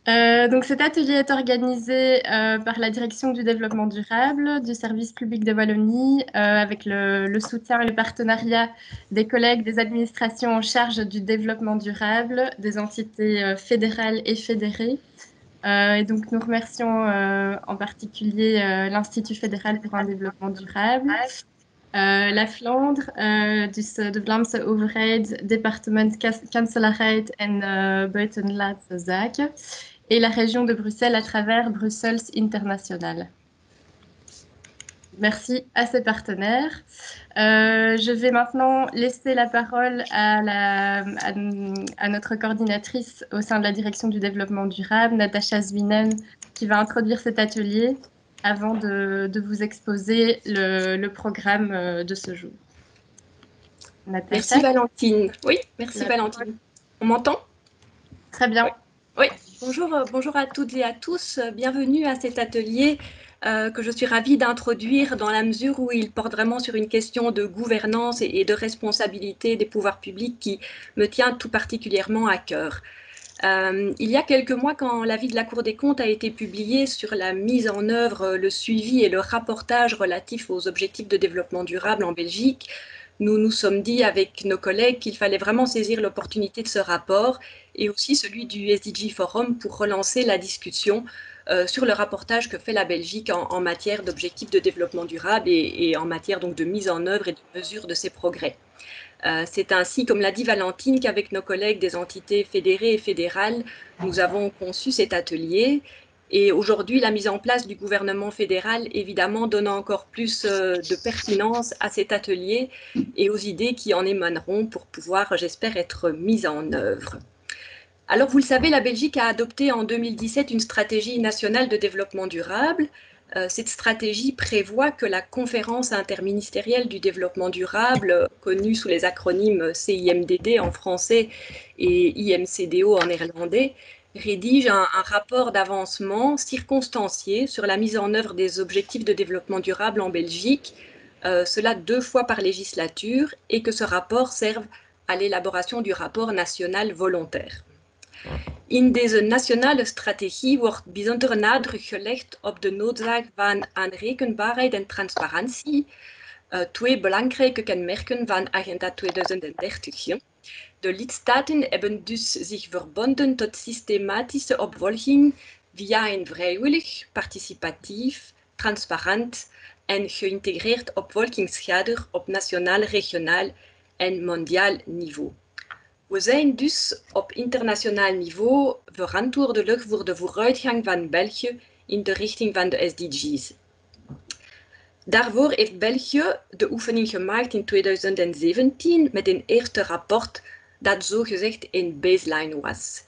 Donc cet atelier est organisé par la Direction du développement durable du service public de Wallonie avec le soutien et le partenariat des collègues des administrations en charge du développement durable, des entités fédérales et fédérées. Et donc nous remercions en particulier l'Institut fédéral pour un développement durable, la Flandre, dus de Vlaamse overheid, departement Kanselarij en Buitenlandse Zaken, et la région de Bruxelles à travers Brussels International. Merci à ces partenaires. Je vais maintenant laisser la parole à notre coordinatrice au sein de la direction du développement durable, Natacha Zwinen, qui va introduire cet atelier avant de vous exposer le programme de ce jour. Natacha, Merci Valentine. Oui, merci la Valentine. On m'entend? Très bien. Oui. Bonjour à toutes et à tous. Bienvenue à cet atelier que je suis ravie d'introduire dans la mesure où il porte vraiment sur une question de gouvernance et de responsabilité des pouvoirs publics qui me tient tout particulièrement à cœur. Il y a quelques mois, quand l'avis de la Cour des comptes a été publié sur la mise en œuvre, le suivi et le rapportage relatifs aux objectifs de développement durable en Belgique, nous nous sommes dit avec nos collègues qu'il fallait vraiment saisir l'opportunité de ce rapport et aussi celui du SDG Forum pour relancer la discussion sur le rapportage que fait la Belgique en matière d'objectifs de développement durable et en matière donc de mise en œuvre et de mesure de ces progrès. C'est ainsi, comme l'a dit Valentine, qu'avec nos collègues des entités fédérées et fédérales, nous avons conçu cet atelier. Et aujourd'hui, la mise en place du gouvernement fédéral, évidemment, donne encore plus de pertinence à cet atelier et aux idées qui en émaneront pour pouvoir, j'espère, être mises en œuvre. Alors, vous le savez, la Belgique a adopté en 2017 une stratégie nationale de développement durable. Cette stratégie prévoit que la conférence interministérielle du développement durable, connue sous les acronymes CIMDD en français et IMCDO en néerlandais, rédige un rapport d'avancement circonstancié sur la mise en œuvre des objectifs de développement durable en Belgique, cela 2 fois par législature, et que ce rapport serve à l'élaboration du rapport national volontaire. In deze nationale strategie wordt bijzondere nadruk gelegd op de noodzaak van aanrekenbaarheid en transparantie, 2 belangrijke kenmerken van Agenda 2030. De lidstaten hebben dus zich verbonden tot systematische opvolging via een vrijwillig, participatief, transparant en geïntegreerd opvolgingskader op nationaal, regionaal en mondiaal niveau. We zijn dus op internationaal niveau verantwoordelijk voor de vooruitgang van België in de richting van de SDG's. Daarvoor heeft België de oefening gemaakt in 2017 met een eerste rapport dat zogezegd een baseline was.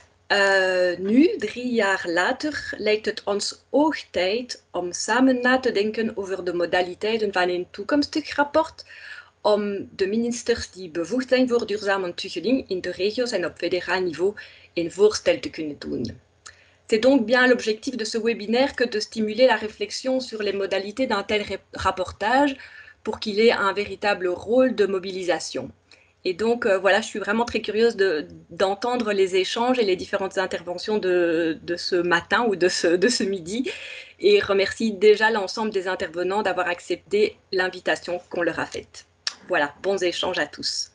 Nu, 3 jaar later, lijkt het ons hoog tijd om samen na te denken over de modaliteiten van een toekomstig rapport, om de ministers die bevoegd zijn voor duurzame ontwikkeling in de regio's en op fédéral niveau een voorstel te kunnen doen. C'est donc bien l'objectif de ce webinaire que de stimuler la réflexion sur les modalités d'un tel rapportage pour qu'il ait un véritable rôle de mobilisation. Et donc voilà, je suis vraiment très curieuse d'entendre les échanges et les différentes interventions de ce matin ou de ce midi, et remercie déjà l'ensemble des intervenants d'avoir accepté l'invitation qu'on leur a faite. Voilà, bons échanges à tous.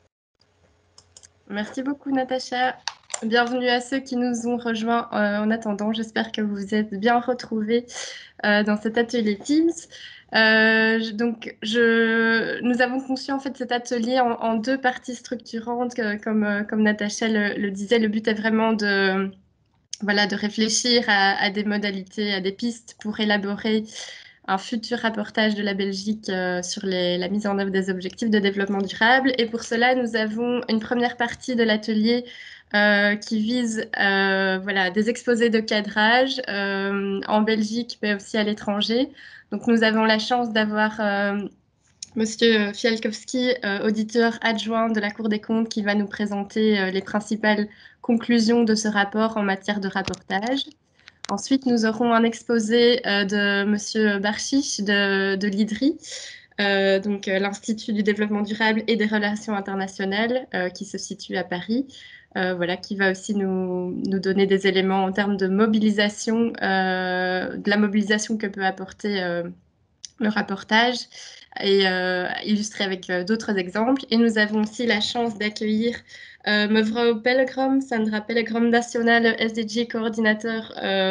Merci beaucoup, Natacha. Bienvenue à ceux qui nous ont rejoints en attendant. J'espère que vous vous êtes bien retrouvés dans cet atelier Teams. Nous avons conçu en fait cet atelier en 2 parties structurantes, comme Natacha le disait. Le but est vraiment de réfléchir à des modalités, à des pistes pour élaborer un futur rapportage de la Belgique sur la mise en œuvre des objectifs de développement durable. Et pour cela, nous avons une première partie de l'atelier qui vise des exposés de cadrage en Belgique, mais aussi à l'étranger. Donc nous avons la chance d'avoir Monsieur Fialkowski, auditeur adjoint de la Cour des comptes, qui va nous présenter les principales conclusions de ce rapport en matière de rapportage. Ensuite, nous aurons un exposé de Monsieur Barchich de l'IDRI, l'Institut du développement durable et des relations internationales, qui se situe à Paris. voilà, qui va aussi nous donner des éléments en termes de mobilisation, de la mobilisation que peut apporter le rapportage et illustré avec d'autres exemples. Et nous avons aussi la chance d'accueillir mevrouw Pellegrom, Sandra Pellegrom, nationale SDG-coördinator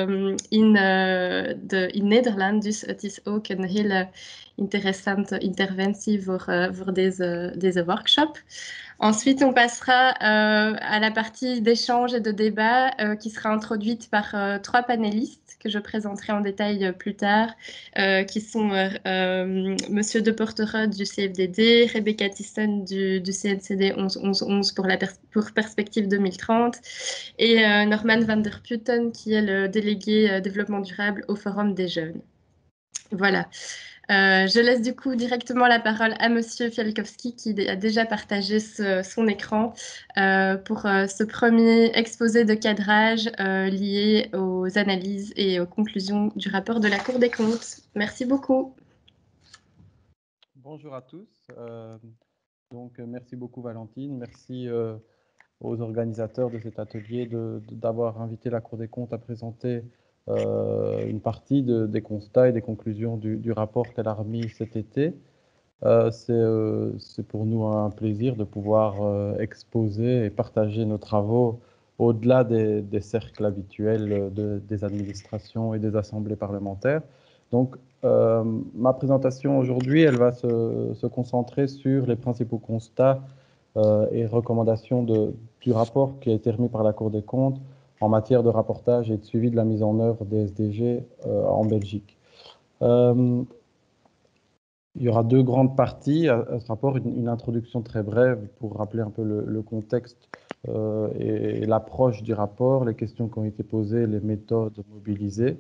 in Nederland. Dus het is ook een hele interessante interventie voor deze workshop. Ensuite, on passera à la partie d'échange et de débat qui sera introduite par trois panélistes que je présenterai en détail plus tard, qui sont Monsieur De Porterode du CFDD, Rebecca Thyssen du CNCD 1111 pour Perspective 2030 et Norman van der Putten qui est le délégué développement durable au Forum des jeunes. Voilà. Je laisse du coup directement la parole à Monsieur Fialkowski qui a déjà partagé son écran pour ce premier exposé de cadrage lié aux analyses et aux conclusions du rapport de la Cour des comptes. Merci beaucoup. Bonjour à tous. Merci beaucoup Valentine. Merci aux organisateurs de cet atelier d'avoir invité la Cour des comptes à présenter une partie des constats et des conclusions du rapport qu'elle a remis cet été. C'est pour nous un plaisir de pouvoir exposer et partager nos travaux au-delà des cercles habituels des administrations et des assemblées parlementaires. Donc, ma présentation aujourd'hui, elle va se concentrer sur les principaux constats et recommandations du rapport qui a été remis par la Cour des comptes en matière de rapportage et de suivi de la mise en œuvre des SDG en Belgique. Il y aura deux grandes parties à ce rapport, une introduction très brève pour rappeler un peu le contexte et l'approche du rapport, les questions qui ont été posées, les méthodes mobilisées.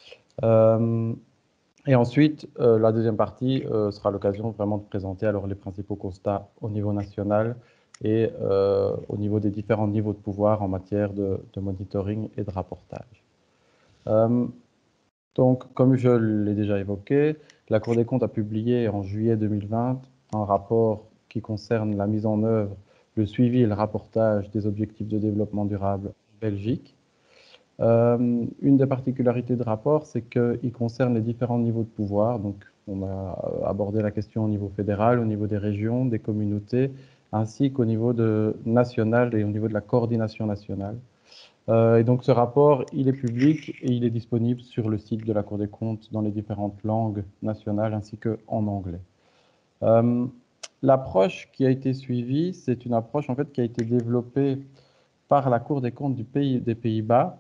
Et ensuite, la deuxième partie sera l'occasion vraiment de présenter alors les principaux constats au niveau national et au niveau des différents niveaux de pouvoir en matière de monitoring et de rapportage. Donc, comme je l'ai déjà évoqué, la Cour des comptes a publié en juillet 2020 un rapport qui concerne la mise en œuvre, le suivi et le rapportage des objectifs de développement durable en Belgique. Une des particularités de rapport, c'est qu'il concerne les différents niveaux de pouvoir. Donc, on a abordé la question au niveau fédéral, au niveau des régions, des communautés, ainsi qu'au niveau national et au niveau de la coordination nationale. Et donc, ce rapport, il est public et il est disponible sur le site de la Cour des comptes dans les différentes langues nationales ainsi qu'en anglais. L'approche qui a été suivie, c'est une approche en fait qui a été développée par la Cour des comptes des Pays-Bas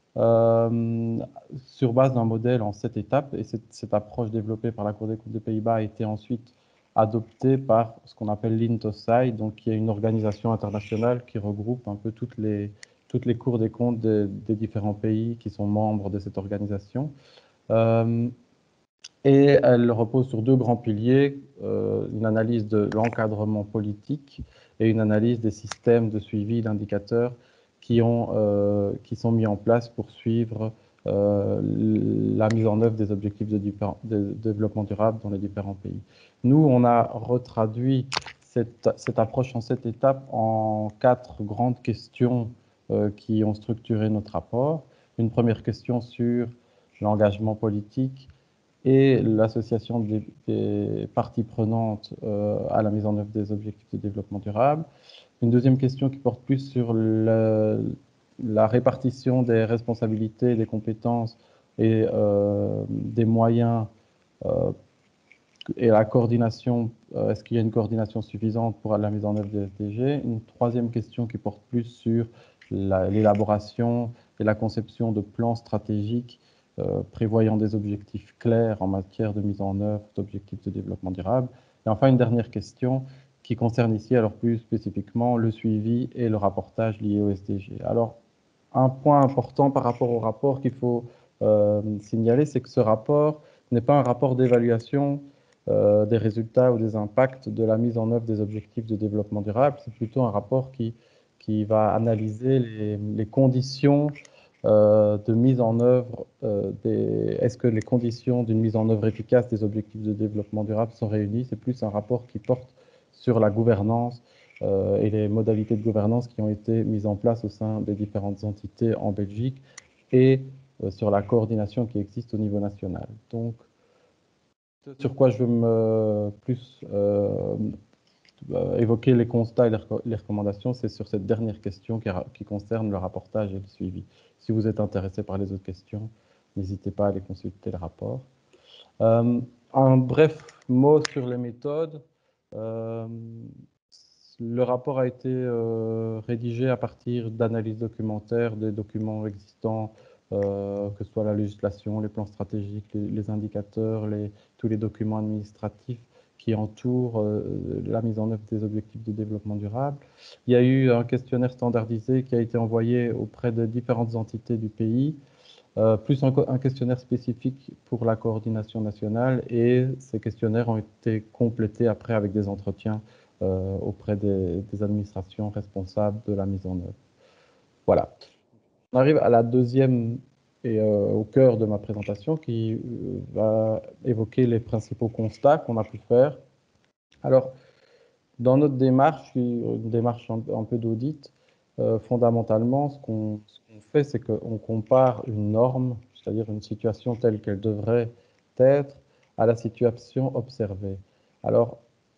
sur base d'un modèle en 7 étapes. Et cette approche développée par la Cour des comptes des Pays-Bas a été ensuite adoptée par ce qu'on appelle l'INTOSAI, donc qui est une organisation internationale qui regroupe un peu toutes les cours des comptes des différents pays qui sont membres de cette organisation. Et elle repose sur deux grands piliers, une analyse de l'encadrement politique et une analyse des systèmes de suivi d'indicateurs qui sont mis en place pour suivre la mise en œuvre des objectifs de développement durable dans les différents pays. Nous, on a retraduit cette approche en 7 étapes en 4 grandes questions qui ont structuré notre rapport. Une première question sur l'engagement politique et l'association des parties prenantes à la mise en œuvre des objectifs de développement durable. Une deuxième question qui porte plus sur la répartition des responsabilités, des compétences et des moyens et la coordination. Est-ce qu'il y a une coordination suffisante pour la mise en œuvre des SDG? Une troisième question qui porte plus sur l'élaboration et la conception de plans stratégiques prévoyant des objectifs clairs en matière de mise en œuvre d'objectifs de développement durable. Et enfin, une dernière question qui concerne ici alors plus spécifiquement le suivi et le rapportage lié au SDG. Alors, un point important par rapport au rapport qu'il faut signaler, c'est que ce rapport n'est pas un rapport d'évaluation des résultats ou des impacts de la mise en œuvre des objectifs de développement durable. C'est plutôt un rapport qui va analyser les conditions de mise en œuvre est-ce que les conditions d'une mise en œuvre efficace des objectifs de développement durable sont réunies. C'est plus un rapport qui porte sur la gouvernance et les modalités de gouvernance qui ont été mises en place au sein des différentes entités en Belgique et sur la coordination qui existe au niveau national. Donc, sur quoi je veux plus évoquer les constats et les recommandations, c'est sur cette dernière question qui concerne le rapportage et le suivi. Si vous êtes intéressé par les autres questions, n'hésitez pas à aller consulter le rapport. Un bref mot sur les méthodes. Le rapport a été rédigé à partir d'analyses documentaires, des documents existants, que ce soit la législation, les plans stratégiques, les indicateurs, tous les documents administratifs qui entourent la mise en œuvre des objectifs de développement durable. Il y a eu un questionnaire standardisé qui a été envoyé auprès de différentes entités du pays, plus un questionnaire spécifique pour la coordination nationale, et ces questionnaires ont été complétés après avec des entretiens auprès des administrations responsables de la mise en œuvre. Voilà. On arrive à la deuxième et au cœur de ma présentation qui va évoquer les principaux constats qu'on a pu faire. Alors, dans notre démarche, une démarche un peu d'audit, fondamentalement, ce qu'on fait, c'est qu'on compare une norme, c'est-à-dire une situation telle qu'elle devrait être, à la situation observée. Alors,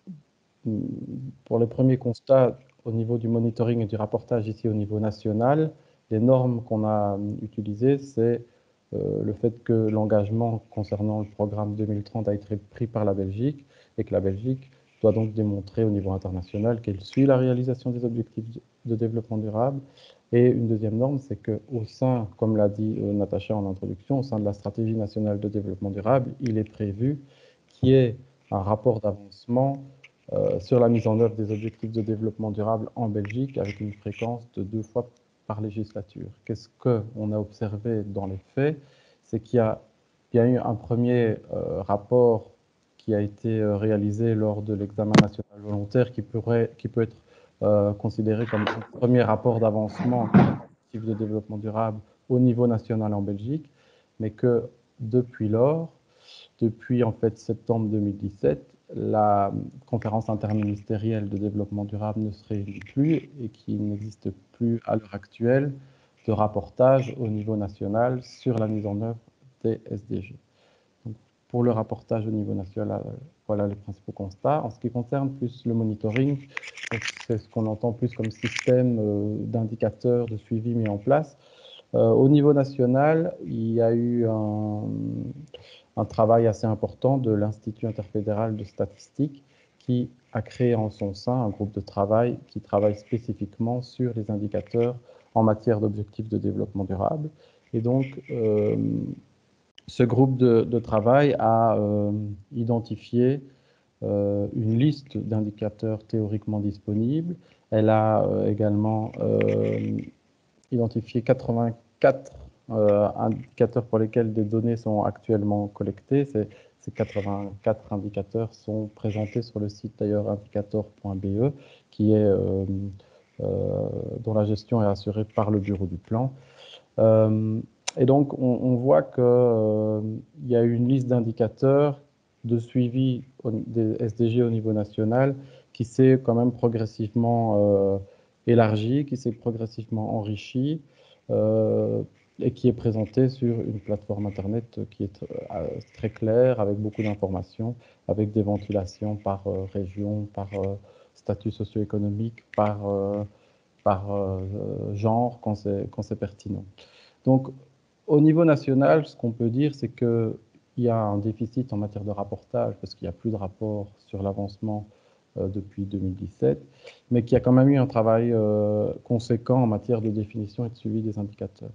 pour les premiers constats au niveau du monitoring et du rapportage ici au niveau national, les normes qu'on a utilisées, c'est le fait que l'engagement concernant le programme 2030 a été pris par la Belgique et que la Belgique doit donc démontrer au niveau international qu'elle suit la réalisation des objectifs de développement durable. Et une deuxième norme, c'est qu'au sein, comme l'a dit Natacha en introduction, au sein de la stratégie nationale de développement durable, il est prévu qu'il y ait un rapport d'avancement sur la mise en œuvre des objectifs de développement durable en Belgique avec une fréquence de 2 fois par législature. Qu'est-ce qu'on a observé dans les faits? C'est qu'il y a eu un premier rapport qui a été réalisé lors de l'examen national volontaire qui peut être considéré comme un premier rapport d'avancement des objectifs de développement durable au niveau national en Belgique, mais que depuis lors, depuis en fait septembre 2017, la conférence interministérielle de développement durable ne se réunit plus et qu'il n'existe plus à l'heure actuelle de rapportage au niveau national sur la mise en œuvre des SDG. Donc, pour le rapportage au niveau national, voilà les principaux constats. En ce qui concerne plus le monitoring, c'est ce qu'on entend plus comme système d'indicateurs de suivi mis en place. Au niveau national, il y a eu un travail assez important de l'Institut interfédéral de statistique qui a créé en son sein un groupe de travail qui travaille spécifiquement sur les indicateurs en matière d'objectifs de développement durable. Et donc, ce groupe de travail a identifié une liste d'indicateurs théoriquement disponibles. Elle a également identifié 84 indicateurs pour lesquels des données sont actuellement collectées. Ces 84 indicateurs sont présentés sur le site d'ailleurs indicator.be qui est dont la gestion est assurée par le bureau du plan. Et donc on voit qu'il y a une liste d'indicateurs de suivi des SDG au niveau national qui s'est quand même progressivement élargie, qui s'est progressivement enrichie et qui est présentée sur une plateforme Internet qui est très claire, avec beaucoup d'informations, avec des ventilations par région, par statut socio-économique, par genre, quand c'est pertinent. Donc, au niveau national, ce qu'on peut dire, c'est qu'il y a un déficit en matière de rapportage, parce qu'il n'y a plus de rapport sur l'avancement depuis 2017, mais qu'il y a quand même eu un travail conséquent en matière de définition et de suivi des indicateurs.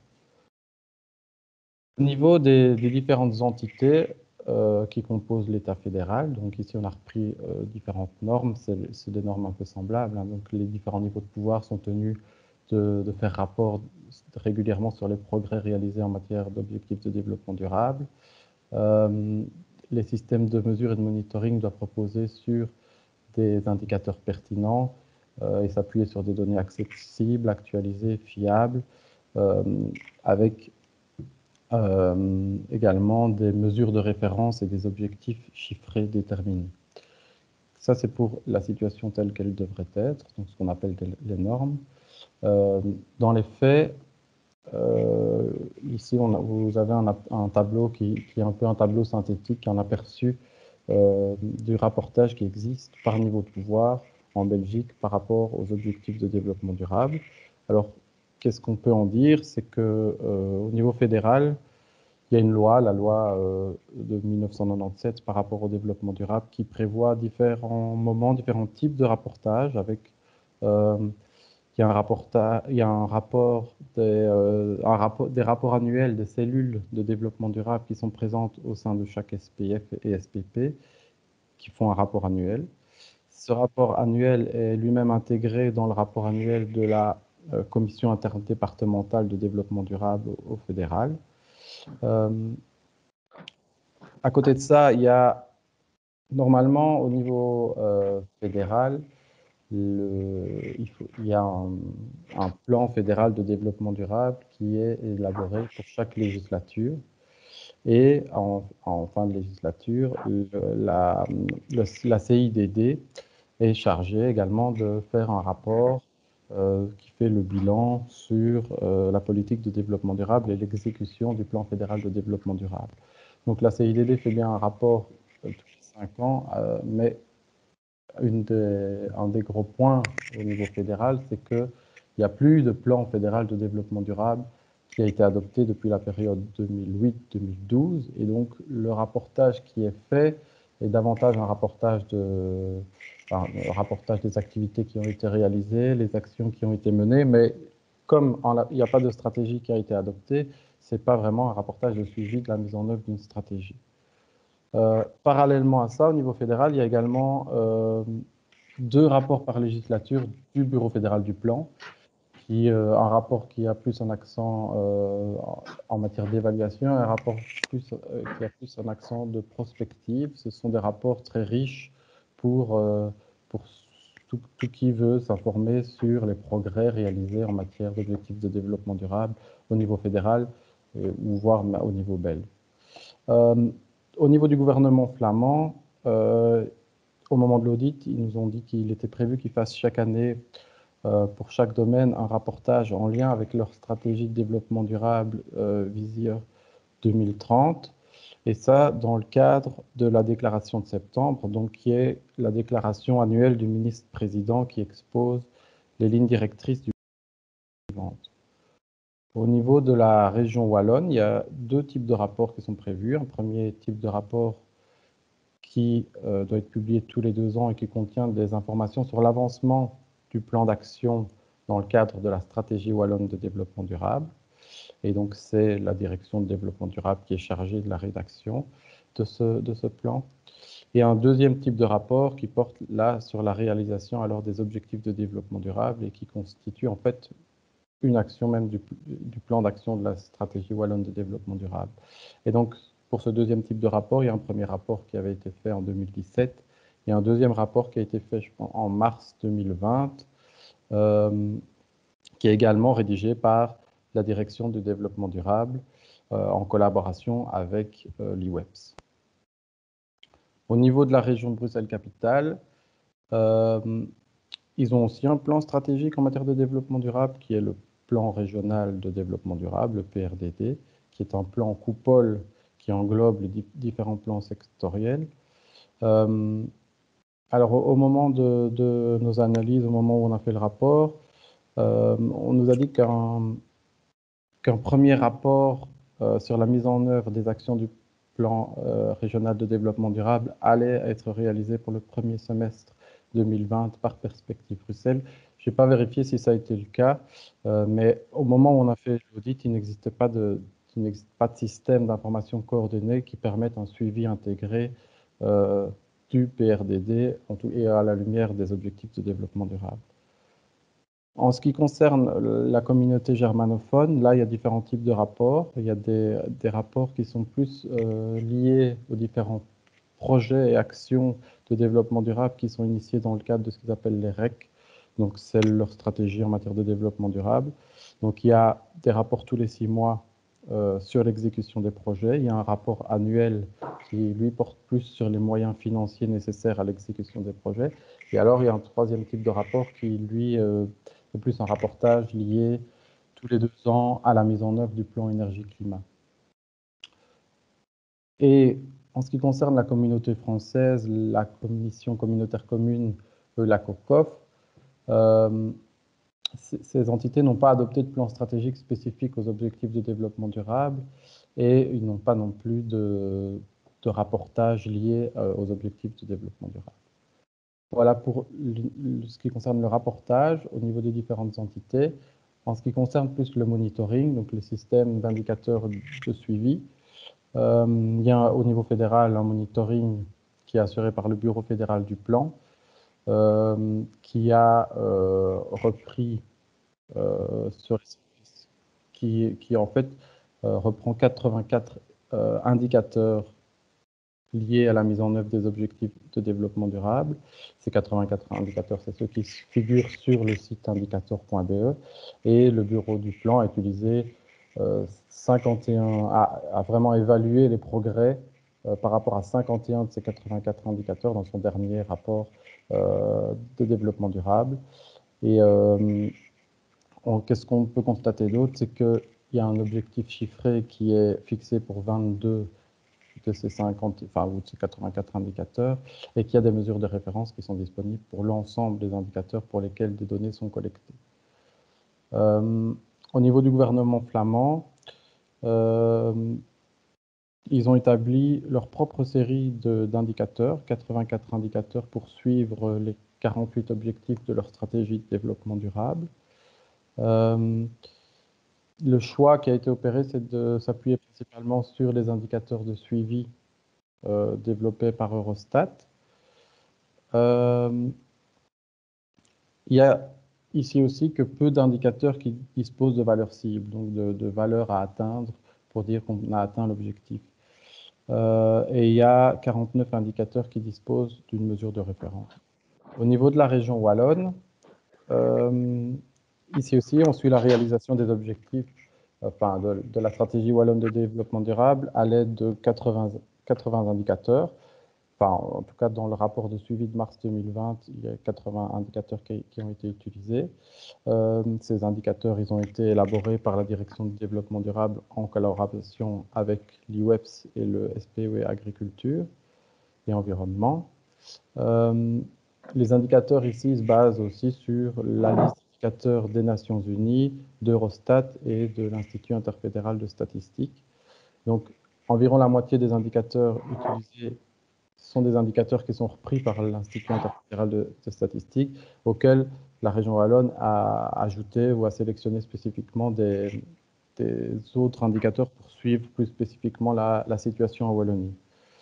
Au niveau des différentes entités qui composent l'État fédéral, donc ici on a repris différentes normes, c'est des normes un peu semblables, hein, donc les différents niveaux de pouvoir sont tenus de faire rapport régulièrement sur les progrès réalisés en matière d'objectifs de développement durable. Les systèmes de mesure et de monitoring doivent reposer sur des indicateurs pertinents et s'appuyer sur des données accessibles, actualisées, fiables, avec également des mesures de référence et des objectifs chiffrés déterminés. Ça, c'est pour la situation telle qu'elle devrait être, donc ce qu'on appelle les normes. Dans les faits, ici, vous avez un tableau qui est un peu un tableau synthétique, un aperçu du rapportage qui existe par niveau de pouvoir en Belgique par rapport aux objectifs de développement durable. Alors, qu'est-ce qu'on peut en dire? C'est qu'au niveau fédéral, il y a une loi, la loi de 1997 par rapport au développement durable, qui prévoit différents moments, différents types de rapportage avec il y a un rapport, des rapports annuels des cellules de développement durable qui sont présentes au sein de chaque SPF et SPP, qui font un rapport annuel. Ce rapport annuel est lui-même intégré dans le rapport annuel de la Commission interdépartementale de développement durable au fédéral. À côté de ça, il y a normalement au niveau fédéral, il y a un plan fédéral de développement durable qui est élaboré pour chaque législature. Et en fin de législature, la CIDD est chargée également de faire un rapport qui fait le bilan sur la politique de développement durable et l'exécution du plan fédéral de développement durable. Donc la CIDD fait bien un rapport tous les 5 ans, mais un des gros points au niveau fédéral, c'est qu'il n'y a plus de plan fédéral de développement durable qui a été adopté depuis la période 2008-2012. Et donc, le rapportage qui est fait est davantage un rapportage des activités qui ont été réalisées, les actions qui ont été menées, mais comme il n'y a pas de stratégie qui a été adoptée, ce n'est pas vraiment un rapportage de suivi de la mise en œuvre d'une stratégie. Parallèlement à ça, au niveau fédéral, il y a également 2 rapports par législature du Bureau fédéral du plan, un rapport qui a plus un accent en matière d'évaluation et un rapport qui a plus un accent de prospective. Ce sont des rapports très riches pour tout qui veut s'informer sur les progrès réalisés en matière d'objectifs de développement durable au niveau fédéral ou voire au niveau belge. Au niveau du gouvernement flamand, au moment de l'audit, ils nous ont dit qu'il était prévu qu'ils fassent chaque année, pour chaque domaine, un rapportage en lien avec leur stratégie de développement durable Viseur 2030. Et ça, dans le cadre de la déclaration de septembre, donc qui est la déclaration annuelle du ministre-président qui expose les lignes directrices du suivant. Au niveau de la région wallonne, il y a 2 types de rapports qui sont prévus. Un premier type de rapport qui doit être publié tous les 2 ans et qui contient des informations sur l'avancement du plan d'action dans le cadre de la stratégie wallonne de développement durable. Et donc, c'est la direction de développement durable qui est chargée de la rédaction de ce plan. Et un deuxième type de rapport qui porte là sur la réalisation alors des objectifs de développement durable et qui constitue en fait une action même du plan d'action de la stratégie wallonne de développement durable. Et donc, pour ce deuxième type de rapport, il y a un premier rapport qui avait été fait en 2017. Il y a un deuxième rapport qui a été fait, je pense, en mars 2020, qui est également rédigé par la direction du développement durable en collaboration avec l'IWEPS. Au niveau de la région de Bruxelles-Capitale, ils ont aussi un plan stratégique en matière de développement durable qui est le plan régional de développement durable, le PRDD, qui est un plan coupole qui englobe les différents plans sectoriels. Alors, au moment de nos analyses, au moment où on a fait le rapport, on nous a dit qu'un premier rapport sur la mise en œuvre des actions du plan régional de développement durable allait être réalisé pour le premier semestre 2020 par Perspective Bruxelles. Je n'ai pas vérifié si ça a été le cas, mais au moment où on a fait l'audit, il n'existe pas de système d'information coordonné qui permette un suivi intégré du PRDD et à la lumière des objectifs de développement durable. En ce qui concerne la communauté germanophone, là, il y a différents types de rapports. Il y a des rapports qui sont plus liés aux différents projets et actions de développement durable qui sont initiés dans le cadre de ce qu'ils appellent les REC. Donc, c'est leur stratégie en matière de développement durable. Donc, il y a des rapports tous les 6 mois sur l'exécution des projets. Il y a un rapport annuel qui, lui, porte plus sur les moyens financiers nécessaires à l'exécution des projets. Et alors, il y a un troisième type de rapport qui, lui, est plus un rapportage lié tous les 2 ans à la mise en œuvre du plan énergie-climat. Et en ce qui concerne la communauté française, la commission communautaire commune, la COCOF, ces entités n'ont pas adopté de plan stratégique spécifique aux objectifs de développement durable et ils n'ont pas non plus de rapportage lié aux objectifs de développement durable. Voilà pour ce qui concerne le rapportage au niveau des différentes entités. En ce qui concerne plus le monitoring, donc le système d'indicateurs de suivi, il y a au niveau fédéral un monitoring qui est assuré par le Bureau fédéral du plan, qui a repris sur les services, qui en fait reprend 84 indicateurs liés à la mise en œuvre des objectifs de développement durable. Ces 84 indicateurs, c'est ceux qui figurent sur le site indicateur.be, et le bureau du plan a utilisé 51, a vraiment évalué les progrès par rapport à 51 de ces 84 indicateurs dans son dernier rapport de développement durable. Et qu'est-ce qu'on peut constater d'autre? C'est qu'il y a un objectif chiffré qui est fixé pour 22 de ces 50, enfin, ou de ces 84 indicateurs, et qu'il y a des mesures de référence qui sont disponibles pour l'ensemble des indicateurs pour lesquels des données sont collectées. Au niveau du gouvernement flamand, ils ont établi leur propre série d'indicateurs, 84 indicateurs pour suivre les 48 objectifs de leur stratégie de développement durable. Le choix qui a été opéré, c'est de s'appuyer principalement sur les indicateurs de suivi développés par Eurostat. Il y a ici aussi que peu d'indicateurs qui disposent de valeurs cibles, donc de valeurs à atteindre pour dire qu'on a atteint l'objectif. Et il y a 49 indicateurs qui disposent d'une mesure de référence. Au niveau de la région wallonne, ici aussi, on suit la réalisation des objectifs, enfin de la stratégie wallonne de développement durable à l'aide de 80 indicateurs. Enfin, en tout cas, dans le rapport de suivi de mars 2020, il y a 80 indicateurs qui ont été utilisés. Ces indicateurs, ils ont été élaborés par la Direction du développement durable en collaboration avec l'IWEPS et le SPE Agriculture et Environnement. Les indicateurs ici se basent aussi sur la liste d'indicateurs des Nations Unies, d'Eurostat et de l'Institut interfédéral de statistique. Donc, environ la moitié des indicateurs utilisés sont des indicateurs qui sont repris par l'Institut interfédéral de statistique, auxquels la région wallonne a ajouté ou a sélectionné spécifiquement des autres indicateurs pour suivre plus spécifiquement la situation en Wallonie.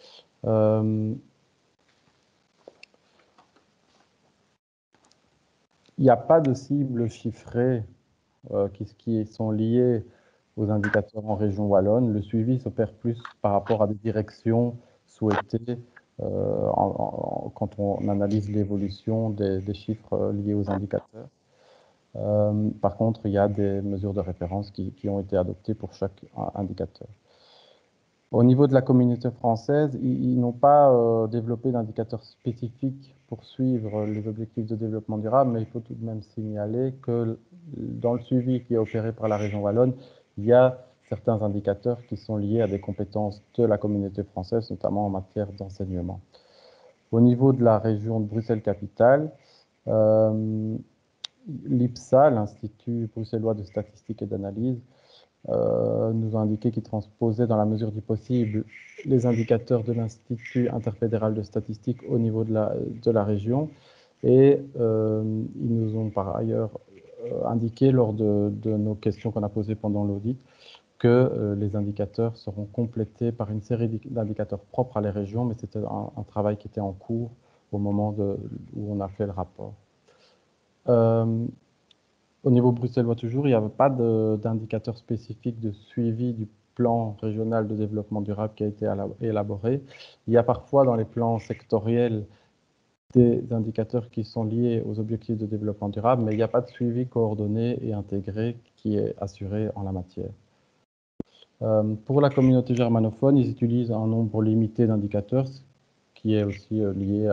Il n'y a pas de cibles chiffrées qui sont liées aux indicateurs en région wallonne. Le suivi s'opère plus par rapport à des directions souhaitées quand on analyse l'évolution des chiffres liés aux indicateurs. Par contre, il y a des mesures de référence qui ont été adoptées pour chaque indicateur. Au niveau de la communauté française, ils n'ont pas développé d'indicateurs spécifiques pour suivre les objectifs de développement durable, mais il faut tout de même signaler que dans le suivi qui est opéré par la région wallonne, il y a certains indicateurs qui sont liés à des compétences de la communauté française, notamment en matière d'enseignement. Au niveau de la région de Bruxelles-Capitale, l'IPSA, l'Institut bruxellois de statistique et d'analyse, nous a indiqué qu'il transposait dans la mesure du possible les indicateurs de l'Institut interfédéral de statistique au niveau de la région, et ils nous ont par ailleurs indiqué lors de nos questions qu'on a posées pendant l'audit que les indicateurs seront complétés par une série d'indicateurs propres à les régions, mais c'était un travail qui était en cours au moment où on a fait le rapport. Au niveau bruxellois toujours, il n'y avait pas d'indicateur spécifique de suivi du plan régional de développement durable qui a été élaboré. Il y a parfois dans les plans sectoriels des indicateurs qui sont liés aux objectifs de développement durable, mais il n'y a pas de suivi coordonné et intégré qui est assuré en la matière. Pour la communauté germanophone, ils utilisent un nombre limité d'indicateurs, qui est aussi lié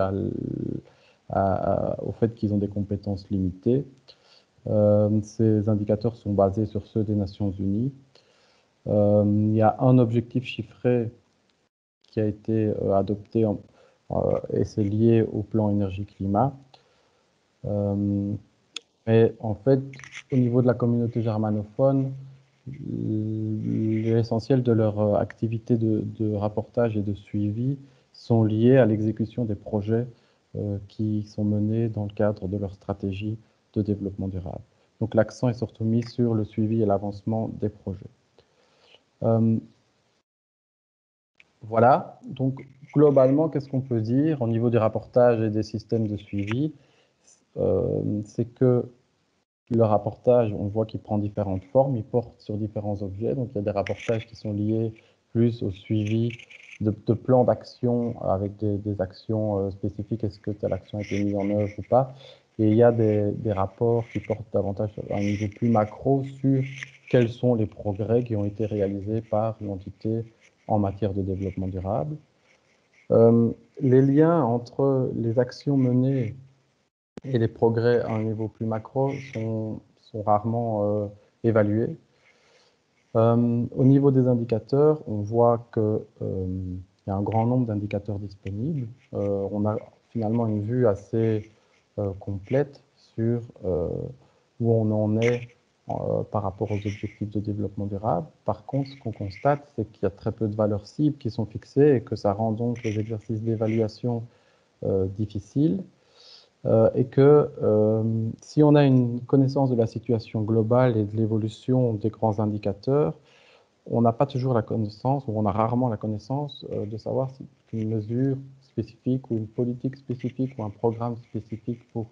au fait qu'ils ont des compétences limitées. Ces indicateurs sont basés sur ceux des Nations Unies. Il y a un objectif chiffré qui a été adopté et c'est lié au plan énergie-climat. Mais en fait, au niveau de la communauté germanophone, l'essentiel de leur activité de rapportage et de suivi sont liés à l'exécution des projets qui sont menés dans le cadre de leur stratégie de développement durable. Donc l'accent est surtout mis sur le suivi et l'avancement des projets. Voilà, donc globalement, qu'est-ce qu'on peut dire au niveau du rapportage et des systèmes de suivi? C'est que le rapportage, on voit qu'il prend différentes formes, il porte sur différents objets. Donc, il y a des rapportages qui sont liés plus au suivi de plans d'action avec des actions spécifiques. Est-ce que telle action a été mise en œuvre ou pas? Et il y a des rapports qui portent davantage à un niveau plus macro sur quels sont les progrès qui ont été réalisés par l'entité en matière de développement durable. Les liens entre les actions menées et les progrès à un niveau plus macro sont rarement évalués. Au niveau des indicateurs, on voit qu'il y a un grand nombre d'indicateurs disponibles. On a finalement une vue assez complète sur où on en est par rapport aux objectifs de développement durable. Par contre, ce qu'on constate, c'est qu'il y a très peu de valeurs cibles qui sont fixées et que ça rend donc les exercices d'évaluation difficiles. Et que si on a une connaissance de la situation globale et de l'évolution des grands indicateurs, on n'a pas toujours la connaissance, ou on a rarement la connaissance de savoir si une mesure spécifique ou une politique spécifique ou un programme spécifique pour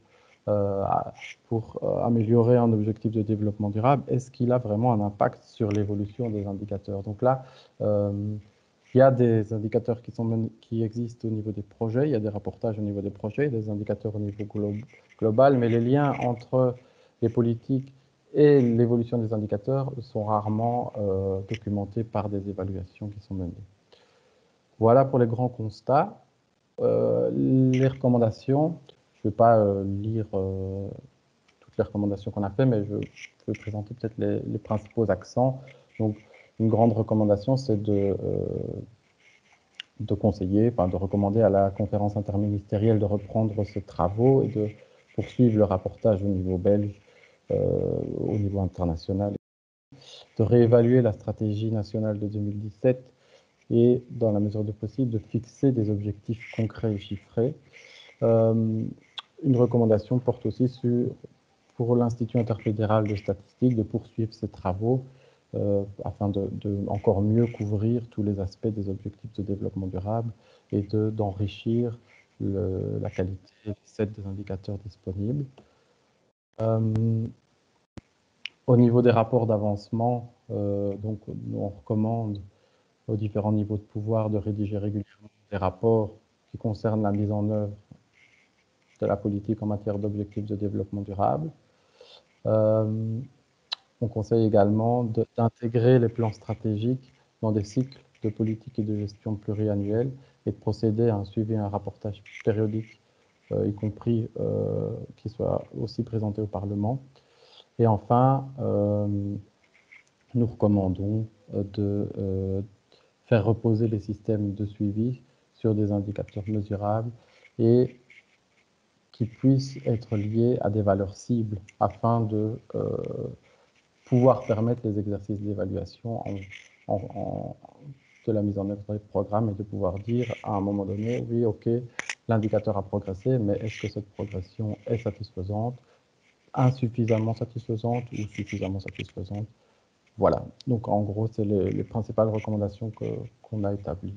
améliorer un objectif de développement durable, est-ce qu'il a vraiment un impact sur l'évolution des indicateurs? Donc là, il y a des indicateurs qui existent au niveau des projets, il y a des rapportages au niveau des projets, des indicateurs au niveau global, mais les liens entre les politiques et l'évolution des indicateurs sont rarement documentés par des évaluations qui sont menées. Voilà pour les grands constats. Les recommandations, je ne vais pas lire toutes les recommandations qu'on a faites, mais je vais présenter peut-être les principaux accents. Donc, une grande recommandation, c'est de conseiller, de recommander à la conférence interministérielle de reprendre ces travaux et de poursuivre le rapportage au niveau belge, au niveau international, de réévaluer la stratégie nationale de 2017 et, dans la mesure du possible, de fixer des objectifs concrets et chiffrés. Une recommandation porte aussi pour l'Institut interfédéral de statistique de poursuivre ses travaux afin de encore mieux couvrir tous les aspects des objectifs de développement durable et d'enrichir la qualité et le set des indicateurs disponibles. Au niveau des rapports d'avancement, donc on recommande aux différents niveaux de pouvoir de rédiger régulièrement des rapports qui concernent la mise en œuvre de la politique en matière d'objectifs de développement durable. On conseille également d'intégrer les plans stratégiques dans des cycles de politique et de gestion pluriannuels et de procéder à un suivi et un rapportage périodique, y compris qui soit aussi présenté au Parlement. Et enfin, nous recommandons de faire reposer les systèmes de suivi sur des indicateurs mesurables et qui puissent être liés à des valeurs cibles afin de pouvoir permettre les exercices d'évaluation de la mise en œuvre des programmes et de pouvoir dire à un moment donné, oui, ok, l'indicateur a progressé, mais est-ce que cette progression est satisfaisante, insuffisamment satisfaisante ou suffisamment satisfaisante? Voilà, donc en gros, c'est les principales recommandations qu'on a établies.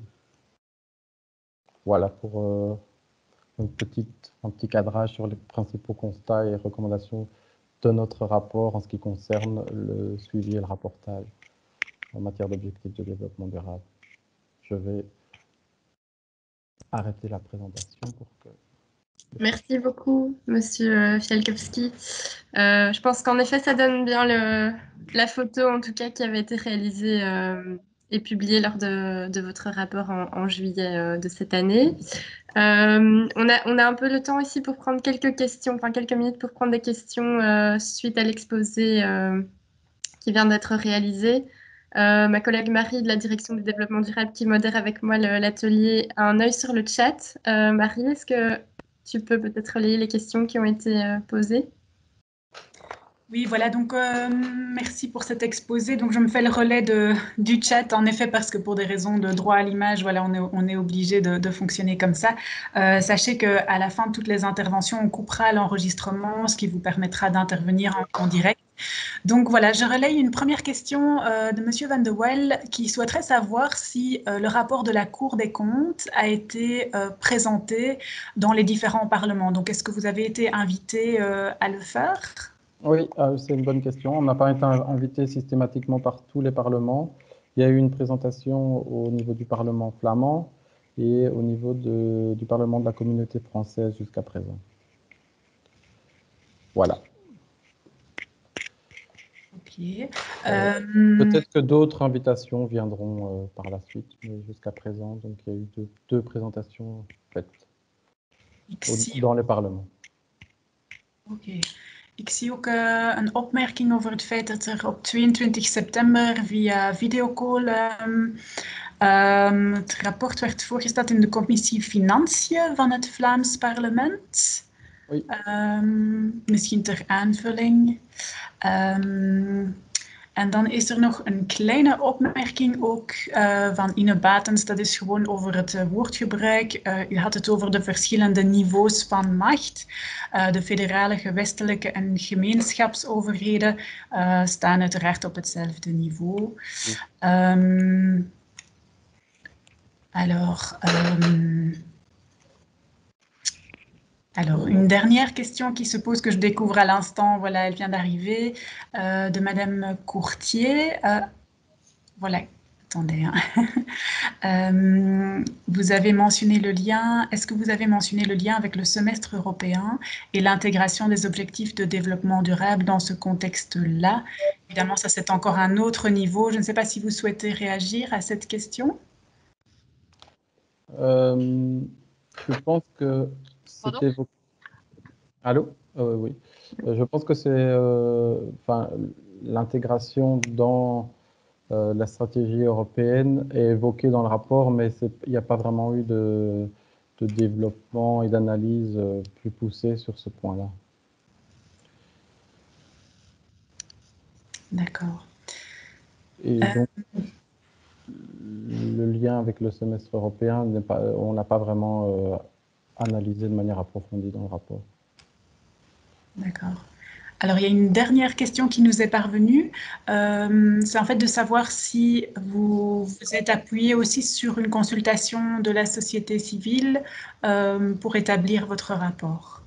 Voilà pour un petit cadrage sur les principaux constats et recommandations de notre rapport en ce qui concerne le suivi et le rapportage en matière d'objectifs de développement durable. Je vais arrêter la présentation pour que... Merci beaucoup, Monsieur Fialkowski. Je pense qu'en effet, ça donne bien la photo, en tout cas, qui avait été réalisée et publié lors de votre rapport en juillet de cette année. On a un peu le temps ici pour prendre quelques questions, enfin quelques minutes pour prendre des questions suite à l'exposé qui vient d'être réalisé. Ma collègue Marie de la Direction du développement durable qui modère avec moi l'atelier a un œil sur le chat. Marie, est-ce que tu peux peut-être relayer les questions qui ont été posées? Oui, voilà, donc merci pour cet exposé. Donc je me fais le relais du chat, en effet, parce que pour des raisons de droit à l'image, voilà, on est obligé de fonctionner comme ça. Sachez qu'à la fin de toutes les interventions, on coupera l'enregistrement, ce qui vous permettra d'intervenir en direct. Donc voilà, je relaye une première question de Monsieur Van de Wel qui souhaiterait savoir si le rapport de la Cour des comptes a été présenté dans les différents parlements. Donc est-ce que vous avez été invité à le faire ? Oui, c'est une bonne question. On n'a pas été invité systématiquement par tous les parlements. Il y a eu une présentation au niveau du Parlement flamand et au niveau du Parlement de la communauté française jusqu'à présent. Voilà. Ok. Peut-être que d'autres invitations viendront par la suite, mais jusqu'à présent, donc il y a eu deux présentations faites dans les parlements. Ok. Ik zie ook een opmerking over het feit dat er op 22 september via videocall het rapport werd voorgesteld in de commissie Financiën van het Vlaams parlement. Oui. Misschien ter aanvulling. En dan is er nog een kleine opmerking ook van Ine Batens. Dat is gewoon over het woordgebruik. U had het over de verschillende niveaus van macht. De federale, gewestelijke en gemeenschapsoverheden staan uiteraard op hetzelfde niveau. Alors, une dernière question qui se pose, que je découvre à l'instant, voilà, elle vient d'arriver, de Madame Courtier. Voilà, attendez. Vous avez mentionné le lien, est-ce que vous avez mentionné le lien avec le semestre européen et l'intégration des objectifs de développement durable dans ce contexte-là? Évidemment, ça c'est encore un autre niveau. Je ne sais pas si vous souhaitez réagir à cette question. Je pense que c'était... Allô? Oui. Je pense que c'est l'intégration dans la stratégie européenne est évoquée dans le rapport, mais il n'y a pas vraiment eu de développement et d'analyse plus poussée sur ce point-là. D'accord. Et donc, le lien avec le semestre européen, on n'a pas vraiment analysé de manière approfondie dans le rapport. D'accord. Alors, il y a une dernière question qui nous est parvenue. C'est en fait de savoir si vous vous êtes appuyé aussi sur une consultation de la société civile pour établir votre rapport.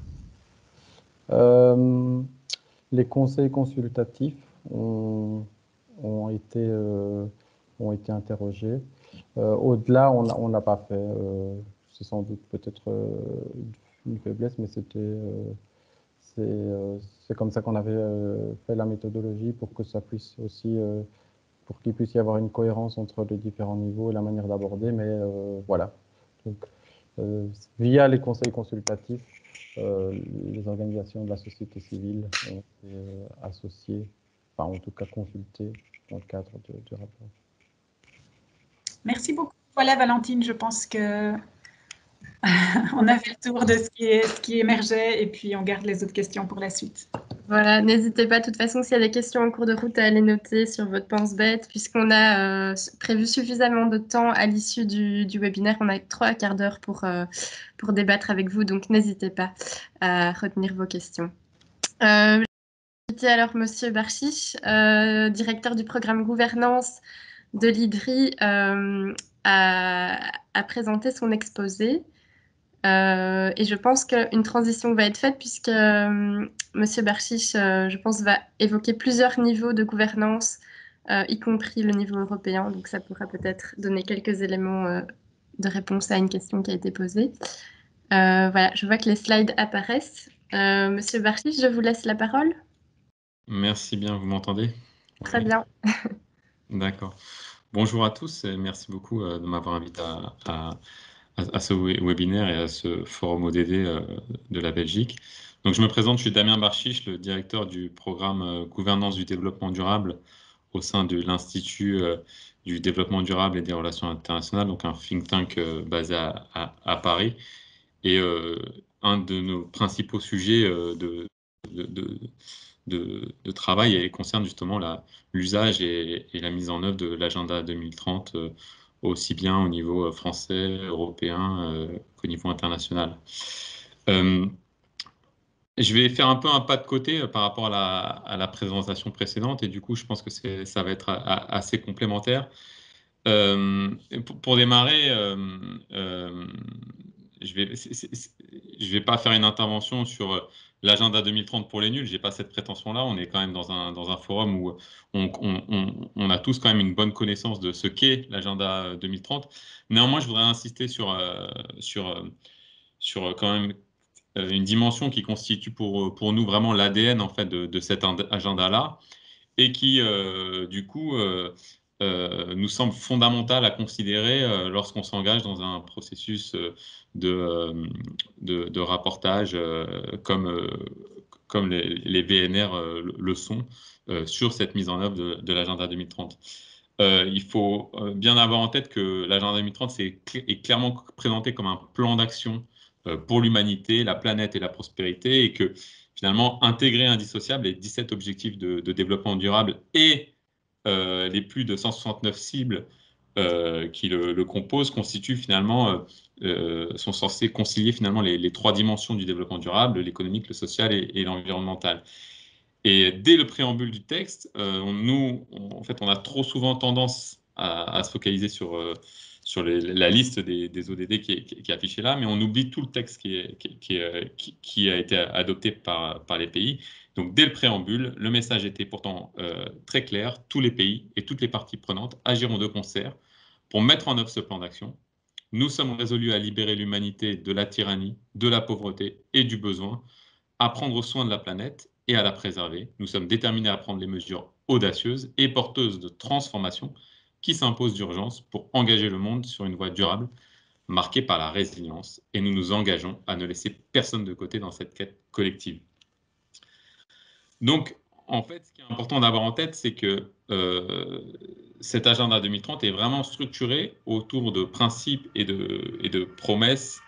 Les conseils consultatifs ont été interrogés. Au-delà, on n'a pas fait. C'est sans doute peut-être une faiblesse, mais c'est comme ça qu'on avait fait la méthodologie pour que ça puisse aussi, pour qu'il puisse y avoir une cohérence entre les différents niveaux et la manière d'aborder. Mais voilà. Donc, via les conseils consultatifs, les organisations de la société civile ont été associées, enfin en tout cas consultées dans le cadre du rapport. Merci beaucoup. Voilà Valentine, je pense que on a fait le tour de ce qui émergeait et puis on garde les autres questions pour la suite. Voilà, n'hésitez pas, de toute façon, s'il y a des questions en cours de route, à les noter sur votre pense-bête, puisqu'on a prévu suffisamment de temps à l'issue du webinaire. On a 3 quarts d'heure pour débattre avec vous, donc n'hésitez pas à retenir vos questions. J'invite alors Monsieur Barchiche, directeur du programme gouvernance de l'IDRI, à présenter son exposé. Et je pense qu'une transition va être faite puisque Monsieur Barchiche, je pense, va évoquer plusieurs niveaux de gouvernance, y compris le niveau européen. Donc, ça pourra peut-être donner quelques éléments de réponse à une question qui a été posée. Voilà, je vois que les slides apparaissent. Monsieur Barchiche, je vous laisse la parole. Merci bien, vous m'entendez? Très bien. D'accord. Bonjour à tous et merci beaucoup de m'avoir invité à ce webinaire et à ce forum ODD de la Belgique. Donc, je me présente, je suis Damien Barchiche, le directeur du programme Gouvernance du développement durable au sein de l'Institut du développement durable et des relations internationales, donc un think tank basé à Paris. Et un de nos principaux sujets de travail concerne justement l'usage et la mise en œuvre de l'agenda 2030, aussi bien au niveau français, européen qu'au niveau international. Je vais faire un peu un pas de côté par rapport à la présentation précédente et du coup, je pense que ça va être assez complémentaire. Pour démarrer, je vais pas faire une intervention sur l'agenda 2030 pour les nuls. J'ai pas cette prétention-là. On est quand même dans un forum où on a tous quand même une bonne connaissance de ce qu'est l'agenda 2030. Néanmoins, je voudrais insister sur quand même une dimension qui constitue pour nous vraiment l'ADN en fait de cet agenda-là et qui du coup nous semble fondamental à considérer lorsqu'on s'engage dans un processus de rapportage comme les VNR le sont sur cette mise en œuvre de l'agenda 2030. Il faut bien avoir en tête que l'agenda 2030 est clairement présenté comme un plan d'action pour l'humanité, la planète et la prospérité, et que finalement, intégrer indissociable les 17 objectifs de développement durable et les plus de 169 cibles qui le composent constituent finalement, sont censés concilier finalement les trois dimensions du développement durable, l'économique, le social et l'environnemental. Et dès le préambule du texte, en fait, on a trop souvent tendance à se focaliser sur la liste des ODD qui est affichée là, mais on oublie tout le texte qui a été adopté par les pays. Donc, dès le préambule, le message était pourtant très clair. Tous les pays et toutes les parties prenantes agiront de concert pour mettre en œuvre ce plan d'action. Nous sommes résolus à libérer l'humanité de la tyrannie, de la pauvreté et du besoin, à prendre soin de la planète et à la préserver. Nous sommes déterminés à prendre les mesures audacieuses et porteuses de transformation qui s'imposent d'urgence pour engager le monde sur une voie durable marquée par la résilience, et nous nous engageons à ne laisser personne de côté dans cette quête collective. Donc, en fait, ce qui est important d'avoir en tête, c'est que cet agenda 2030 est vraiment structuré autour de principes et de promesses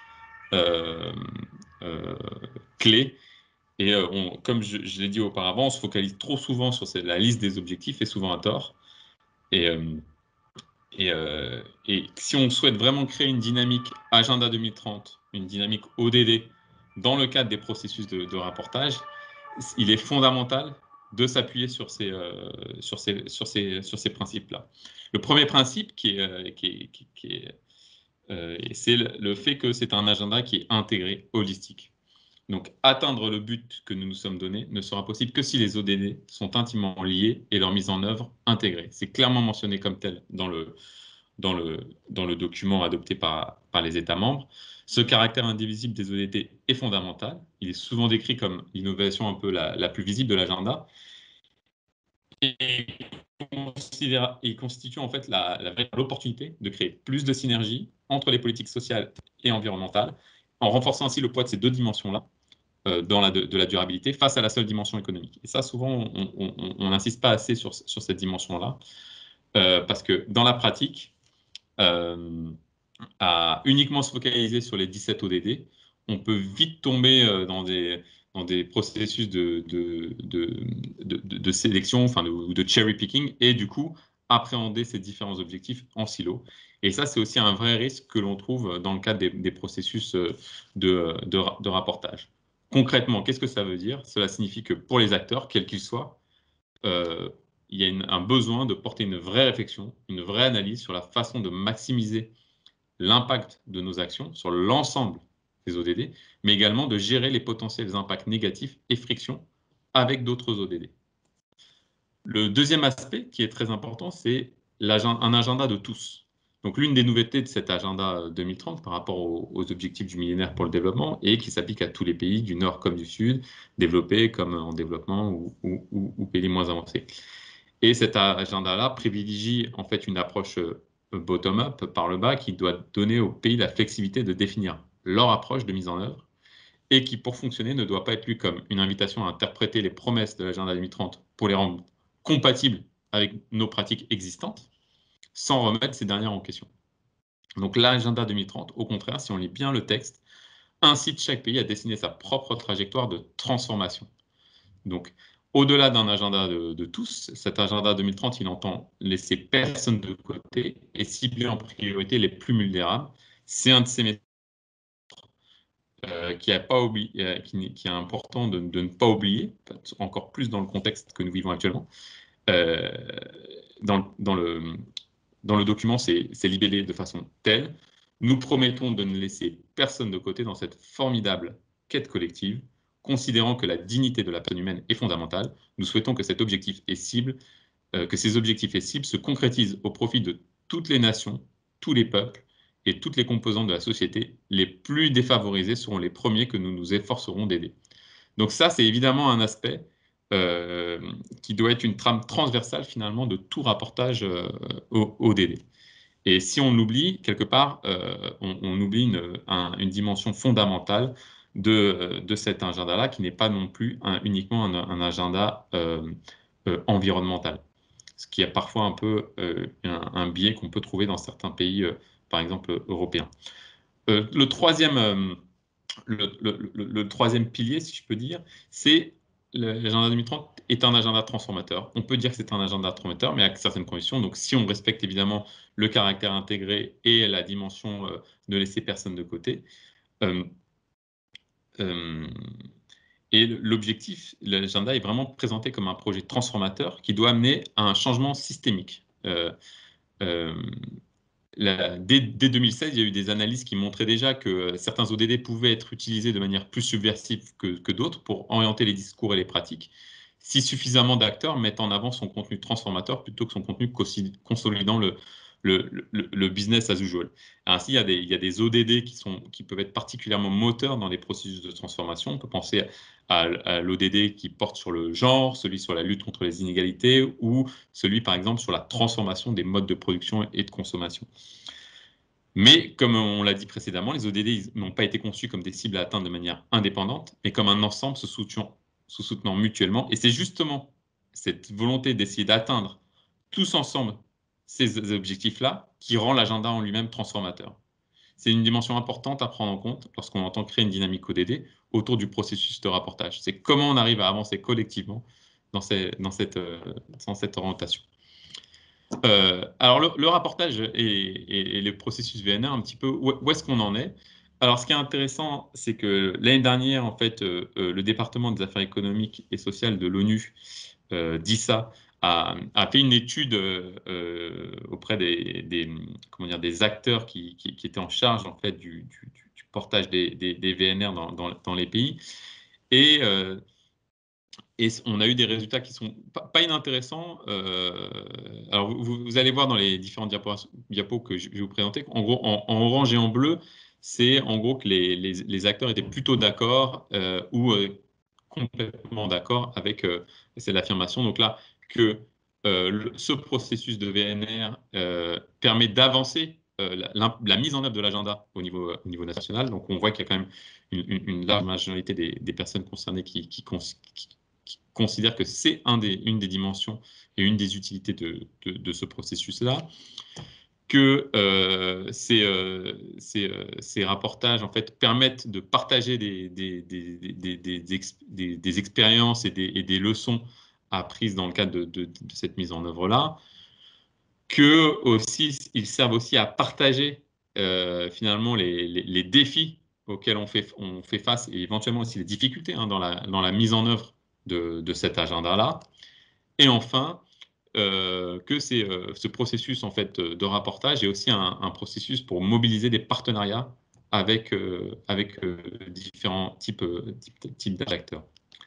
clés. Et comme je l'ai dit auparavant, on se focalise trop souvent sur la liste des objectifs et souvent à tort. Et si on souhaite vraiment créer une dynamique Agenda 2030, une dynamique ODD, dans le cadre des processus de rapportage, il est fondamental de s'appuyer sur ces principes-là. Le premier principe, c'est le fait que c'est un agenda qui est intégré, holistique. Donc, atteindre le but que nous nous sommes donné ne sera possible que si les ODD sont intimement liés et leur mise en œuvre intégrée. C'est clairement mentionné comme tel dans le document adopté par les États membres. Ce caractère indivisible des ODD est fondamental. Il est souvent décrit comme l'innovation un peu la plus visible de l'agenda. Et il constitue en fait l'opportunité de créer plus de synergie entre les politiques sociales et environnementales, en renforçant ainsi le poids de ces deux dimensions-là de la durabilité face à la seule dimension économique. Et ça, souvent, on n'insiste pas assez sur cette dimension-là, parce que dans la pratique, à uniquement se focaliser sur les 17 ODD, on peut vite tomber dans des processus de sélection, enfin de cherry picking, et du coup appréhender ces différents objectifs en silo. Et ça, c'est aussi un vrai risque que l'on trouve dans le cadre des processus de rapportage. Concrètement, qu'est-ce que ça veut dire? Cela signifie que pour les acteurs, quels qu'ils soient, il y a un besoin de porter une vraie réflexion, une vraie analyse sur la façon de maximiser l'impact de nos actions sur l'ensemble des ODD, mais également de gérer les potentiels impacts négatifs et frictions avec d'autres ODD. Le deuxième aspect qui est très important, c'est un agenda de tous. Donc, l'une des nouveautés de cet agenda 2030 par rapport aux objectifs du millénaire pour le développement et qui s'applique à tous les pays, du Nord comme du Sud, développés comme en développement ou pays moins avancés. Et cet agenda-là privilégie en fait une approche bottom-up, par le bas, qui doit donner aux pays la flexibilité de définir leur approche de mise en œuvre, et qui, pour fonctionner, ne doit pas être lu comme une invitation à interpréter les promesses de l'agenda 2030 pour les rendre compatibles avec nos pratiques existantes, sans remettre ces dernières en question. Donc l'agenda 2030, au contraire, si on lit bien le texte, incite chaque pays à dessiner sa propre trajectoire de transformation. Donc, au-delà d'un agenda de tous, cet agenda 2030, il entend laisser personne de côté et cibler en priorité les plus vulnérables. C'est un de ces messages qui est important de ne pas oublier, encore plus dans le contexte que nous vivons actuellement. Dans le document, c'est libellé de façon telle: nous promettons de ne laisser personne de côté dans cette formidable quête collective, considérant que la dignité de la personne humaine est fondamentale. Nous souhaitons que ces objectifs et cibles se concrétisent au profit de toutes les nations, tous les peuples et toutes les composantes de la société. Les plus défavorisés seront les premiers que nous nous efforcerons d'aider. Donc ça, c'est évidemment un aspect qui doit être une trame transversale finalement de tout rapportage ODD. Et si on oublie, quelque part, on oublie une dimension fondamentale de cet agenda-là, qui n'est pas non plus uniquement un agenda environnemental. Ce qui est parfois un peu un biais qu'on peut trouver dans certains pays, par exemple européens. Le troisième pilier, si je peux dire, c'est l'agenda 2030 est un agenda transformateur. On peut dire que c'est un agenda transformateur, mais à certaines conditions. Donc, si on respecte évidemment le caractère intégré et la dimension de laisser personne de côté. Et l'objectif, l'agenda est vraiment présenté comme un projet transformateur qui doit amener à un changement systémique. Dès 2016, il y a eu des analyses qui montraient déjà que certains ODD pouvaient être utilisés de manière plus subversive que d'autres pour orienter les discours et les pratiques, si suffisamment d'acteurs mettent en avant son contenu transformateur plutôt que son contenu consolidant le business as usual. Ainsi, il y a des ODD qui peuvent être particulièrement moteurs dans les processus de transformation. On peut penser à l'ODD qui porte sur le genre, celui sur la lutte contre les inégalités, ou celui, par exemple, sur la transformation des modes de production et de consommation. Mais, comme on l'a dit précédemment, les ODD n'ont pas été conçus comme des cibles à atteindre de manière indépendante, mais comme un ensemble se soutenant mutuellement. Et c'est justement cette volonté d'essayer d'atteindre tous ensemble ces objectifs-là qui rend l'agenda en lui-même transformateur. C'est une dimension importante à prendre en compte lorsqu'on entend créer une dynamique ODD autour du processus de rapportage. C'est comment on arrive à avancer collectivement dans cette orientation. Alors, le rapportage et le processus VNR, un petit peu, où est-ce qu'on en est? Alors, ce qui est intéressant, c'est que l'année dernière, en fait, le département des affaires économiques et sociales de l'ONU, DISA, a fait une étude auprès des acteurs qui étaient en charge en fait, du portage des VNR dans les pays. Et on a eu des résultats qui sont pas inintéressants. Alors, vous allez voir dans les différents diapos que je vais vous présenter. En gros, en orange et en bleu, c'est en gros que les acteurs étaient plutôt d'accord ou complètement d'accord avec cette affirmation. Donc là, que ce processus de VNR permet d'avancer la mise en œuvre de l'agenda au niveau national. Donc, on voit qu'il y a quand même une large majorité des personnes concernées qui considèrent que c'est une des dimensions et une des utilités de ce processus-là, que ces rapportages en fait, permettent de partager des expériences et des leçons apprises dans le cadre de cette mise en œuvre-là, qu'ils servent aussi à partager finalement les défis auxquels on fait face et éventuellement aussi les difficultés dans la mise en œuvre de cet agenda-là. Et enfin, que ce processus en fait, de rapportage est aussi un processus pour mobiliser des partenariats avec différents types d'acteurs.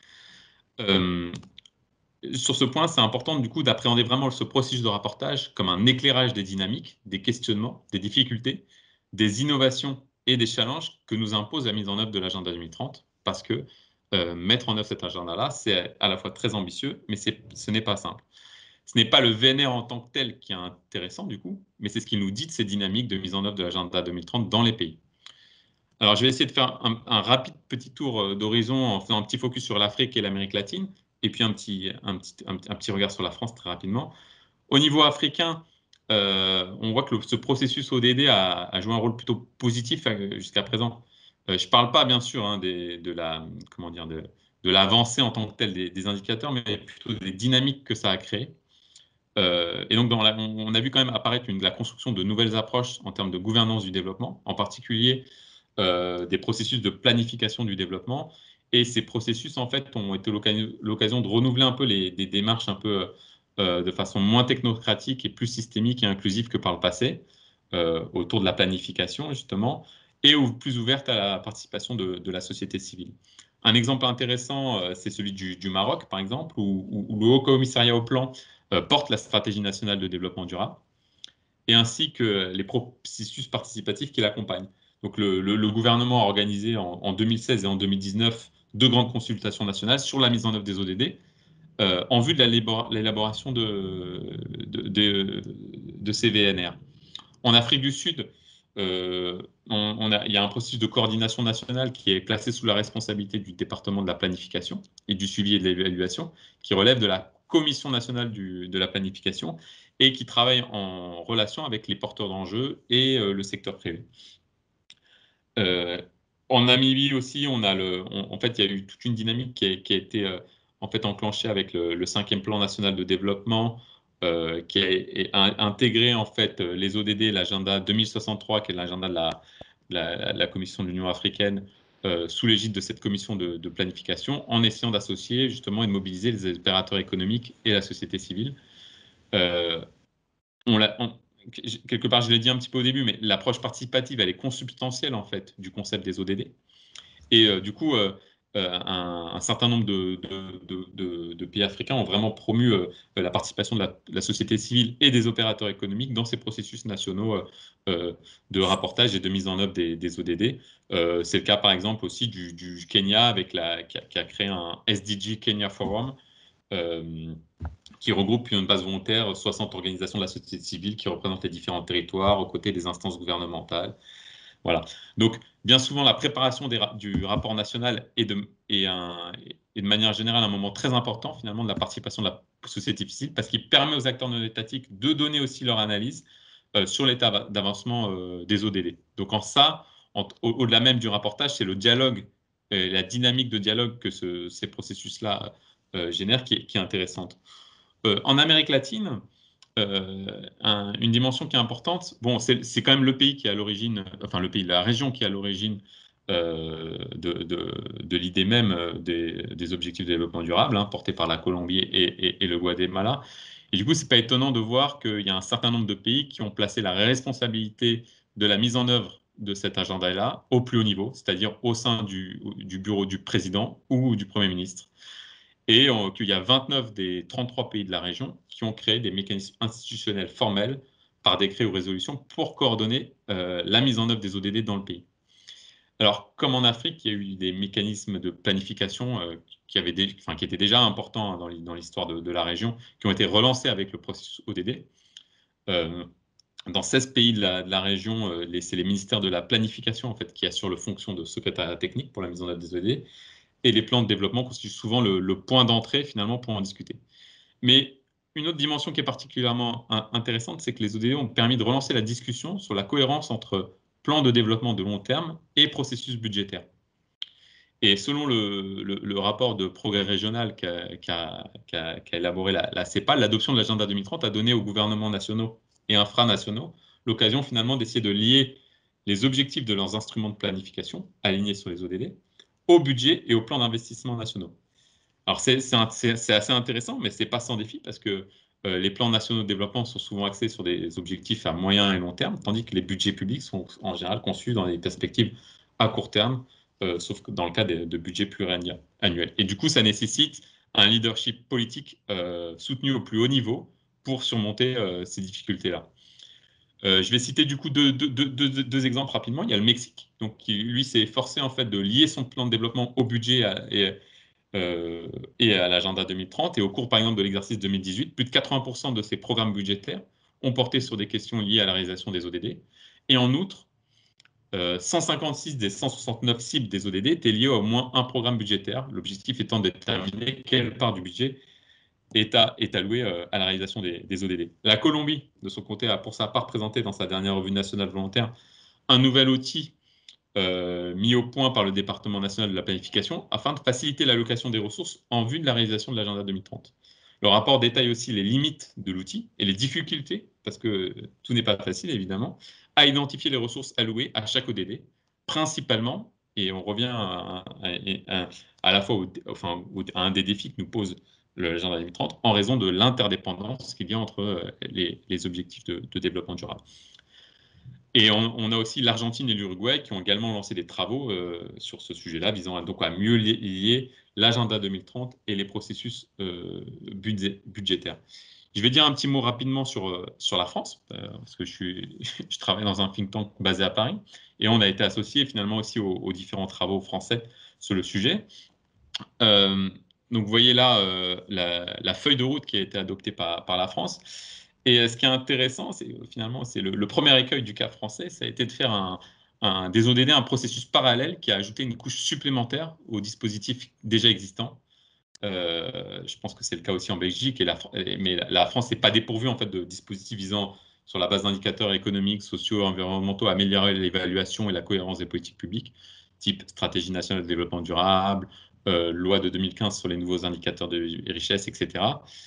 Sur ce point, c'est important du coup d'appréhender vraiment ce processus de rapportage comme un éclairage des dynamiques, des questionnements, des difficultés, des innovations et des challenges que nous impose la mise en œuvre de l'agenda 2030, parce que mettre en œuvre cet agenda-là, c'est à la fois très ambitieux, mais ce n'est pas simple. Ce n'est pas le VNR en tant que tel qui est intéressant du coup, mais c'est ce qu'il nous dit de ces dynamiques de mise en œuvre de l'agenda 2030 dans les pays. Alors, je vais essayer de faire un rapide petit tour d'horizon en faisant un petit focus sur l'Afrique et l'Amérique latine, et puis un petit regard sur la France très rapidement. Au niveau africain, on voit que ce processus ODD a joué un rôle plutôt positif jusqu'à présent. Je ne parle pas, bien sûr, hein, de l'avancée en tant que telle des indicateurs, mais plutôt des dynamiques que ça a créées. Et donc, on a vu quand même apparaître la construction de nouvelles approches en termes de gouvernance du développement, en particulier des processus de planification du développement. Et ces processus, en fait, ont été l'occasion de renouveler un peu des démarches un peu de façon moins technocratique et plus systémique et inclusive que par le passé, autour de la planification, justement, et plus ouverte à la participation de la société civile. Un exemple intéressant, c'est celui du Maroc, par exemple, où le Haut Commissariat au Plan porte la stratégie nationale de développement durable, et ainsi que les processus participatifs qui l'accompagnent. Donc le gouvernement a organisé en 2016 et en 2019 deux grandes consultations nationales sur la mise en œuvre des ODD en vue de l'élaboration de ces VNR. En Afrique du Sud, il y a un processus de coordination nationale qui est placé sous la responsabilité du département de la planification et du suivi et de l'évaluation, qui relève de la Commission nationale de la planification et qui travaille en relation avec les porteurs d'enjeux et le secteur privé. En Namibie aussi, en fait, il y a eu toute une dynamique qui a été en fait enclenchée avec le 5e plan national de développement, qui a intégré en fait les ODD, l'agenda 2063, qui est l'agenda de la Commission de l'Union africaine, sous l'égide de cette commission de planification, en essayant d'associer justement et de mobiliser les opérateurs économiques et la société civile. Quelque part, je l'ai dit un petit peu au début, mais l'approche participative, elle est consubstantielle en fait du concept des ODD. Et du coup, un certain nombre de pays africains ont vraiment promu la participation de la société civile et des opérateurs économiques dans ces processus nationaux de rapportage et de mise en œuvre des ODD. C'est le cas par exemple aussi du Kenya qui a créé un SDG Kenya Forum, qui regroupe une base volontaire 60 organisations de la société civile qui représentent les différents territoires aux côtés des instances gouvernementales. Voilà. Donc, bien souvent, la préparation du rapport national est de manière générale un moment très important finalement de la participation de la société civile parce qu'il permet aux acteurs non étatiques de donner aussi leur analyse sur l'état d'avancement des ODD. Donc, en ça, au-delà même du rapportage, c'est le dialogue, la dynamique de dialogue que ces processus-là génèrent qui est intéressante. En Amérique latine, une dimension qui est importante, bon, c'est quand même le pays qui est à l'origine, enfin la région qui est à l'origine de l'idée même des objectifs de développement durable, hein, portés par la Colombie et le Guatemala. Et du coup, c'est pas étonnant de voir qu'il y a un certain nombre de pays qui ont placé la responsabilité de la mise en œuvre de cet agenda-là au plus haut niveau, c'est-à-dire au sein du bureau du président ou du Premier ministre. Et qu'il y a 29 des 33 pays de la région qui ont créé des mécanismes institutionnels formels par décret ou résolution pour coordonner la mise en œuvre des ODD dans le pays. Alors, comme en Afrique, il y a eu des mécanismes de planification qui étaient déjà importants dans l'histoire de la région, qui ont été relancés avec le processus ODD. Dans 16 pays de la région, c'est les ministères de la planification en fait, qui assurent la fonction de secrétariat technique pour la mise en œuvre des ODD. Et les plans de développement constituent souvent le point d'entrée finalement pour en discuter. Mais une autre dimension qui est particulièrement intéressante, c'est que les ODD ont permis de relancer la discussion sur la cohérence entre plan de développement de long terme et processus budgétaire. Et selon le rapport de progrès régional qu'a élaboré la CEPAL, l'adoption de l'agenda 2030 a donné aux gouvernements nationaux et infranationaux l'occasion finalement d'essayer de lier les objectifs de leurs instruments de planification alignés sur les ODD au budget et au plan d'investissement nationaux. Alors, c'est assez intéressant, mais ce n'est pas sans défi parce que les plans nationaux de développement sont souvent axés sur des objectifs à moyen et long terme, tandis que les budgets publics sont en général conçus dans des perspectives à court terme, sauf que dans le cas de budgets pluriannuels. Et du coup, ça nécessite un leadership politique soutenu au plus haut niveau pour surmonter ces difficultés-là. Je vais citer du coup deux exemples rapidement. Il y a le Mexique, donc qui lui s'est forcé en fait de lier son plan de développement au budget et à l'agenda 2030. Et au cours, par exemple, de l'exercice 2018, plus de 80% de ces programmes budgétaires ont porté sur des questions liées à la réalisation des ODD. Et en outre, 156 des 169 cibles des ODD étaient liées à au moins un programme budgétaire, l'objectif étant de déterminer quelle part du budget est allouée à la réalisation des ODD. La Colombie, de son côté, a pour sa part présenté dans sa dernière revue nationale volontaire un nouvel outil mis au point par le département national de la planification afin de faciliter l'allocation des ressources en vue de la réalisation de l'agenda 2030. Le rapport détaille aussi les limites de l'outil et les difficultés, parce que tout n'est pas facile évidemment, à identifier les ressources allouées à chaque ODD, principalement, et on revient à la fois à un des défis que nous pose l'agenda 2030, en raison de l'interdépendance qu'il y a entre les objectifs de développement durable. Et on a aussi l'Argentine et l'Uruguay qui ont également lancé des travaux sur ce sujet-là, visant donc à mieux lier l'agenda 2030 et les processus budgétaires. Je vais dire un petit mot rapidement sur la France, parce que je travaille dans un think tank basé à Paris, et on a été associé finalement aussi aux différents travaux français sur le sujet. Donc vous voyez là la feuille de route qui a été adoptée par la France. Et ce qui est intéressant, c'est finalement, c'est le premier écueil du cas français, ça a été de faire des ODD, un processus parallèle qui a ajouté une couche supplémentaire aux dispositifs déjà existants. Je pense que c'est le cas aussi en Belgique, mais la France n'est pas dépourvue en fait, de dispositifs visant sur la base d'indicateurs économiques, sociaux, environnementaux, à améliorer l'évaluation et la cohérence des politiques publiques, type stratégie nationale de développement durable, loi de 2015 sur les nouveaux indicateurs de richesse, etc.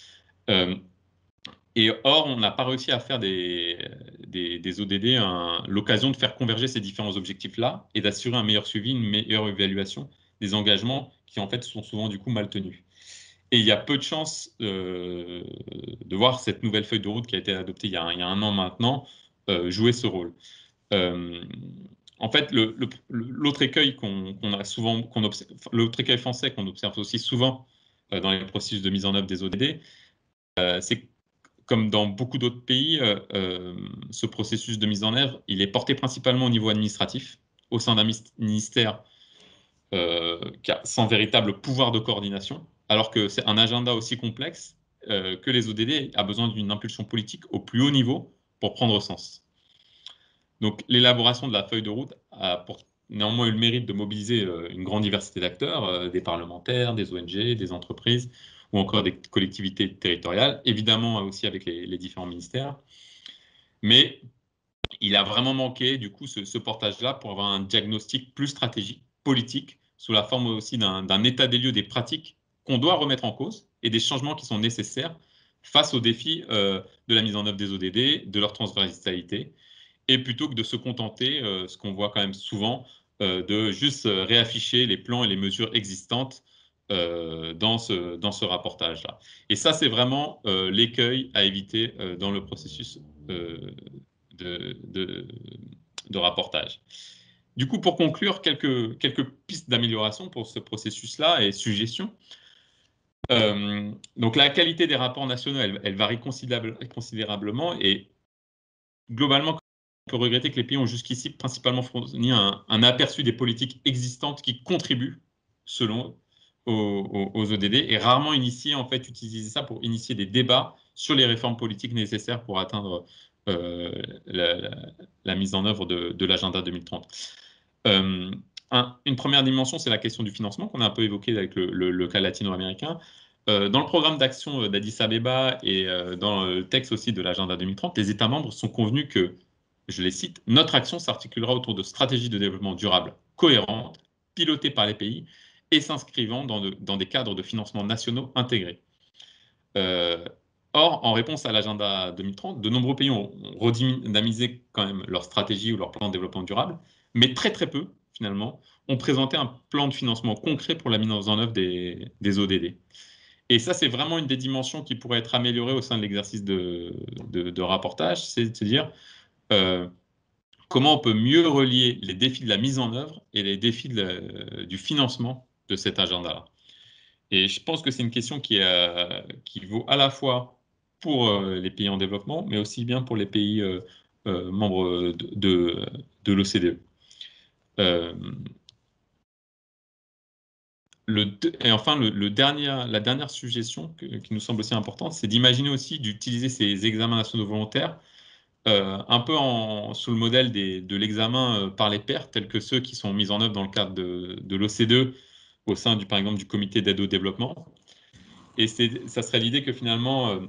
Et or, on n'a pas réussi à faire des ODD l'occasion de faire converger ces différents objectifs-là et d'assurer un meilleur suivi, une meilleure évaluation des engagements qui, en fait, sont souvent du coup mal tenus. Et il y a peu de chances de voir cette nouvelle feuille de route qui a été adoptée il y a un an maintenant jouer ce rôle. En fait, l'autre écueil l'autre écueil français qu'on observe aussi souvent dans les processus de mise en œuvre des ODD, c'est que comme dans beaucoup d'autres pays, ce processus de mise en œuvre, il est porté principalement au niveau administratif, au sein d'un ministère sans véritable pouvoir de coordination, alors que c'est un agenda aussi complexe que les ODD a besoin d'une impulsion politique au plus haut niveau pour prendre sens. Donc l'élaboration de la feuille de route a néanmoins eu le mérite de mobiliser une grande diversité d'acteurs, des parlementaires, des ONG, des entreprises, ou encore des collectivités territoriales, évidemment aussi avec les différents ministères. Mais il a vraiment manqué, du coup, ce portage-là pour avoir un diagnostic plus stratégique, politique, sous la forme aussi d'un état des lieux des pratiques qu'on doit remettre en cause et des changements qui sont nécessaires face aux défis de la mise en œuvre des ODD, de leur transversalité, et plutôt que de se contenter, ce qu'on voit quand même souvent, de juste réafficher les plans et les mesures existantes dans ce rapportage-là. Et ça, c'est vraiment l'écueil à éviter dans le processus de rapportage. Du coup, pour conclure, quelques pistes d'amélioration pour ce processus-là et suggestions. Donc, la qualité des rapports nationaux, elle varie considérablement et globalement, on peut regretter que les pays ont jusqu'ici principalement fourni un aperçu des politiques existantes qui contribuent, selon aux ODD, et rarement utiliser ça pour initier des débats sur les réformes politiques nécessaires pour atteindre la mise en œuvre de l'agenda 2030. Une première dimension, c'est la question du financement qu'on a un peu évoqué avec le cas latino-américain. Dans le programme d'action d'Addis Abeba et dans le texte aussi de l'agenda 2030, les États membres sont convenus que, je les cite, « Notre action s'articulera autour de stratégies de développement durable cohérentes, pilotées par les pays et s'inscrivant dans des cadres de financement nationaux intégrés. » Or, en réponse à l'agenda 2030, de nombreux pays ont redynamisé quand même leur stratégie ou leur plan de développement durable, mais très très peu, finalement, ont présenté un plan de financement concret pour la mise en œuvre des ODD. Et ça, c'est vraiment une des dimensions qui pourrait être améliorée au sein de l'exercice de rapportage, c'est de se dire comment on peut mieux relier les défis de la mise en œuvre et les défis du financement de cet agenda-là. Et je pense que c'est une question qui vaut à la fois pour les pays en développement, mais aussi bien pour les pays membres de l'OCDE. et enfin, la dernière suggestion qui nous semble aussi importante, c'est d'imaginer aussi d'utiliser ces examens nationaux volontaires un peu sous le modèle de l'examen par les pairs, tels que ceux qui sont mis en œuvre dans le cadre de l'OCDE, au sein, par exemple, du comité d'aide au développement. Et ça serait l'idée que finalement,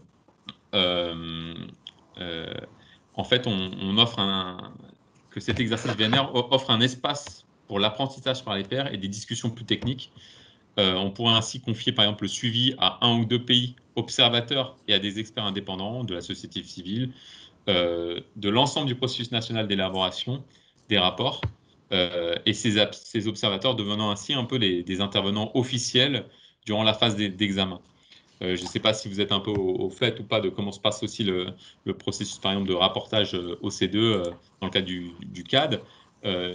en fait, on offre que cet exercice VNR offre un espace pour l'apprentissage par les pairs et des discussions plus techniques. On pourrait ainsi confier, par exemple, le suivi à 1 ou 2 pays observateurs et à des experts indépendants de la société civile, de l'ensemble du processus national d'élaboration des rapports, et ces observateurs devenant ainsi un peu des intervenants officiels durant la phase d'examen. Je ne sais pas si vous êtes un peu au fait ou pas de comment se passe aussi le processus, par exemple, de rapportage OCDE dans le cadre du CAD. Là,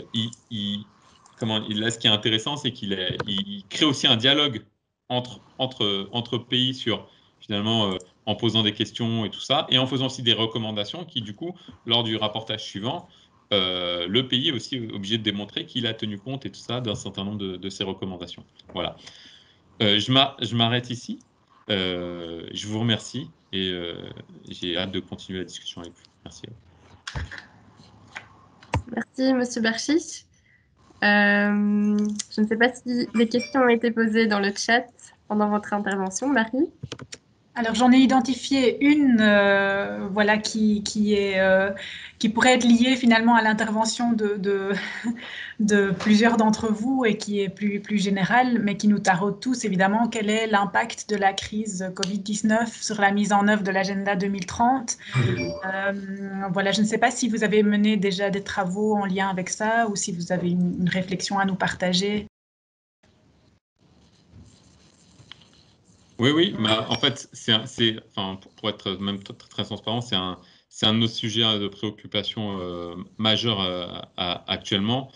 ce qui est intéressant, c'est qu'il crée aussi un dialogue entre pays sur, finalement, en posant des questions et tout ça, et en faisant aussi des recommandations qui, du coup, lors du rapportage suivant, le pays est aussi obligé de démontrer qu'il a tenu compte et tout ça d'un certain nombre de ces recommandations. Voilà. Je m'arrête ici. Je vous remercie et j'ai hâte de continuer la discussion avec vous. Merci. Merci, Monsieur Berchich. Je ne sais pas si des questions ont été posées dans le chat pendant votre intervention, Marie. Alors, j'en ai identifié une voilà, qui pourrait être liée finalement à l'intervention de plusieurs d'entre vous et qui est plus générale, mais qui nous taraude tous, évidemment. Quel est l'impact de la crise Covid-19 sur la mise en œuvre de l'agenda 2030 ? Voilà, je ne sais pas si vous avez mené déjà des travaux en lien avec ça ou si vous avez une réflexion à nous partager. Oui, en fait, enfin, pour être même très transparent, c'est un de nos sujets de préoccupation majeur actuellement.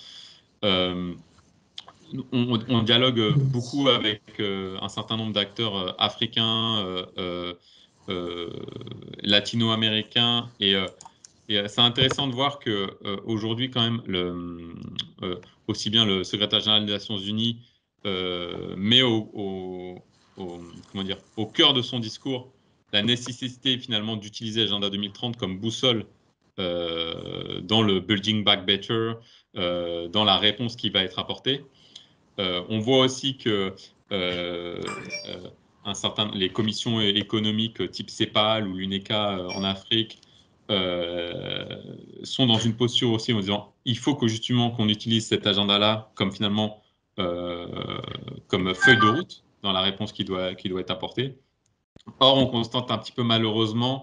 On dialogue beaucoup avec un certain nombre d'acteurs africains, latino-américains, et c'est intéressant de voir que aujourd'hui, quand même, aussi bien le secrétaire général des Nations Unies met comment dire, au cœur de son discours la nécessité finalement d'utiliser l'agenda 2030 comme boussole dans le Building Back Better, dans la réponse qui va être apportée. On voit aussi que les commissions économiques type CEPAL ou l'UNECA en Afrique sont dans une posture aussi en disant il faut que justement qu'on utilise cet agenda-là comme finalement comme feuille de route dans la réponse qui doit être apportée. Or, on constate un petit peu malheureusement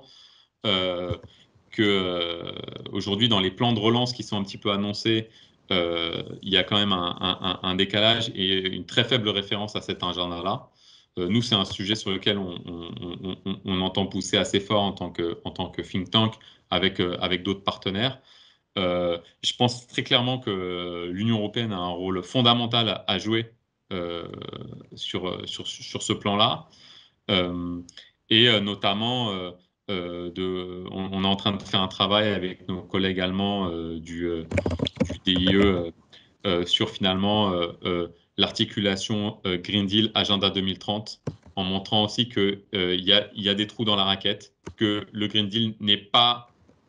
que aujourd'hui, dans les plans de relance qui sont un petit peu annoncés, il y a quand même un décalage et une très faible référence à cet agenda-là. Nous, c'est un sujet sur lequel on entend pousser assez fort en tant que think tank avec d'autres partenaires. Je pense très clairement que l'Union européenne a un rôle fondamental à jouer sur ce plan-là. Et notamment, on est en train de faire un travail avec nos collègues allemands du DIE sur finalement l'articulation Green Deal Agenda 2030, en montrant aussi qu'il y a des trous dans la raquette, que le Green Deal n'est pas,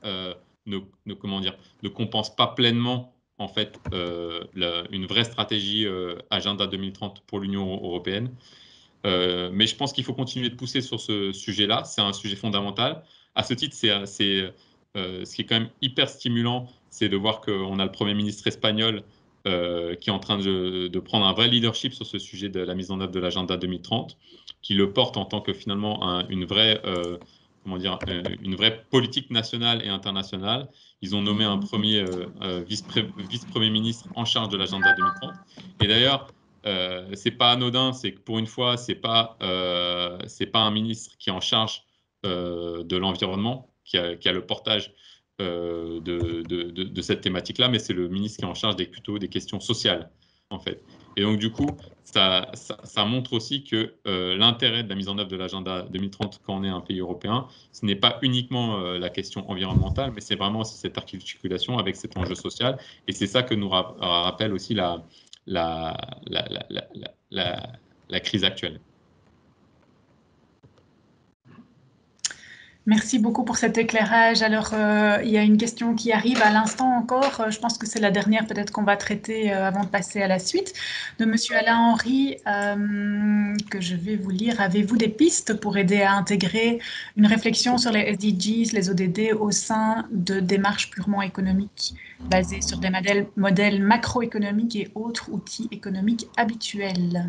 ne compense pas pleinement en fait une vraie stratégie Agenda 2030 pour l'Union européenne. Mais je pense qu'il faut continuer de pousser sur ce sujet-là. C'est un sujet fondamental. À ce titre, ce qui est quand même hyper stimulant, c'est de voir qu'on a le Premier ministre espagnol qui est en train de prendre un vrai leadership sur ce sujet de la mise en œuvre de l'agenda 2030, qui le porte en tant que finalement une vraie politique nationale et internationale. Ils ont nommé un premier vice-premier ministre en charge de l'agenda 2030. Et d'ailleurs, c'est pas anodin, c'est que pour une fois, c'est pas un ministre qui est en charge de l'environnement, qui a le portage de cette thématique-là, mais c'est le ministre qui est en charge plutôt des questions sociales, en fait. Et donc, du coup, ça montre aussi que l'intérêt de la mise en œuvre de l'agenda 2030 quand on est un pays européen, ce n'est pas uniquement la question environnementale, mais c'est vraiment aussi cette articulation avec cet enjeu social. Et c'est ça que nous rappelle aussi la crise actuelle. Merci beaucoup pour cet éclairage. Alors, il y a une question qui arrive à l'instant encore. Je pense que c'est la dernière peut-être qu'on va traiter avant de passer à la suite. De Monsieur Alain Henry, que je vais vous lire. Avez-vous des pistes pour aider à intégrer une réflexion sur les SDGs, les ODD, au sein de démarches purement économiques, basées sur des modèles macroéconomiques et autres outils économiques habituels?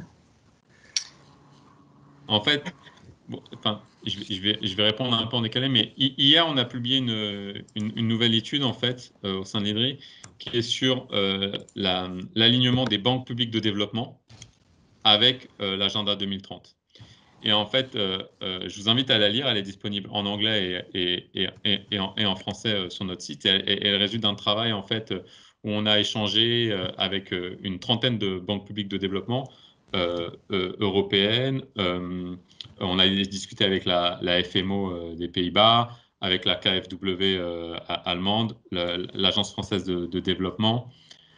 En fait, bon, enfin, je vais répondre un peu en décalé, mais hier, on a publié une nouvelle étude, en fait, au sein de l'IDRI, qui est sur l'alignement des banques publiques de développement avec l'agenda 2030. Et en fait, je vous invite à la lire, elle est disponible en anglais et en français sur notre site. Et elle résulte d'un travail, en fait, où on a échangé avec une trentaine de banques publiques de développement européennes. On a discuté avec la FMO des Pays-Bas, avec la KfW allemande, l'Agence française de développement,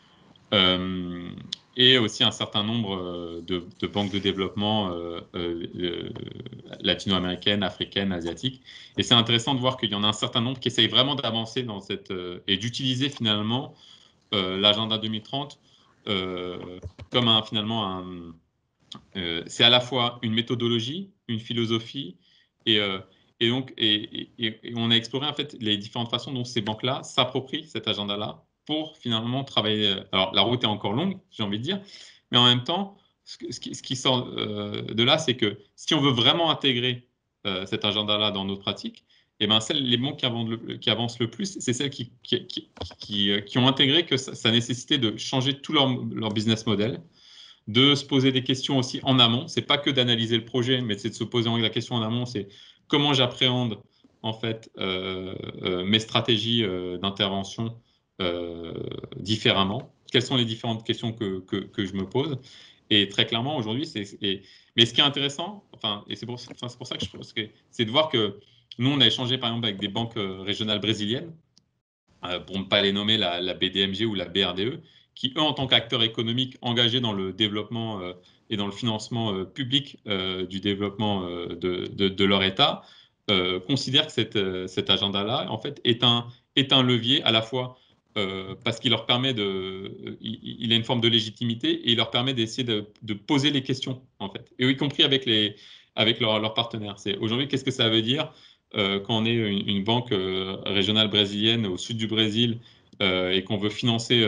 et aussi un certain nombre de banques de développement latino-américaines, africaines, asiatiques. Et c'est intéressant de voir qu'il y en a un certain nombre qui essayent vraiment d'avancer dans cette et d'utiliser finalement l'agenda 2030 comme finalement c'est à la fois une méthodologie, une philosophie, et donc on a exploré en fait les différentes façons dont ces banques-là s'approprient cet agenda-là pour finalement travailler. Alors la route est encore longue, j'ai envie de dire, mais en même temps, ce qui sort de là, c'est que si on veut vraiment intégrer cet agenda-là dans notre pratique, et ben les banques qui avancent le plus, c'est celles qui ont intégré que ça nécessitait de changer tout leur business model, de se poser des questions aussi en amont. C'est pas que d'analyser le projet, mais c'est de se poser la question en amont, c'est comment j'appréhende en fait mes stratégies d'intervention différemment. Quelles sont les différentes questions que je me pose? Et très clairement, aujourd'hui, mais ce qui est intéressant, enfin, et c'est pour ça que je pense que c'est de voir que nous, on a échangé par exemple avec des banques régionales brésiliennes, pour ne pas les nommer, la BDMG ou la BRDE, qui, eux, en tant qu'acteurs économiques engagés dans le développement et dans le financement public du développement de leur État, considèrent que cet agenda-là, en fait, est un levier à la fois parce qu'il leur permet il a une forme de légitimité et il leur permet d'essayer de poser les questions, en fait, et y compris avec leurs partenaires. C'est aujourd'hui, qu'est-ce que ça veut dire quand on est une banque régionale brésilienne au sud du Brésil et qu'on veut financer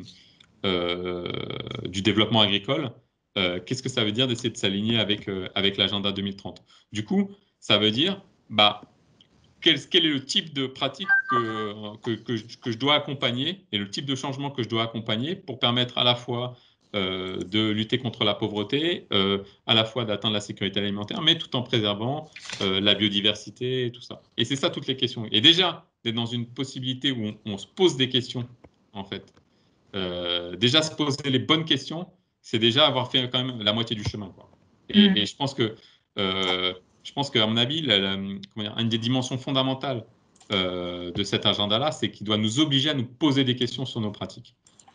du développement agricole, qu'est-ce que ça veut dire d'essayer de s'aligner avec l'agenda 2030? Du coup, ça veut dire quel est le type de pratique que je dois accompagner et le type de changement que je dois accompagner pour permettre à la fois de lutter contre la pauvreté, à la fois d'atteindre la sécurité alimentaire, mais tout en préservant la biodiversité et tout ça. Et c'est ça toutes les questions. Et déjà, d'être dans une possibilité où on se pose des questions, en fait. Déjà se poser les bonnes questions, c'est déjà avoir fait quand même la moitié du chemin, quoi. Et je pense qu'à mon avis, une des dimensions fondamentales de cet agenda-là, c'est qu'il doit nous obliger à nous poser des questions sur nos pratiques.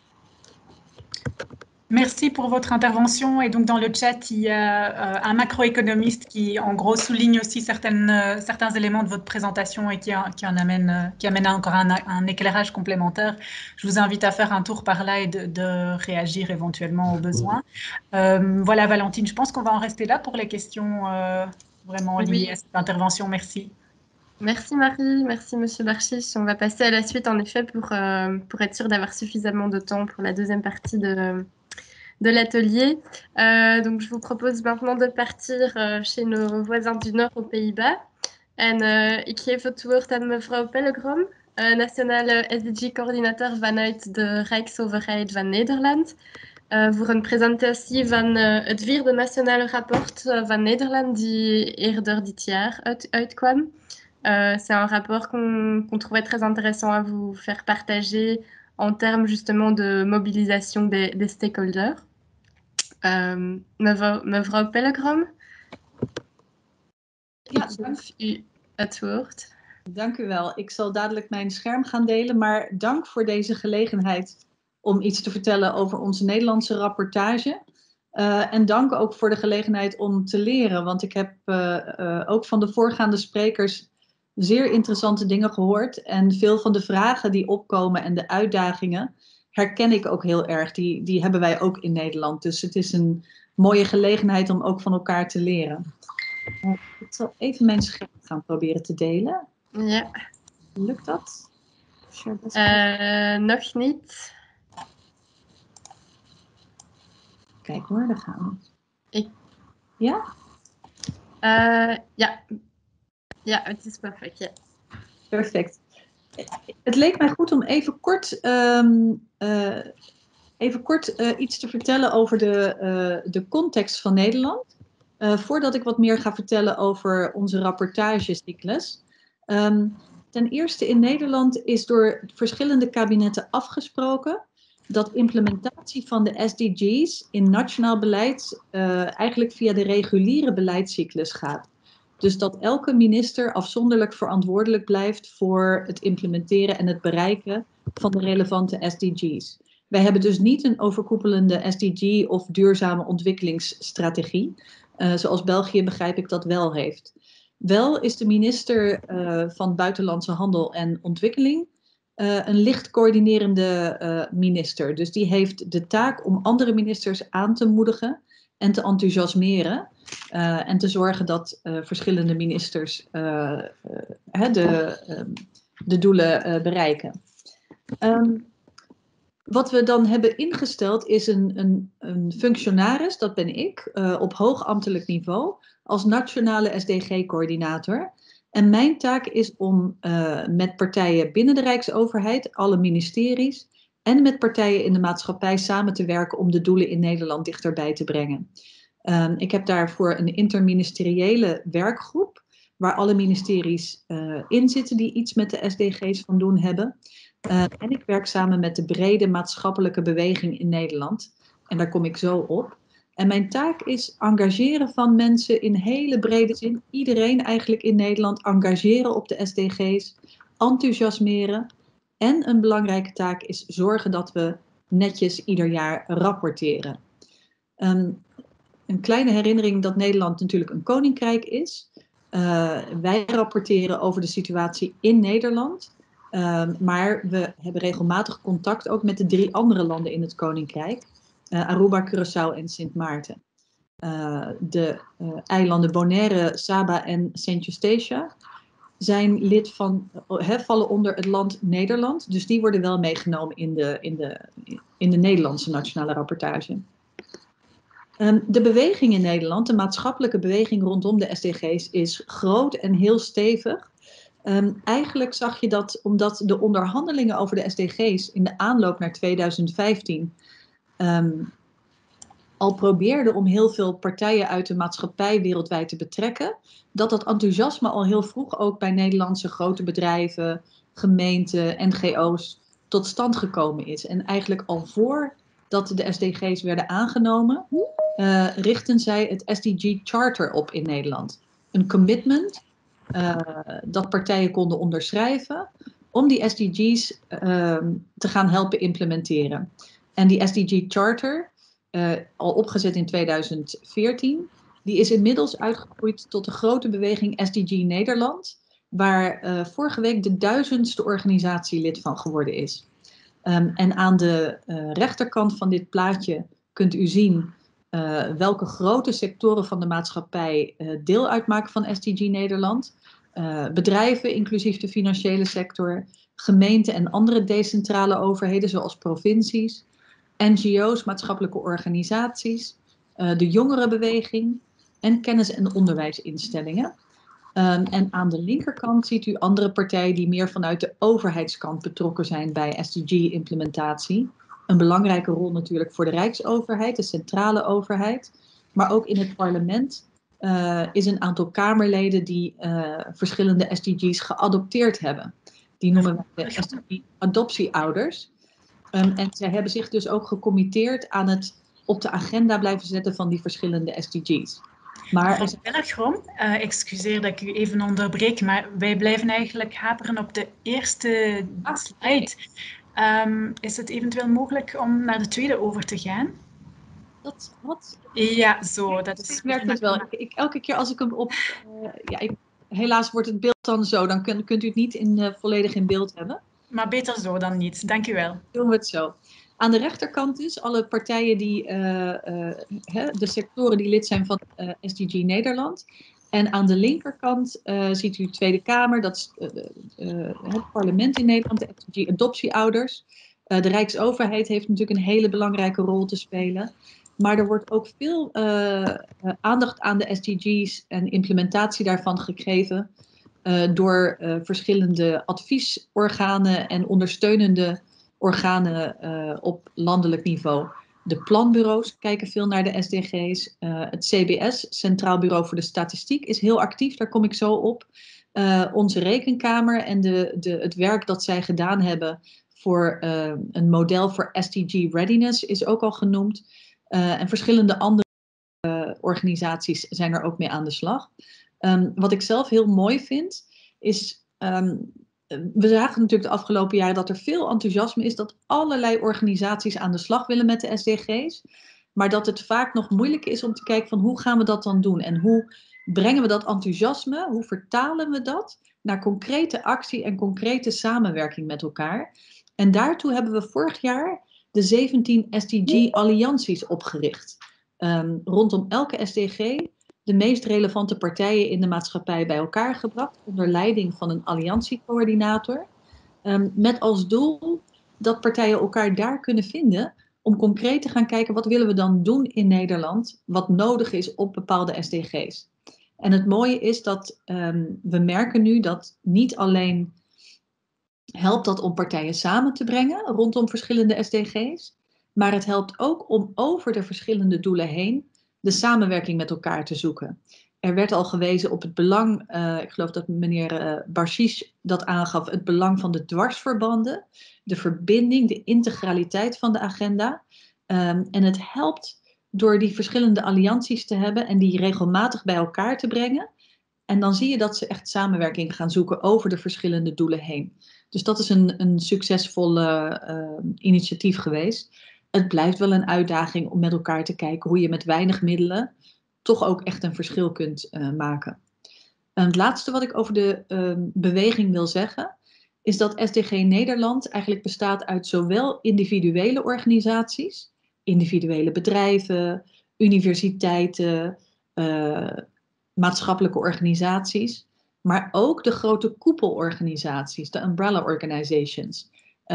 Merci pour votre intervention. Et donc, dans le chat, il y a un macroéconomiste qui, en gros, souligne aussi certains éléments de votre présentation et qui amène encore un éclairage complémentaire. Je vous invite à faire un tour par là et de réagir éventuellement aux besoins. Voilà, Valentine, je pense qu'on va en rester là pour les questions vraiment liées à cette intervention. Merci. Merci Marie, merci Monsieur Barchich. On va passer à la suite en effet pour être sûr d'avoir suffisamment de temps pour la deuxième partie de l'atelier. Donc je vous propose maintenant de partir chez nos voisins du Nord aux Pays-Bas. En ik geef het woord aan mevrouw Pellegrom, nationale SDG-coördinator vanuit de Rijksoverheid van Nederland. Voor een presentatie van het vierde nationale rapport van Nederland die eerder dit jaar uitkwam. C'est un rapport qu'on trouvait très intéressant à vous faire partager en termes justement de mobilisation des stakeholders. Mevrouw Pellegrom, ja, ik geef u het woord. Dank u wel. Ik zal dadelijk mijn scherm gaan delen, maar dank voor deze gelegenheid om iets te vertellen over onze Nederlandse rapportage. En dank ook voor de gelegenheid om te leren. Want ik heb ook van de voorgaande sprekers zeer interessante dingen gehoord. En veel van de vragen die opkomen en de uitdagingen herken ik ook heel erg. Die hebben wij ook in Nederland. Dus het is een mooie gelegenheid om ook van elkaar te leren. Ik zal even mijn scherm gaan proberen te delen. Ja. Lukt dat? Nog niet. Kijk hoor, daar gaan we. Ja? Ja. Ja, het is perfect. Ja. Perfect. Het leek mij goed om even kort iets te vertellen over de context van Nederland. Voordat ik wat meer ga vertellen over onze rapportagecyclus. Ten eerste in Nederland is door verschillende kabinetten afgesproken dat implementatie van de SDG's in nationaal beleid eigenlijk via de reguliere beleidscyclus gaat. Dus dat elke minister afzonderlijk verantwoordelijk blijft voor het implementeren en het bereiken van de relevante SDG's. Wij hebben dus niet een overkoepelende SDG of duurzame ontwikkelingsstrategie, zoals België begrijp ik dat wel heeft. Wel is de minister van Buitenlandse Handel en Ontwikkeling een licht coördinerende minister. Dus die heeft de taak om andere ministers aan te moedigen en te enthousiasmeren. En te zorgen dat verschillende ministers de doelen bereiken. Wat we dan hebben ingesteld is een functionaris, dat ben ik, op hoogambtelijk niveau, als nationale SDG-coördinator. En mijn taak is om met partijen binnen de Rijksoverheid, alle ministeries, en met partijen in de maatschappij samen te werken om de doelen in Nederland dichterbij te brengen. Ik heb daarvoor een interministeriële werkgroep, waar alle ministeries in zitten die iets met de SDG's van doen hebben. En ik werk samen met de brede maatschappelijke beweging in Nederland. En daar kom ik zo op. En mijn taak is engageren van mensen in hele brede zin. Iedereen eigenlijk in Nederland engageren op de SDG's, enthousiasmeren. En een belangrijke taak is zorgen dat we netjes ieder jaar rapporteren. Een kleine herinnering dat Nederland natuurlijk een koninkrijk is. Wij rapporteren over de situatie in Nederland. Maar we hebben regelmatig contact ook met de 3 andere landen in het koninkrijk. Aruba, Curaçao en Sint Maarten. De eilanden Bonaire, Saba en Saint Eustatia zijn lid van, vallen onder het land Nederland. Dus die worden wel meegenomen in de Nederlandse nationale rapportage. De beweging in Nederland, de maatschappelijke beweging rondom de SDG's, is groot en heel stevig. Eigenlijk zag je dat omdat de onderhandelingen over de SDG's in de aanloop naar 2015 al probeerden om heel veel partijen uit de maatschappij wereldwijd te betrekken, dat enthousiasme al heel vroeg ook bij Nederlandse grote bedrijven, gemeenten, NGO's tot stand gekomen is. En eigenlijk al voordat de SDG's werden aangenomen, richten zij het SDG Charter op in Nederland. Een commitment dat partijen konden onderschrijven om die SDG's te gaan helpen implementeren. En die SDG Charter, al opgezet in 2014, die is inmiddels uitgegroeid tot de grote beweging SDG Nederland, waar vorige week de 1000ste organisatie lid van geworden is. En aan de rechterkant van dit plaatje kunt u zien welke grote sectoren van de maatschappij deel uitmaken van SDG Nederland. Bedrijven, inclusief de financiële sector, gemeenten en andere decentrale overheden zoals provincies, NGO's, maatschappelijke organisaties, de jongerenbeweging en kennis- en onderwijsinstellingen. En aan de linkerkant ziet u andere partijen die meer vanuit de overheidskant betrokken zijn bij SDG-implementatie. Een belangrijke rol natuurlijk voor de Rijksoverheid, de centrale overheid. Maar ook in het parlement is een aantal Kamerleden die verschillende SDG's geadopteerd hebben. Die noemen we de SDG-adoptieouders. En zij hebben zich dus ook gecommitteerd aan het op de agenda blijven zetten van die verschillende SDG's. Maar Bellegrom, excuseer dat ik u even onderbreek, maar wij blijven eigenlijk haperen op de eerste slide. Is het eventueel mogelijk om naar de tweede over te gaan? Ja, zo, dat is... Ik merk dat wel. Elke keer als ik hem op... helaas wordt het beeld dan zo. Dan kunt u het niet volledig in beeld hebben. Maar beter zo dan niet. Dank u wel. Doen we het zo. Aan de rechterkant dus alle partijen die... de sectoren die lid zijn van SDG Nederland. En aan de linkerkant ziet u de Tweede Kamer. Dat is het parlement in Nederland. De SDG adoptieouders. De Rijksoverheid heeft natuurlijk een hele belangrijke rol te spelen. Maar er wordt ook veel aandacht aan de SDG's en implementatie daarvan gegeven door verschillende adviesorganen en ondersteunende organen op landelijk niveau. De planbureaus kijken veel naar de SDG's. Het CBS, Centraal Bureau voor de Statistiek, is heel actief, daar kom ik zo op. Onze rekenkamer en het werk dat zij gedaan hebben voor een model voor SDG readiness is ook al genoemd. En verschillende andere organisaties zijn er ook mee aan de slag. Wat ik zelf heel mooi vind, is... we zagen natuurlijk de afgelopen jaren dat er veel enthousiasme is, dat allerlei organisaties aan de slag willen met de SDG's. Maar dat het vaak nog moeilijk is om te kijken van hoe gaan we dat dan doen? En hoe brengen we dat enthousiasme, hoe vertalen we dat naar concrete actie en concrete samenwerking met elkaar? En daartoe hebben we vorig jaar de 17 SDG-allianties opgericht. Rondom elke SDG de meest relevante partijen in de maatschappij bij elkaar gebracht, onder leiding van een alliantiecoördinator. Met als doel dat partijen elkaar daar kunnen vinden om concreet te gaan kijken wat willen we dan doen in Nederland, wat nodig is op bepaalde SDG's. En het mooie is dat we merken nu dat niet alleen helpt dat om partijen samen te brengen rondom verschillende SDG's, maar het helpt ook om over de verschillende doelen heen de samenwerking met elkaar te zoeken. Er werd al gewezen op het belang, ik geloof dat meneer Barshish dat aangaf, het belang van de dwarsverbanden, de verbinding, de integraliteit van de agenda. En het helpt door die verschillende allianties te hebben en die regelmatig bij elkaar te brengen. En dan zie je dat ze echt samenwerking gaan zoeken over de verschillende doelen heen. Dus dat is een succesvolle initiatief geweest. Het blijft wel een uitdaging om met elkaar te kijken hoe je met weinig middelen toch ook echt een verschil kunt maken. Het laatste wat ik over de beweging wil zeggen, is dat SDG Nederland eigenlijk bestaat uit zowel individuele organisaties, individuele bedrijven, universiteiten, maatschappelijke organisaties, maar ook de grote koepelorganisaties, de umbrella organizations,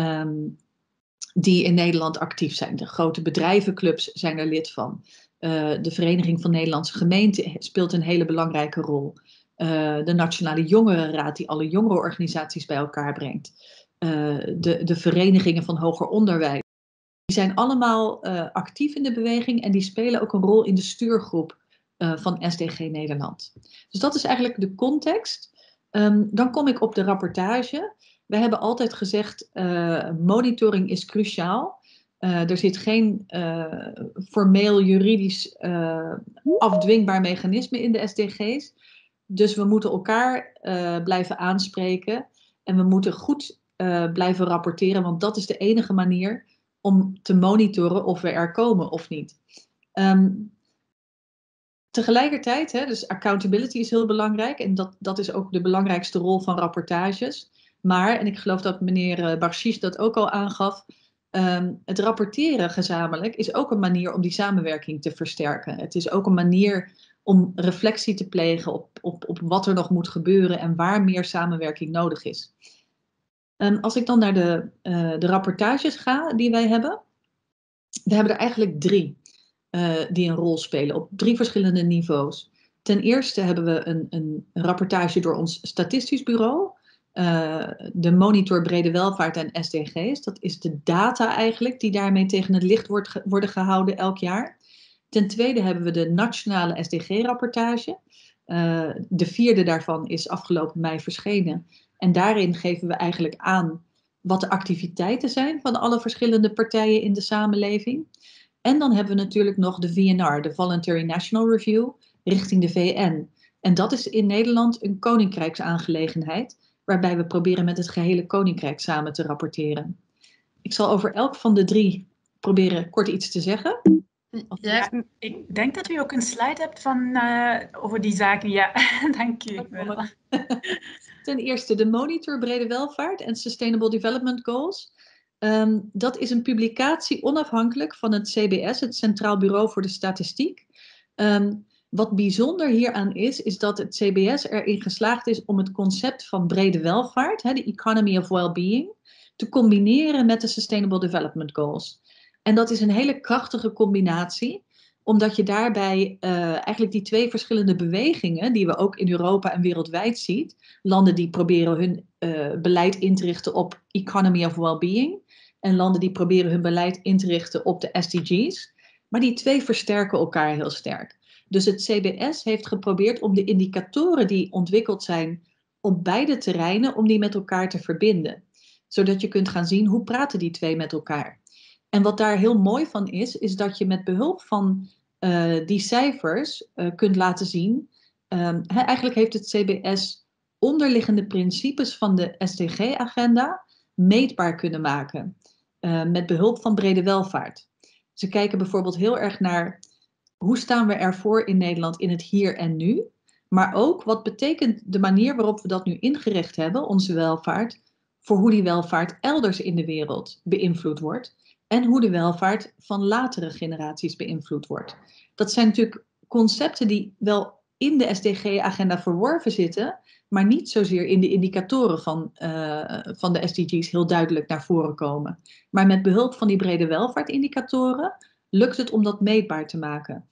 die in Nederland actief zijn. De grote bedrijvenclubs zijn er lid van. De Vereniging van Nederlandse Gemeenten speelt een hele belangrijke rol. De Nationale Jongerenraad die alle jongerenorganisaties bij elkaar brengt. De verenigingen van hoger onderwijs. Die zijn allemaal actief in de beweging en die spelen ook een rol in de stuurgroep van SDG Nederland. Dus dat is eigenlijk de context. Dan kom ik op de rapportage. We hebben altijd gezegd, monitoring is cruciaal. Er zit geen formeel juridisch afdwingbaar mechanisme in de SDG's. Dus we moeten elkaar blijven aanspreken en we moeten goed blijven rapporteren, want dat is de enige manier om te monitoren of we er komen of niet. Tegelijkertijd, dus accountability is heel belangrijk en dat is ook de belangrijkste rol van rapportages. Maar, en ik geloof dat meneer Barshish dat ook al aangaf, het rapporteren gezamenlijk is ook een manier om die samenwerking te versterken. Het is ook een manier om reflectie te plegen op wat er nog moet gebeuren en waar meer samenwerking nodig is. Als ik dan naar de rapportages ga die wij hebben, we hebben er eigenlijk 3 die een rol spelen op 3 verschillende niveaus. Ten eerste hebben we een rapportage door ons statistisch bureau. De monitor brede welvaart en SDG's. Dat is de data eigenlijk die daarmee tegen het licht worden gehouden elk jaar. Ten tweede hebben we de nationale SDG-rapportage. De 4e daarvan is afgelopen mei verschenen. En daarin geven we eigenlijk aan wat de activiteiten zijn van alle verschillende partijen in de samenleving. En dan hebben we natuurlijk nog de VNR, de Voluntary National Review, richting de VN. En dat is in Nederland een koninkrijksaangelegenheid, waarbij we proberen met het gehele koninkrijk samen te rapporteren. Ik zal over elk van de 3 proberen kort iets te zeggen. Ja. Ik denk dat u ook een slide hebt over die zaken. Ja, dank u wel. Ten eerste de Monitor Brede Welvaart en Sustainable Development Goals. Dat is een publicatie onafhankelijk van het CBS, het Centraal Bureau voor de Statistiek. Wat bijzonder hieraan is dat het CBS erin geslaagd is om het concept van brede welvaart, de Economy of Wellbeing, te combineren met de Sustainable Development Goals. En dat is een hele krachtige combinatie, omdat je daarbij eigenlijk die twee verschillende bewegingen, die we ook in Europa en wereldwijd zien, landen die proberen hun beleid in te richten op Economy of Wellbeing en landen die proberen hun beleid in te richten op de SDG's, maar die twee versterken elkaar heel sterk. Dus het CBS heeft geprobeerd om de indicatoren die ontwikkeld zijn op beide terreinen, om die met elkaar te verbinden. Zodat je kunt gaan zien hoe praten die twee met elkaar. En wat daar heel mooi van is dat je met behulp van die cijfers kunt laten zien. Eigenlijk heeft het CBS onderliggende principes van de SDG-agenda meetbaar kunnen maken. Met behulp van brede welvaart. Ze kijken bijvoorbeeld heel erg naar hoe staan we ervoor in Nederland in het hier en nu. Maar ook wat betekent de manier waarop we dat nu ingericht hebben, onze welvaart, voor hoe die welvaart elders in de wereld beïnvloed wordt. En hoe de welvaart van latere generaties beïnvloed wordt. Dat zijn natuurlijk concepten die wel in de SDG-agenda verworven zitten, maar niet zozeer in de indicatoren van de SDG's heel duidelijk naar voren komen. Maar met behulp van die brede welvaartindicatoren lukt het om dat meetbaar te maken.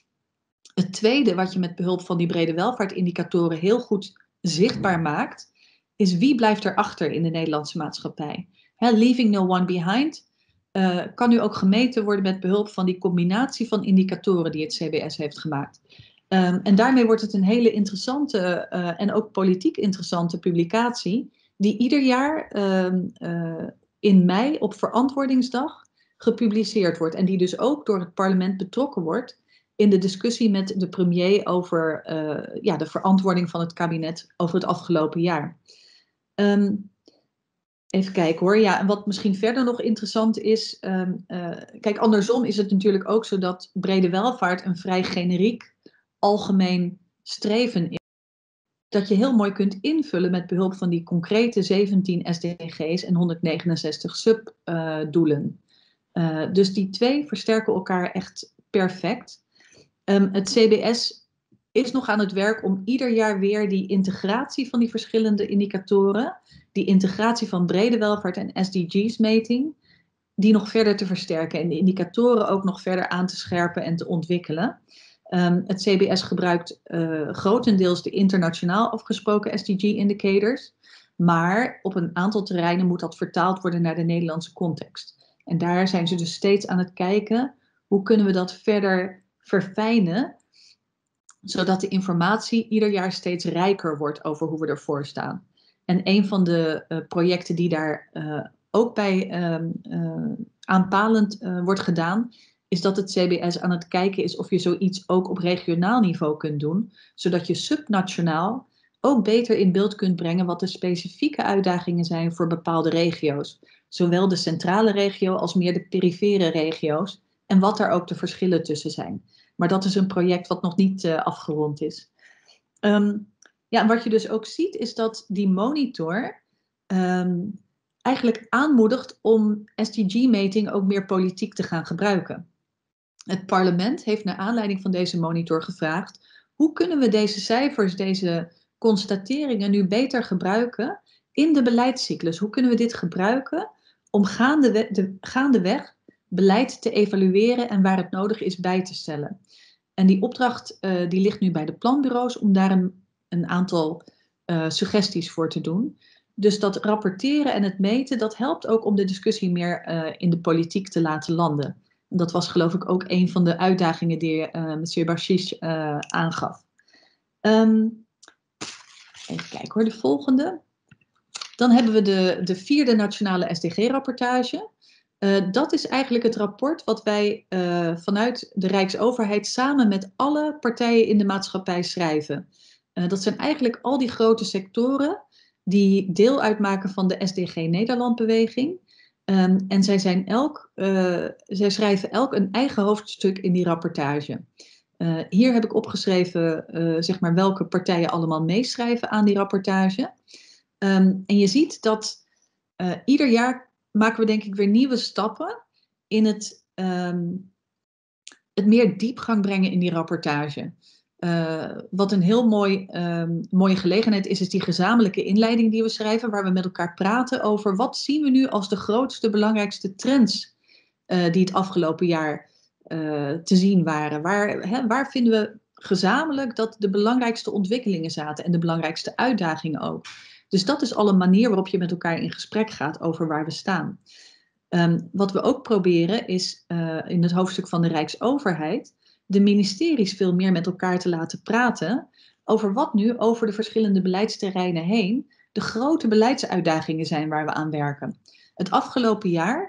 Het tweede wat je met behulp van die brede welvaartindicatoren heel goed zichtbaar maakt, is wie blijft er achter in de Nederlandse maatschappij. Leaving no one behind kan nu ook gemeten worden met behulp van die combinatie van indicatoren die het CBS heeft gemaakt. En daarmee wordt het een hele interessante en ook politiek interessante publicatie, die ieder jaar in mei op Verantwoordingsdag gepubliceerd wordt. En die dus ook door het parlement betrokken wordt in de discussie met de premier over de verantwoording van het kabinet over het afgelopen jaar. Even kijken hoor. Ja, en wat misschien verder nog interessant is. Kijk, andersom is het natuurlijk ook zo dat brede welvaart een vrij generiek algemeen streven is. Dat je heel mooi kunt invullen met behulp van die concrete 17 SDG's en 169 subdoelen. Dus die twee versterken elkaar echt perfect. Het CBS is nog aan het werk om ieder jaar weer die integratie van die verschillende indicatoren, die integratie van brede welvaart en SDG's-meting, die nog verder te versterken en de indicatoren ook nog verder aan te scherpen en te ontwikkelen. Het CBS gebruikt grotendeels de internationaal afgesproken SDG-indicators, maar op een aantal terreinen moet dat vertaald worden naar de Nederlandse context. En daar zijn ze dus steeds aan het kijken, hoe kunnen we dat verder verfijnen, zodat de informatie ieder jaar steeds rijker wordt over hoe we ervoor staan. En een van de projecten die daar ook bij aanpalend wordt gedaan, is dat het CBS aan het kijken is of je zoiets ook op regionaal niveau kunt doen, zodat je subnationaal ook beter in beeld kunt brengen wat de specifieke uitdagingen zijn voor bepaalde regio's. Zowel de centrale regio als meer de perifere regio's en wat daar ook de verschillen tussen zijn. Maar dat is een project wat nog niet afgerond is. En wat je dus ook ziet is dat die monitor eigenlijk aanmoedigt om SDG-meting ook meer politiek te gaan gebruiken. Het parlement heeft naar aanleiding van deze monitor gevraagd, hoe kunnen we deze cijfers, deze constateringen nu beter gebruiken in de beleidscyclus? Hoe kunnen we dit gebruiken om gaandeweg beleid te evalueren en waar het nodig is bij te stellen? En die opdracht die ligt nu bij de planbureaus om daar een aantal suggesties voor te doen. Dus dat rapporteren en het meten, dat helpt ook om de discussie meer in de politiek te laten landen. En dat was geloof ik ook een van de uitdagingen die monsieur Bachish aangaf. Even kijken hoor, de volgende. Dan hebben we de vierde nationale SDG-rapportage. Dat is eigenlijk het rapport wat wij vanuit de Rijksoverheid samen met alle partijen in de maatschappij schrijven. Dat zijn eigenlijk al die grote sectoren die deel uitmaken van de SDG Nederland-beweging. En zij schrijven elk een eigen hoofdstuk in die rapportage. Hier heb ik opgeschreven zeg maar welke partijen allemaal meeschrijven aan die rapportage. En je ziet dat ieder jaar maken we denk ik weer nieuwe stappen in het meer diepgang brengen in die rapportage. Wat een heel mooie gelegenheid is die gezamenlijke inleiding die we schrijven, waar we met elkaar praten over wat zien we nu als de grootste, belangrijkste trends die het afgelopen jaar te zien waren. Waar vinden we gezamenlijk dat de belangrijkste ontwikkelingen zaten en de belangrijkste uitdagingen ook. Dus dat is al een manier waarop je met elkaar in gesprek gaat over waar we staan. Wat we ook proberen is in het hoofdstuk van de Rijksoverheid de ministeries veel meer met elkaar te laten praten over wat nu over de verschillende beleidsterreinen heen de grote beleidsuitdagingen zijn waar we aan werken. Het afgelopen jaar,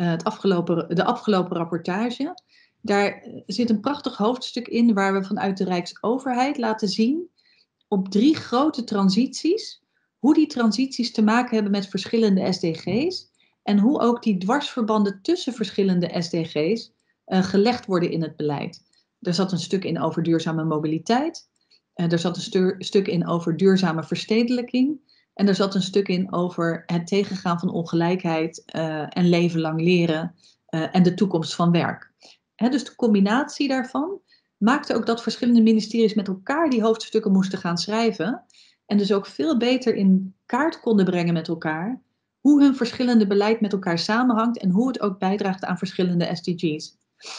de afgelopen rapportage, daar zit een prachtig hoofdstuk in waar we vanuit de Rijksoverheid laten zien op 3 grote transities, hoe die transities te maken hebben met verschillende SDG's en hoe ook die dwarsverbanden tussen verschillende SDG's gelegd worden in het beleid. Er zat een stuk in over duurzame mobiliteit. Er zat een stuk in over duurzame verstedelijking. En er zat een stuk in over het tegengaan van ongelijkheid en leven lang leren en de toekomst van werk. Dus de combinatie daarvan maakte ook dat verschillende ministeries met elkaar die hoofdstukken moesten gaan schrijven. En dus ook veel beter in kaart konden brengen met elkaar hoe hun verschillende beleid met elkaar samenhangt en hoe het ook bijdraagt aan verschillende SDG's.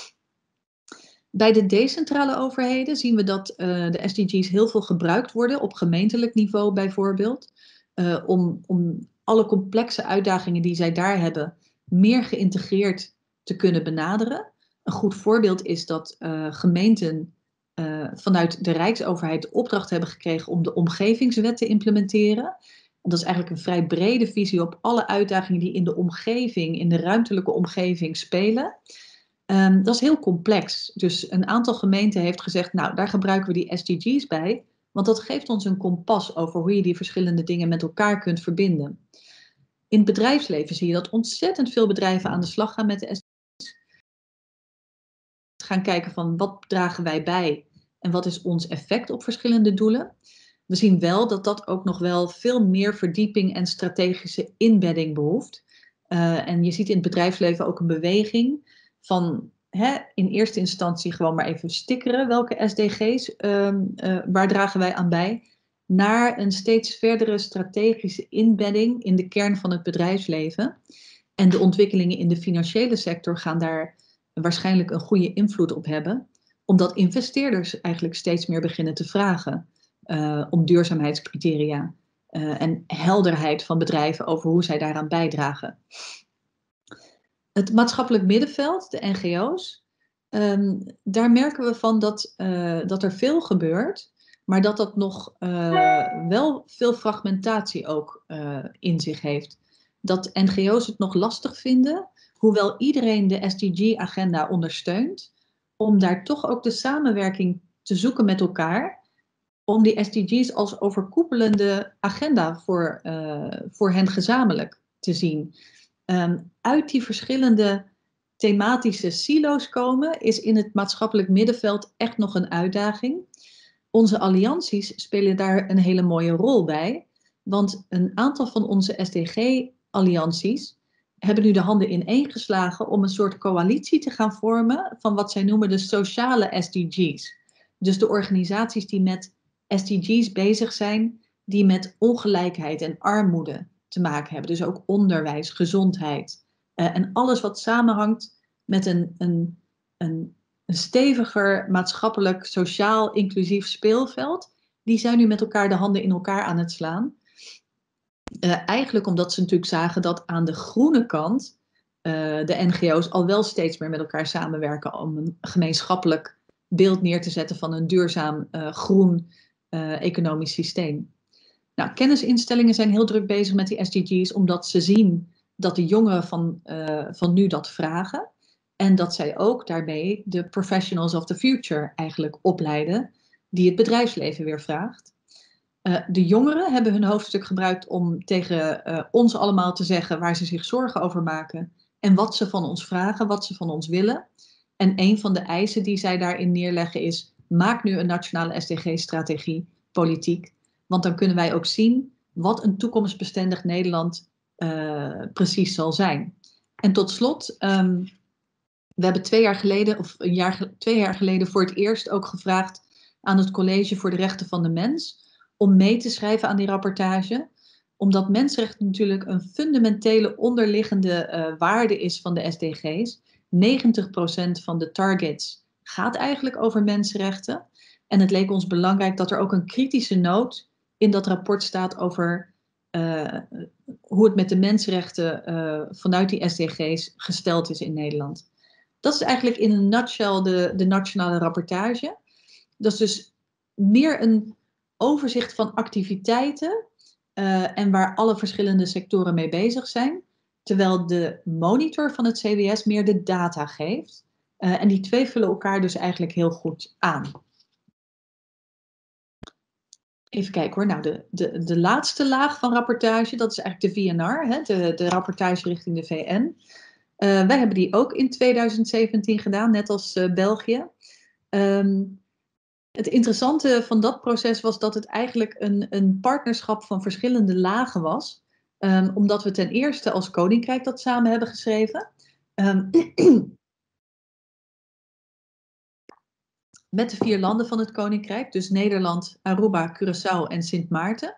Bij de decentrale overheden zien we dat de SDG's heel veel gebruikt worden, op gemeentelijk niveau bijvoorbeeld, om alle complexe uitdagingen die zij daar hebben meer geïntegreerd te kunnen benaderen. Een goed voorbeeld is dat gemeenten vanuit de Rijksoverheid de opdracht hebben gekregen om de omgevingswet te implementeren. En dat is eigenlijk een vrij brede visie op alle uitdagingen die in de omgeving, in de ruimtelijke omgeving spelen. Dat is heel complex. Dus een aantal gemeenten heeft gezegd, nou, daar gebruiken we die SDG's bij, want dat geeft ons een kompas over hoe je die verschillende dingen met elkaar kunt verbinden. In het bedrijfsleven zie je dat ontzettend veel bedrijven aan de slag gaan met de SDG's. Gaan kijken van wat dragen wij bij en wat is ons effect op verschillende doelen. We zien wel dat dat ook nog wel veel meer verdieping en strategische inbedding behoeft. En je ziet in het bedrijfsleven ook een beweging van in eerste instantie gewoon maar even stickeren welke SDG's, waar dragen wij aan bij, naar een steeds verdere strategische inbedding in de kern van het bedrijfsleven. En de ontwikkelingen in de financiële sector gaan daar waarschijnlijk een goede invloed op hebben, omdat investeerders eigenlijk steeds meer beginnen te vragen om duurzaamheidscriteria en helderheid van bedrijven over hoe zij daaraan bijdragen. Het maatschappelijk middenveld, de NGO's, daar merken we van dat er veel gebeurt, maar dat dat nog wel veel fragmentatie ook in zich heeft. Dat NGO's het nog lastig vinden, hoewel iedereen de SDG-agenda ondersteunt, om daar toch ook de samenwerking te zoeken met elkaar, om die SDG's als overkoepelende agenda voor hen gezamenlijk te zien. Uit die verschillende thematische silo's komen is in het maatschappelijk middenveld echt nog een uitdaging. Onze allianties spelen daar een hele mooie rol bij, want een aantal van onze SDG-allianties hebben nu de handen ineengeslagen om een soort coalitie te gaan vormen van wat zij noemen de sociale SDG's. Dus de organisaties die met SDG's bezig zijn, die met ongelijkheid en armoede te maken hebben. Dus ook onderwijs, gezondheid en alles wat samenhangt met een steviger maatschappelijk, sociaal, inclusief speelveld. Die zijn nu met elkaar de handen in elkaar aan het slaan. Eigenlijk omdat ze natuurlijk zagen dat aan de groene kant de NGO's al wel steeds meer met elkaar samenwerken om een gemeenschappelijk beeld neer te zetten van een duurzaam groen economisch systeem. Nou, kennisinstellingen zijn heel druk bezig met die SDG's omdat ze zien dat de jongeren van nu dat vragen en dat zij ook daarbij de professionals of the future eigenlijk opleiden die het bedrijfsleven weer vraagt. De jongeren hebben hun hoofdstuk gebruikt om tegen ons allemaal te zeggen waar ze zich zorgen over maken en wat ze van ons vragen, wat ze van ons willen. En een van de eisen die zij daarin neerleggen is: maak nu een nationale SDG-strategie, politiek. Want dan kunnen wij ook zien wat een toekomstbestendig Nederland precies zal zijn. En tot slot, we hebben 2 jaar geleden, of 2 jaar geleden voor het eerst ook gevraagd aan het College voor de Rechten van de Mens om mee te schrijven aan die rapportage. Omdat mensenrechten natuurlijk een fundamentele onderliggende waarde is van de SDG's. 90% van de targets gaat eigenlijk over mensenrechten. En het leek ons belangrijk dat er ook een kritische noot in dat rapport staat over hoe het met de mensenrechten vanuit die SDG's gesteld is in Nederland. Dat is eigenlijk in een nutshell de nationale rapportage. Dat is dus meer een overzicht van activiteiten en waar alle verschillende sectoren mee bezig zijn. Terwijl de monitor van het CBS meer de data geeft. En die twee vullen elkaar dus eigenlijk heel goed aan. Even kijken hoor. Nou, de laatste laag van rapportage, dat is eigenlijk de VNR, hè, de rapportage richting de VN. Wij hebben die ook in 2017 gedaan, net als België. Het interessante van dat proces was dat het eigenlijk een partnerschap van verschillende lagen was. Omdat we ten eerste als Koninkrijk dat samen hebben geschreven. Met de 4 landen van het Koninkrijk. Dus Nederland, Aruba, Curaçao en Sint Maarten.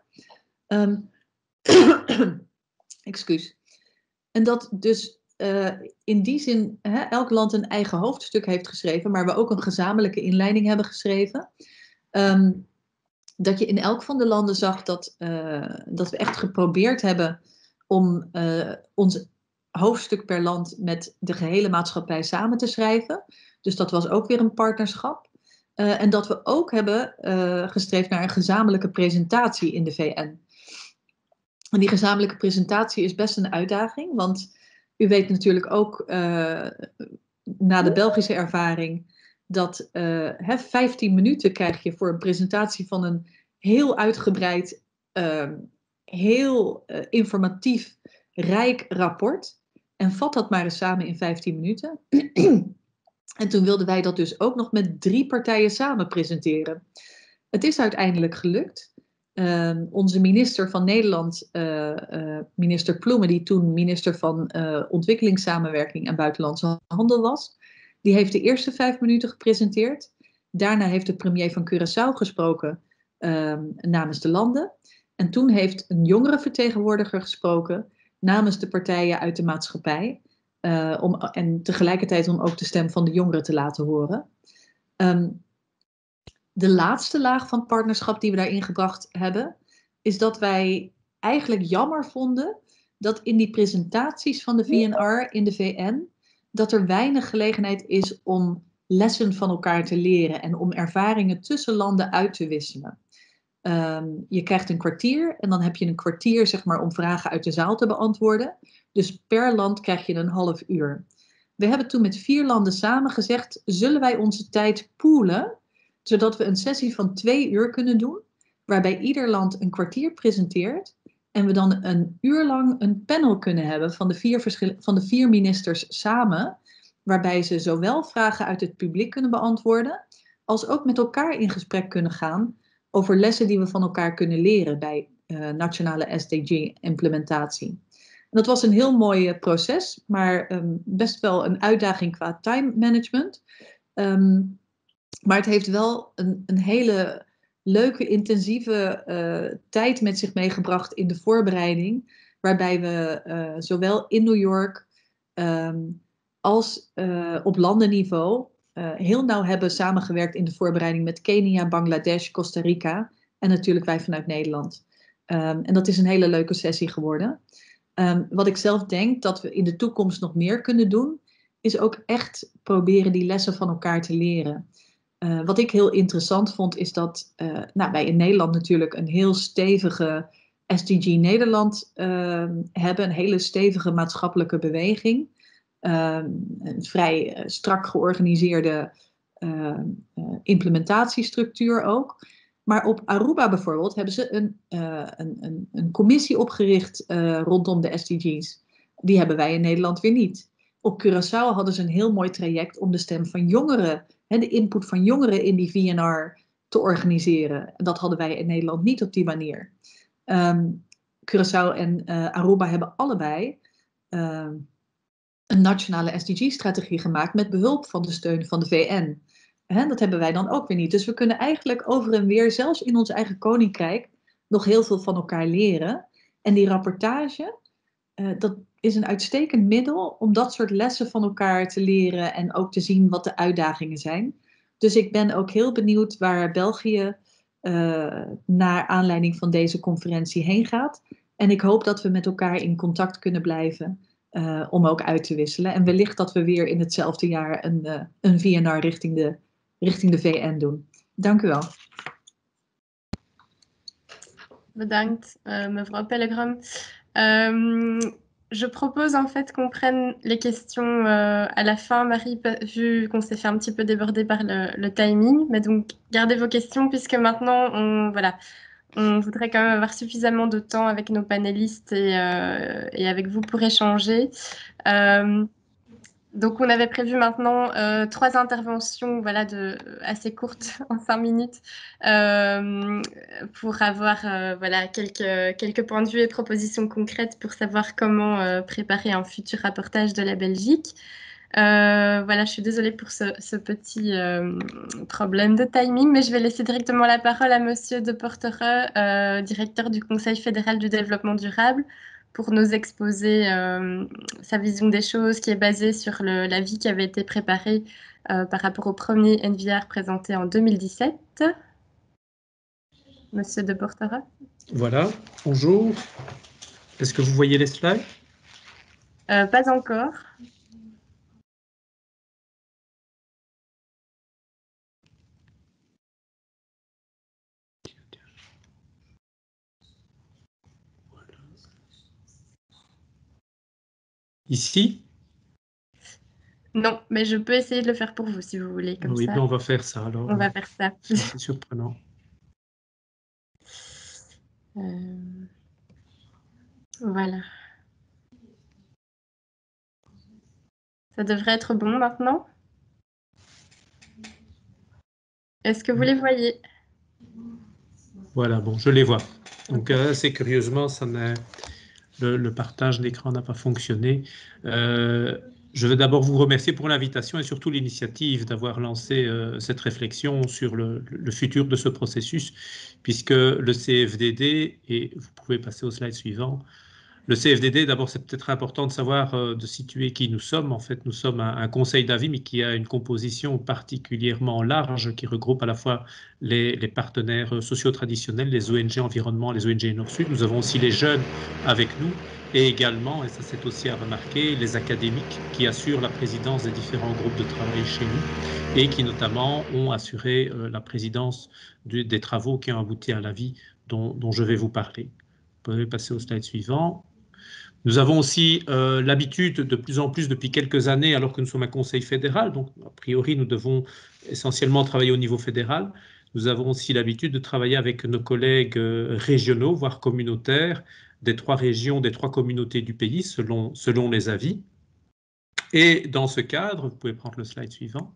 Excuus. En dat dus in die zin elk land een eigen hoofdstuk heeft geschreven. Maar we ook een gezamenlijke inleiding hebben geschreven. Dat je in elk van de landen zag dat we echt geprobeerd hebben om ons hoofdstuk per land met de gehele maatschappij samen te schrijven. Dus dat was ook weer een partnerschap. En dat we ook hebben gestreefd naar een gezamenlijke presentatie in de VN. En die gezamenlijke presentatie is best een uitdaging, want u weet natuurlijk ook na de Belgische ervaring dat 15 minuten krijg je voor een presentatie van een heel uitgebreid, heel informatief, rijk rapport. En vat dat maar eens samen in 15 minuten. En toen wilden wij dat dus ook nog met 3 partijen samen presenteren. Het is uiteindelijk gelukt. Onze minister van Nederland, minister Ploemen, die toen minister van Ontwikkelingssamenwerking en Buitenlandse Handel was, die heeft de eerste 5 minuten gepresenteerd. Daarna heeft de premier van Curaçao gesproken namens de landen. En toen heeft een jongerenvertegenwoordiger gesproken namens de partijen uit de maatschappij. En tegelijkertijd om ook de stem van de jongeren te laten horen. De laatste laag van partnerschap die we daarin gebracht hebben, is dat wij eigenlijk jammer vonden dat in die presentaties van de VNR in de VN, dat er weinig gelegenheid is om lessen van elkaar te leren en om ervaringen tussen landen uit te wisselen. Je krijgt een kwartier en dan heb je een kwartier zeg maar, om vragen uit de zaal te beantwoorden. Dus per land krijg je een half uur. We hebben toen met 4 landen samen gezegd, zullen wij onze tijd poolen, zodat we een sessie van 2 uur kunnen doen, waarbij ieder land een kwartier presenteert en we dan een uur lang een panel kunnen hebben van de 4 ministers samen, waarbij ze zowel vragen uit het publiek kunnen beantwoorden, als ook met elkaar in gesprek kunnen gaan over lessen die we van elkaar kunnen leren bij nationale SDG-implementatie. En dat was een heel mooi proces, maar best wel een uitdaging qua time management. Maar het heeft wel een hele leuke, intensieve tijd met zich meegebracht in de voorbereiding, waarbij we zowel in New York als op landenniveau heel nauw hebben samengewerkt in de voorbereiding met Kenia, Bangladesh, Costa Rica en natuurlijk wij vanuit Nederland. En dat is een hele leuke sessie geworden. Wat ik zelf denk dat we in de toekomst nog meer kunnen doen, is ook echt proberen die lessen van elkaar te leren. Wat ik heel interessant vond, is dat wij in Nederland natuurlijk een heel stevige SDG Nederland hebben, een hele stevige maatschappelijke beweging. Een vrij strak georganiseerde implementatiestructuur ook. Maar op Aruba bijvoorbeeld hebben ze een commissie opgericht rondom de SDG's. Die hebben wij in Nederland weer niet. Op Curaçao hadden ze een heel mooi traject om de stem van jongeren, de input van jongeren in die VNR te organiseren. Dat hadden wij in Nederland niet op die manier. Curaçao en Aruba hebben allebei een nationale SDG-strategie gemaakt met behulp van de steun van de VN. Dat hebben wij dan ook weer niet. Dus we kunnen eigenlijk over en weer, zelfs in ons eigen koninkrijk, nog heel veel van elkaar leren. En die rapportage, dat is een uitstekend middel om dat soort lessen van elkaar te leren en ook te zien wat de uitdagingen zijn. Dus ik ben ook heel benieuwd waar België naar aanleiding van deze conferentie heen gaat. En ik hoop dat we met elkaar in contact kunnen blijven om ook uit te wisselen. En wellicht dat we weer in hetzelfde jaar een VNR richting de VN doen. Dank u wel. Bedankt, mevrouw Pellegrom. Je propose en fait qu'on prenne les questions à la fin, Marie, vu qu'on s'est fait un petit peu déborder par le timing. Mais donc, gardez vos questions puisque maintenant, on voudrait quand même avoir suffisamment de temps avec nos panélistes et avec vous pour échanger. Donc, on avait prévu maintenant 3 interventions assez courtes, en 5 minutes, pour avoir quelques points de vue et propositions concrètes pour savoir comment préparer un futur rapportage de la Belgique. Je suis désolée pour ce petit problème de timing, mais je vais laisser directement la parole à Monsieur De Portere, directeur du Conseil fédéral du développement durable, pour nous exposer sa vision des choses qui est basée sur l'avis qui avait été préparé par rapport au premier NVR présenté en 2017. Monsieur De Portere. Voilà, bonjour. Est-ce que vous voyez les slides? Pas encore. Ici? Non, mais je peux essayer de le faire pour vous si vous voulez. Comme oui, ça. Ben on va faire ça alors. On va faire ça. C'est surprenant. Voilà. Ça devrait être bon maintenant. Est-ce que vous les voyez? Voilà, bon, je les vois. Donc, assez curieusement, le partage d'écran n'a pas fonctionné. Je veux d'abord vous remercier pour l'invitation et surtout l'initiative d'avoir lancé cette réflexion sur le futur de ce processus, puisque le CFDD, et vous pouvez passer au slide suivant, le CFDD, d'abord, c'est peut-être important de savoir, de situer qui nous sommes. En fait, nous sommes un conseil d'avis, mais qui a une composition particulièrement large, qui regroupe à la fois les partenaires sociaux traditionnels, les ONG environnement, les ONG Nord-Sud. Nous avons aussi les jeunes avec nous, et également, et ça c'est aussi à remarquer, les académiques qui assurent la présidence des différents groupes de travail chez nous, et qui notamment ont assuré la présidence des travaux qui ont abouti à l'avis dont je vais vous parler. Vous pouvez passer au slide suivant. Nous avons aussi l'habitude de plus en plus depuis quelques années, alors que nous sommes un conseil fédéral, donc a priori nous devons essentiellement travailler au niveau fédéral, nous avons aussi l'habitude de travailler avec nos collègues régionaux, voire communautaires, des 3 régions, des 3 communautés du pays, selon les avis. Et dans ce cadre, vous pouvez prendre le slide suivant,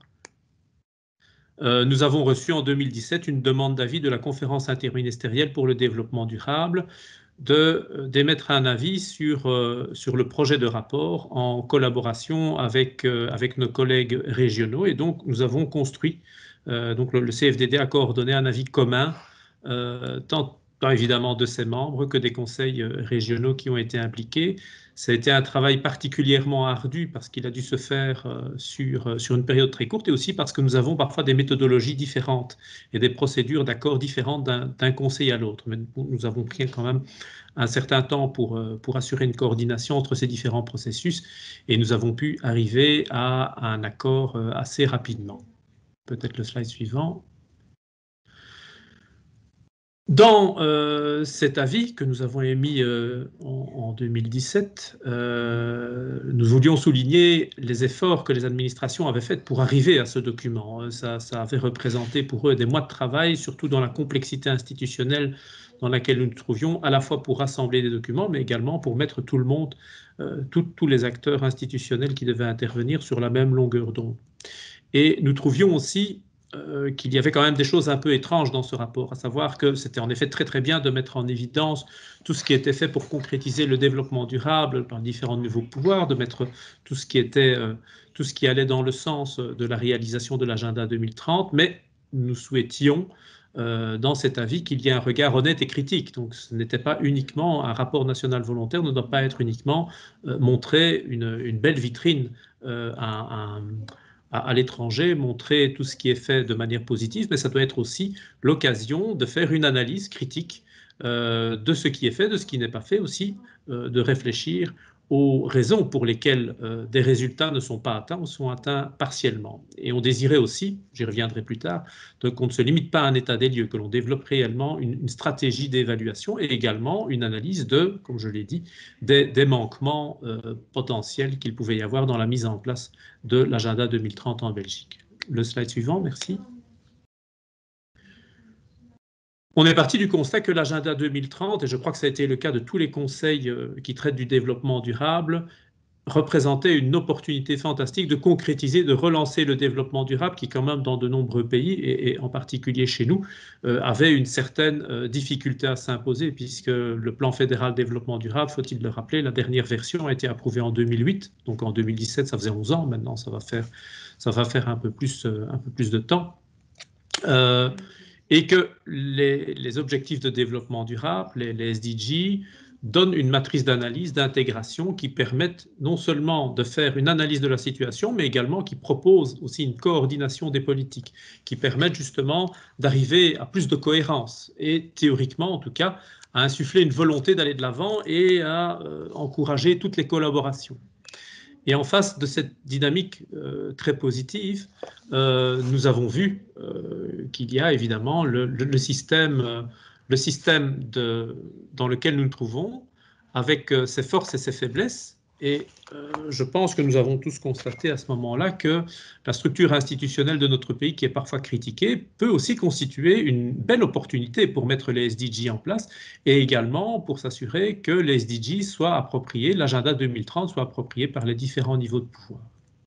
nous avons reçu en 2017 une demande d'avis de la conférence interministérielle pour le développement durable, d'émettre un avis sur le projet de rapport en collaboration avec nos collègues régionaux. Et donc, nous avons construit, donc le CFDD a coordonné un avis commun, tant évidemment de ses membres que des conseils régionaux qui ont été impliqués. Ça a été un travail particulièrement ardu parce qu'il a dû se faire sur une période très courte, et aussi parce que nous avons parfois des méthodologies différentes et des procédures d'accord différentes d'un conseil à l'autre. Mais nous avons pris quand même un certain temps pour assurer une coordination entre ces différents processus, et nous avons pu arriver à un accord assez rapidement. Peut-être le slide suivant. Dans cet avis que nous avons émis en 2017, nous voulions souligner les efforts que les administrations avaient faits pour arriver à ce document. Ça avait représenté pour eux des mois de travail, surtout dans la complexité institutionnelle dans laquelle nous nous trouvions, à la fois pour rassembler des documents, mais également pour mettre tout le monde, tous les acteurs institutionnels qui devaient intervenir sur la même longueur d'onde. Et nous trouvions aussi qu'il y avait quand même des choses un peu étranges dans ce rapport, à savoir que c'était en effet très très bien de mettre en évidence tout ce qui était fait pour concrétiser le développement durable par différents niveaux de pouvoir, de mettre tout ce qui allait dans le sens de la réalisation de l'agenda 2030, mais nous souhaitions dans cet avis qu'il y ait un regard honnête et critique. Donc ce n'était pas uniquement un rapport national volontaire, ne doit pas être uniquement montrer une belle vitrine à l'étranger, montrer tout ce qui est fait de manière positive, mais ça doit être aussi l'occasion de faire une analyse critique de ce qui est fait, de ce qui n'est pas fait, aussi de réfléchir aux raisons pour lesquelles des résultats ne sont pas atteints ou sont atteints partiellement. Et on désirait aussi, j'y reviendrai plus tard, qu'on ne se limite pas à un état des lieux, que l'on développe réellement une stratégie d'évaluation et également une analyse de, comme je l'ai dit, des manquements potentiels qu'il pouvait y avoir dans la mise en place de l'agenda 2030 en Belgique. Le slide suivant, merci. On est parti du constat que l'agenda 2030, et je crois que ça a été le cas de tous les conseils qui traitent du développement durable, représentait une opportunité fantastique de concrétiser, de relancer le développement durable qui, quand même, dans de nombreux pays, et en particulier chez nous, avait une certaine difficulté à s'imposer, puisque le plan fédéral développement durable, faut-il le rappeler, la dernière version a été approuvée en 2008, donc en 2017, ça faisait 11 ans, maintenant ça va faire un peu plus de temps. Et que les objectifs de développement durable, les SDG, donnent une matrice d'analyse, d'intégration qui permettent non seulement de faire une analyse de la situation, mais également qui proposent aussi une coordination des politiques, qui permettent justement d'arriver à plus de cohérence et théoriquement en tout cas à insuffler une volonté d'aller de l'avant et à encourager toutes les collaborations. Et en face de cette dynamique très positive, nous avons vu qu'il y a évidemment le système dans lequel nous nous trouvons, avec ses forces et ses faiblesses. Et je pense que nous avons tous constaté à ce moment-là que la structure institutionnelle de notre pays, qui est parfois critiquée, peut aussi constituer une belle opportunité pour mettre les SDG en place et également pour s'assurer que les SDG soient appropriés, l'agenda 2030 soit approprié par les différents niveaux de pouvoir.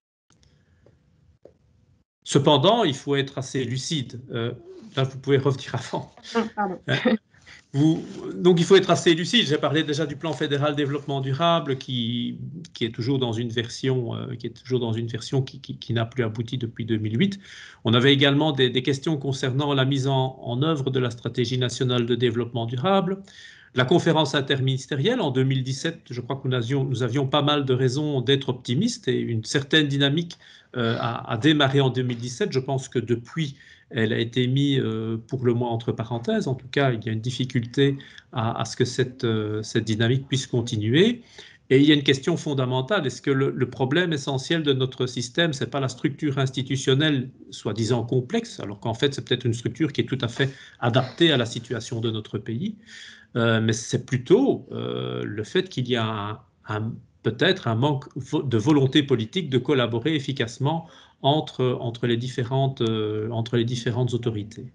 Cependant, il faut être assez lucide. Là, vous pouvez revenir avant. Pardon. Donc, il faut être assez lucide. J'ai parlé déjà du plan fédéral développement durable qui est toujours dans une version, qui n'a plus abouti depuis 2008. On avait également des questions concernant la mise en œuvre de la stratégie nationale de développement durable. La conférence interministérielle en 2017, je crois que nous avions pas mal de raisons d'être optimistes et une certaine dynamique a démarré en 2017. Je pense que depuis, elle a été mise pour le moins entre parenthèses. En tout cas, il y a une difficulté à ce que cette dynamique puisse continuer. Et il y a une question fondamentale. Est-ce que le problème essentiel de notre système, ce n'est pas la structure institutionnelle soi-disant complexe, alors qu'en fait, c'est peut-être une structure qui est tout à fait adaptée à la situation de notre pays, mais c'est plutôt le fait qu'il y a peut-être un manque de volonté politique de collaborer efficacement entre les différentes autorités.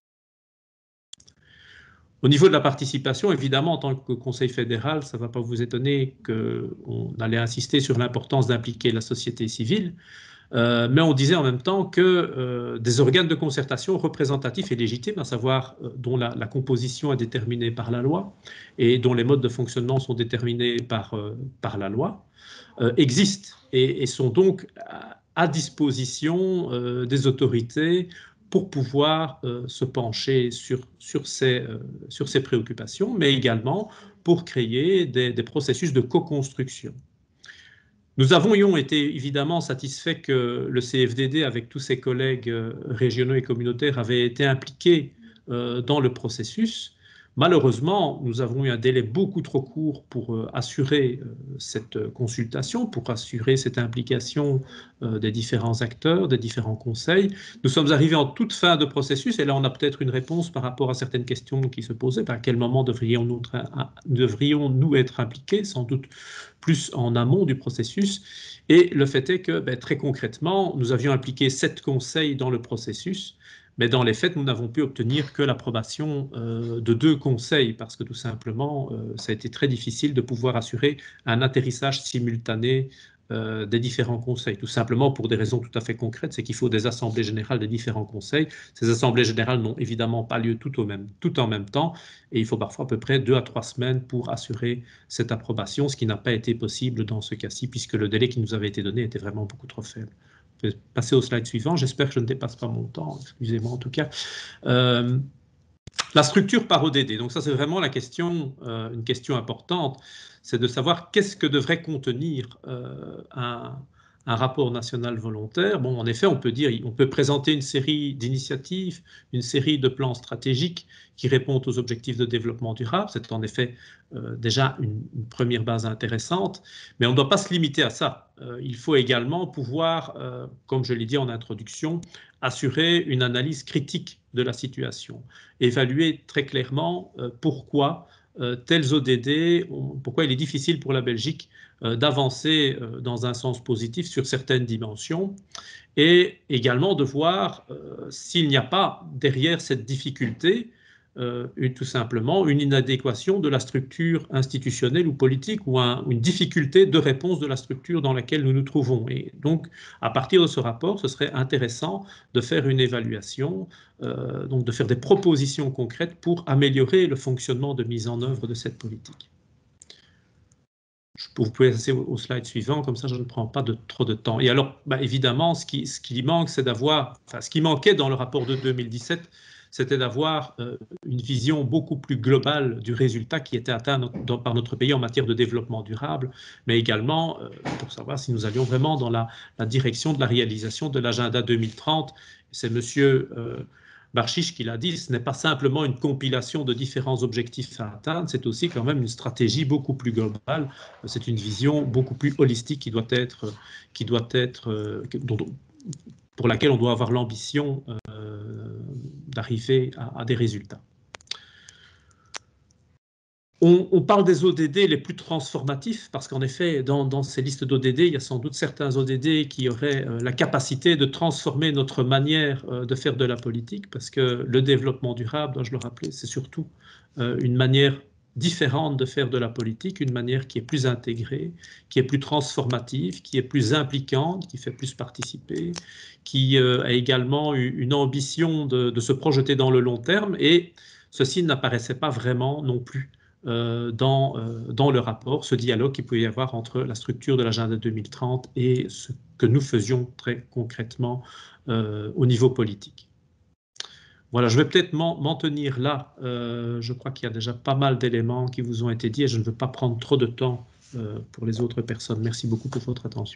Au niveau de la participation, évidemment, en tant que Conseil fédéral, ça ne va pas vous étonner qu'on allait insister sur l'importance d'impliquer la société civile, mais on disait en même temps que des organes de concertation représentatifs et légitimes, à savoir dont la composition est déterminée par la loi et dont les modes de fonctionnement sont déterminés par la loi, existent et sont donc à disposition des autorités pour pouvoir se pencher sur ces préoccupations, mais également pour créer des processus de co-construction. Nous avions été évidemment satisfaits que le CFDD, avec tous ses collègues régionaux et communautaires, avait été impliqué dans le processus, Malheureusement, nous avons eu un délai beaucoup trop court pour assurer cette consultation, pour assurer cette implication des différents acteurs, des différents conseils. Nous sommes arrivés en toute fin de processus et là on a peut-être une réponse par rapport à certaines questions qui se posaient. À quel moment devrions-nous être impliqués, sans doute plus en amont du processus? Et le fait est que très concrètement, nous avions impliqué 7 conseils dans le processus. Mais dans les faits, nous n'avons pu obtenir que l'approbation de 2 conseils parce que tout simplement, ça a été très difficile de pouvoir assurer un atterrissage simultané des différents conseils. Tout simplement pour des raisons tout à fait concrètes, c'est qu'il faut des assemblées générales des différents conseils. Ces assemblées générales n'ont évidemment pas lieu tout en même temps et il faut parfois à peu près 2 à 3 semaines pour assurer cette approbation, ce qui n'a pas été possible dans ce cas-ci puisque le délai qui nous avait été donné était vraiment beaucoup trop faible. Je vais passer au slide suivant. J'espère que je ne dépasse pas mon temps. Excusez-moi en tout cas. La structure par ODD. Donc ça, c'est vraiment la question, une question importante. C'est de savoir qu'est-ce que devrait contenir un rapport national volontaire. Bon, en effet, on peut présenter une série d'initiatives, une série de plans stratégiques qui répondent aux objectifs de développement durable. C'est en effet déjà une première base intéressante, mais on ne doit pas se limiter à ça. Il faut également pouvoir, comme je l'ai dit en introduction, assurer une analyse critique de la situation, évaluer très clairement pourquoi tels ODD, pourquoi il est difficile pour la Belgique d'avancer dans un sens positif sur certaines dimensions, et également de voir s'il n'y a pas derrière cette difficulté tout simplement une inadéquation de la structure institutionnelle ou politique ou une difficulté de réponse de la structure dans laquelle nous nous trouvons. Et donc, à partir de ce rapport, ce serait intéressant de faire une évaluation, donc de faire des propositions concrètes pour améliorer le fonctionnement de mise en œuvre de cette politique. Vous pouvez passer au slide suivant, comme ça je ne prends pas trop de temps. Et alors, évidemment, ce qui manque, c'est d'avoir, ce qui manquait dans le rapport de 2017, c'était d'avoir une vision beaucoup plus globale du résultat qui était atteint par notre pays en matière de développement durable, mais également pour savoir si nous allions vraiment dans la direction de la réalisation de l'agenda 2030. C'est monsieur Barchiche qui l'a dit, ce n'est pas simplement une compilation de différents objectifs à atteindre, c'est aussi quand même une stratégie beaucoup plus globale, c'est une vision beaucoup plus holistique pour laquelle on doit avoir l'ambition d'arriver à des résultats. On parle des ODD les plus transformatifs parce qu'en effet, dans ces listes d'ODD, il y a sans doute certains ODD qui auraient la capacité de transformer notre manière de faire de la politique parce que le développement durable, dois-je le rappeler, c'est surtout une manière différente de faire de la politique, une manière qui est plus intégrée, qui est plus transformative, qui est plus impliquante, qui fait plus participer, qui a également une ambition de se projeter dans le long terme et ceci n'apparaissait pas vraiment non plus dans le rapport, ce dialogue qu'il pouvait y avoir entre la structure de l'agenda 2030 et ce que nous faisions très concrètement au niveau politique. Voilà, je vais peut-être m'en tenir là. Je crois qu'il y a déjà pas mal d'éléments qui vous ont été dits et je ne veux pas prendre trop de temps pour les autres personnes. Merci beaucoup pour votre attention.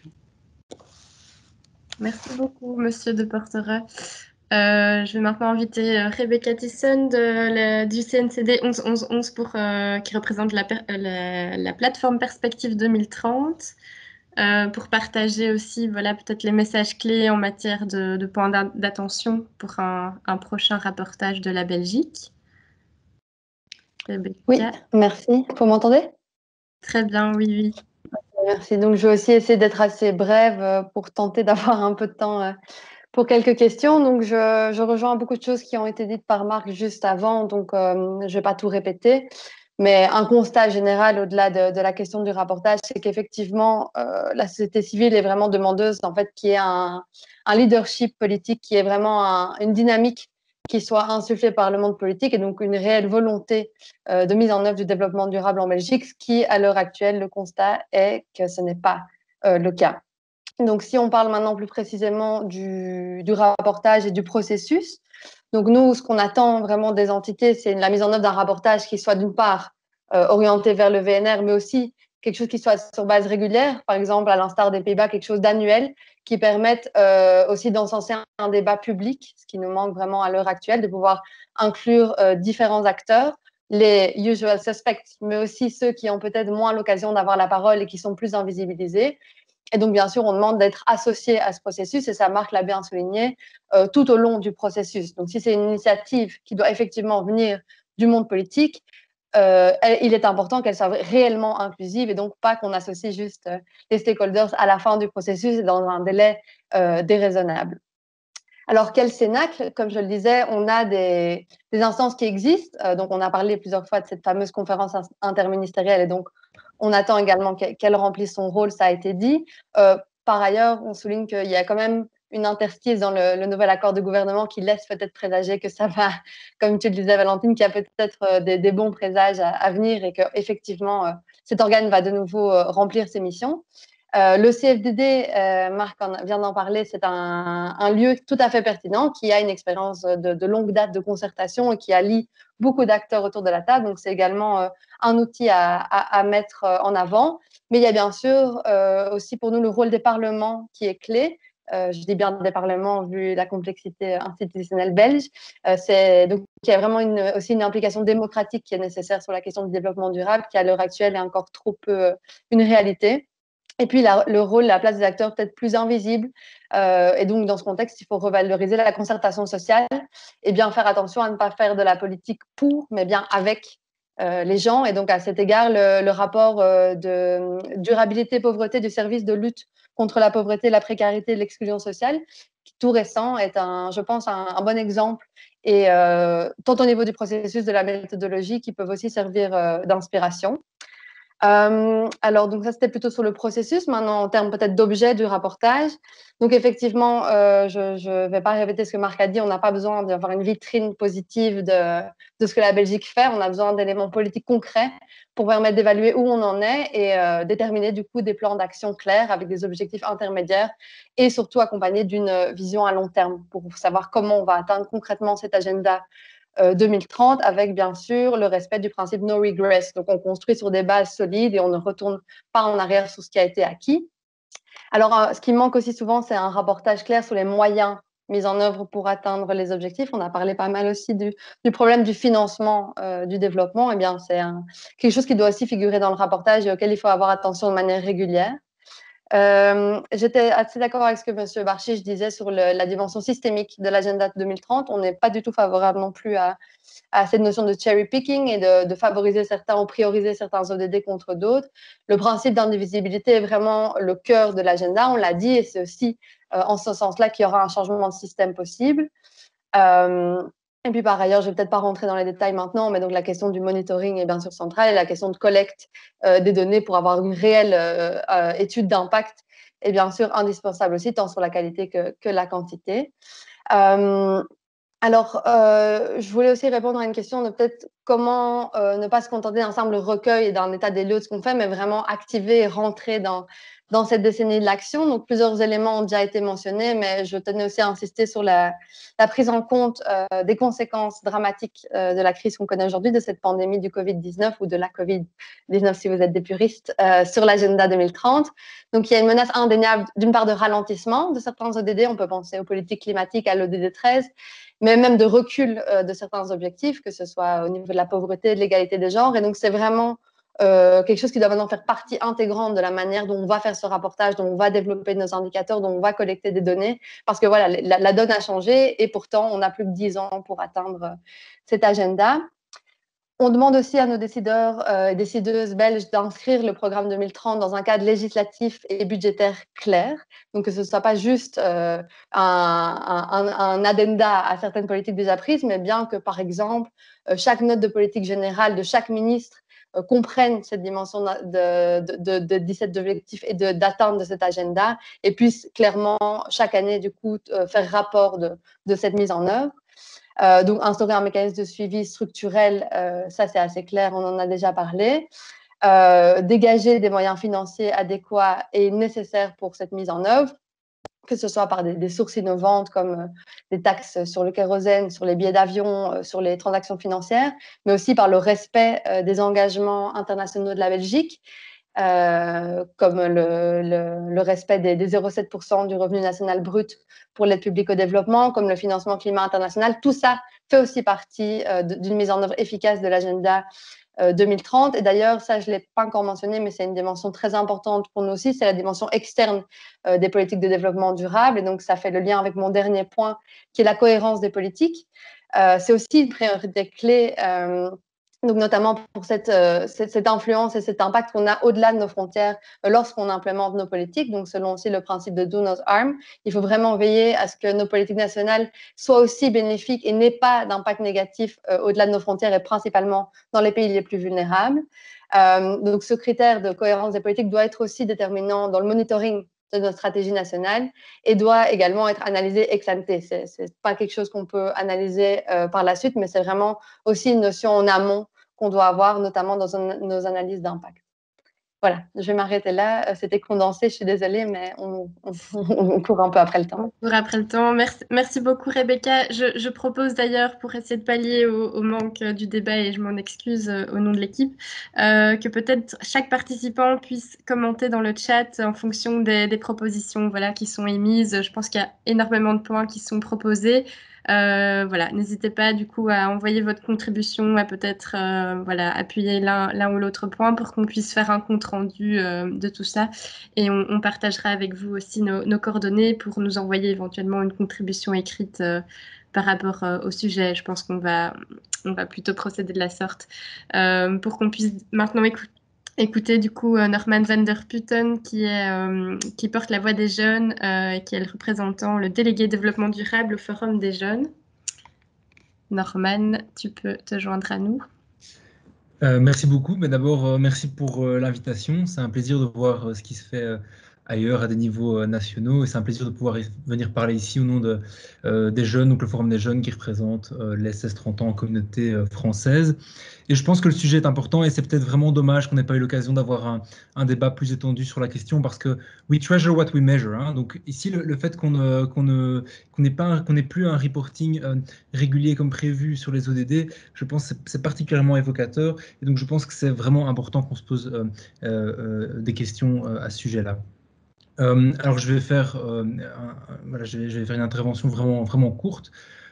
Merci beaucoup, Monsieur de Portera. Je vais maintenant inviter Rebecca Thyssen du CNCD 11-11-11 qui représente la plateforme Perspective 2030 pour partager aussi peut-être les messages clés en matière de points d'attention pour un prochain rapportage de la Belgique. Rebecca. Oui, merci. Vous m'entendez? Très bien, oui. Merci. Donc, je vais aussi essayer d'être assez brève pour tenter d'avoir un peu de temps pour quelques questions. Donc, je rejoins beaucoup de choses qui ont été dites par Marc juste avant, donc je ne vais pas tout répéter. Mais un constat général au-delà de la question du rapportage, c'est qu'effectivement, la société civile est vraiment demandeuse, en fait, qu'il y ait un leadership politique, qui est vraiment une dynamique qui soit insufflée par le monde politique et donc une réelle volonté de mise en œuvre du développement durable en Belgique, ce qui, à l'heure actuelle, le constat est que ce n'est pas le cas. Donc, si on parle maintenant plus précisément du rapportage et du processus, donc nous, ce qu'on attend vraiment des entités, c'est la mise en œuvre d'un rapportage qui soit d'une part orienté vers le VNR, mais aussi quelque chose qui soit sur base régulière, par exemple, à l'instar des Pays-Bas, quelque chose d'annuel qui permette aussi d'encenser un débat public, ce qui nous manque vraiment à l'heure actuelle, de pouvoir inclure différents acteurs les usual suspects, mais aussi ceux qui ont peut-être moins l'occasion d'avoir la parole et qui sont plus invisibilisés. Et donc, bien sûr, on demande d'être associé à ce processus, et ça, Marc l'a bien souligné, tout au long du processus. Donc, si c'est une initiative qui doit effectivement venir du monde politique, il est important qu'elle soit réellement inclusive et donc pas qu'on associe juste les stakeholders à la fin du processus et dans un délai déraisonnable. Alors, quel Cénacle? Comme je le disais, on a des instances qui existent. Donc, on a parlé plusieurs fois de cette fameuse conférence interministérielle et donc, on attend également qu'elle remplisse son rôle, ça a été dit. Par ailleurs, on souligne qu'il y a quand même une interstice dans le nouvel accord de gouvernement qui laisse peut-être présager que ça va, comme tu le disais Valentine, qu'il y a peut-être des bons présages à venir et qu'effectivement, cet organe va de nouveau remplir ses missions. Le CFDD, Marc vient d'en parler, c'est un lieu tout à fait pertinent qui a une expérience de longue date de concertation et qui allie beaucoup d'acteurs autour de la table. Donc, c'est également un outil à mettre en avant. Mais il y a bien sûr aussi pour nous le rôle des parlements qui est clé. Je dis bien des parlements vu la complexité institutionnelle belge. Donc, il y a vraiment aussi une implication démocratique qui est nécessaire sur la question du développement durable qui, à l'heure actuelle, est encore trop peu une réalité. Et puis, le rôle, la place des acteurs peut-être plus invisible. Et donc, dans ce contexte, il faut revaloriser la concertation sociale et bien faire attention à ne pas faire de la politique pour, mais bien avec les gens. Et donc, à cet égard, le rapport de durabilité-pauvreté du service de lutte contre la pauvreté, la précarité et l'exclusion sociale, qui tout récent, est, je pense, un bon exemple. Et tant au niveau du processus de la méthodologie, qui peuvent aussi servir d'inspiration. Alors, donc ça, c'était plutôt sur le processus. Maintenant, en termes peut-être d'objet du rapportage. Donc, effectivement, je ne vais pas répéter ce que Marc a dit. On n'a pas besoin d'avoir une vitrine positive de ce que la Belgique fait. On a besoin d'éléments politiques concrets pour permettre d'évaluer où on en est et déterminer du coup des plans d'action clairs avec des objectifs intermédiaires et surtout accompagnés d'une vision à long terme pour savoir comment on va atteindre concrètement cet agenda 2030 avec bien sûr le respect du principe no regrets. Donc on construit sur des bases solides et on ne retourne pas en arrière sur ce qui a été acquis. Alors ce qui manque aussi souvent, c'est un rapportage clair sur les moyens mis en œuvre pour atteindre les objectifs. On a parlé pas mal aussi du problème du financement du développement. Eh bien, c'est quelque chose qui doit aussi figurer dans le rapportage et auquel il faut avoir attention de manière régulière. J'étais assez d'accord avec ce que M. Barchich disait sur la dimension systémique de l'agenda 2030. On n'est pas du tout favorable non plus à cette notion de cherry picking et de favoriser certains ou prioriser certains ODD contre d'autres. Le principe d'indivisibilité est vraiment le cœur de l'agenda, on l'a dit, et c'est aussi en ce sens-là qu'il y aura un changement de système possible. Et puis par ailleurs, je ne vais peut-être pas rentrer dans les détails maintenant, mais donc la question du monitoring est bien sûr centrale et la question de collecte des données pour avoir une réelle étude d'impact est bien sûr indispensable aussi, tant sur la qualité que la quantité. Alors, je voulais aussi répondre à une question de peut-être comment ne pas se contenter d'un simple recueil et d'un état des lieux de ce qu'on fait, mais vraiment activer et rentrer dans cette décennie de l'action. Donc, plusieurs éléments ont déjà été mentionnés, mais je tenais aussi à insister sur la prise en compte des conséquences dramatiques de la crise qu'on connaît aujourd'hui, de cette pandémie du Covid-19 ou de la Covid-19 si vous êtes des puristes, sur l'agenda 2030. Donc, il y a une menace indéniable d'une part de ralentissement de certains ODD, on peut penser aux politiques climatiques, à l'ODD 13, mais même de recul de certains objectifs, que ce soit au niveau de la pauvreté, de l'égalité des genres. Et donc, c'est vraiment quelque chose qui doit maintenant faire partie intégrante de la manière dont on va faire ce rapportage, dont on va développer nos indicateurs, dont on va collecter des données, parce que voilà, la donne a changé et pourtant, on a plus que 10 ans pour atteindre cet agenda. On demande aussi à nos décideurs et décideuses belges d'inscrire le programme 2030 dans un cadre législatif et budgétaire clair. Donc, que ce ne soit pas juste un addenda à certaines politiques déjà prises, mais bien que, par exemple, chaque note de politique générale de chaque ministre comprenne cette dimension de 17 objectifs et d'atteinte de cet agenda et puisse clairement, chaque année, du coup, faire rapport de cette mise en œuvre. Donc, instaurer un mécanisme de suivi structurel, ça c'est assez clair, on en a déjà parlé. Dégager des moyens financiers adéquats et nécessaires pour cette mise en œuvre, que ce soit par des sources innovantes comme des taxes sur le kérosène, sur les billets d'avion, sur les transactions financières, mais aussi par le respect des engagements internationaux de la Belgique, comme le respect des 0,7% du revenu national brut pour l'aide publique au développement, comme le financement climat international. Tout ça fait aussi partie d'une mise en œuvre efficace de l'agenda 2030. Et d'ailleurs, ça, je ne l'ai pas encore mentionné, mais c'est une dimension très importante pour nous aussi, c'est la dimension externe des politiques de développement durable. Et donc, ça fait le lien avec mon dernier point, qui est la cohérence des politiques. C'est aussi une priorité clé, donc notamment pour cette influence et cet impact qu'on a au-delà de nos frontières lorsqu'on implémente nos politiques. Donc, selon aussi le principe de Do Not Harm, il faut vraiment veiller à ce que nos politiques nationales soient aussi bénéfiques et n'aient pas d'impact négatif au-delà de nos frontières et principalement dans les pays les plus vulnérables. Donc, ce critère de cohérence des politiques doit être aussi déterminant dans le monitoring de notre stratégie nationale et doit également être analysé ex ante. C'est pas quelque chose qu'on peut analyser par la suite, mais c'est vraiment aussi une notion en amont qu'on doit avoir, notamment dans nos analyses d'impact. Voilà, je vais m'arrêter là. C'était condensé, je suis désolée, mais on court un peu après le temps. On court après le temps. Merci beaucoup, Rebecca. Je propose d'ailleurs, pour essayer de pallier au manque du débat, et je m'en excuse au nom de l'équipe, que peut-être chaque participant puisse commenter dans le chat en fonction des propositions qui sont émises. Je pense qu'il y a énormément de points qui sont proposés. Voilà, n'hésitez pas du coup à envoyer votre contribution, à peut-être appuyer l'un ou l'autre point pour qu'on puisse faire un compte rendu de tout ça, et on partagera avec vous aussi nos coordonnées pour nous envoyer éventuellement une contribution écrite par rapport au sujet. Je pense qu'on va plutôt procéder de la sorte pour qu'on puisse maintenant écouter du coup Norman van der Putten qui porte la voix des jeunes et qui est le représentant, le délégué développement durable au Forum des jeunes. Norman, tu peux te joindre à nous. Merci beaucoup, mais d'abord merci pour l'invitation. C'est un plaisir de voir ce qui se fait ailleurs à des niveaux nationaux, et c'est un plaisir de pouvoir venir parler ici au nom des jeunes, donc le Forum des jeunes qui représente les 16-30 ans en communauté française. Et je pense que le sujet est important, et c'est peut-être vraiment dommage qu'on n'ait pas eu l'occasion d'avoir un débat plus étendu sur la question, parce que we treasure what we measure. Hein. Donc ici, le fait qu'on n'ait plus un reporting régulier comme prévu sur les ODD, je pense que c'est particulièrement évocateur, et donc je pense que c'est vraiment important qu'on se pose des questions à ce sujet-là. Alors je vais faire, je vais faire une intervention vraiment courte.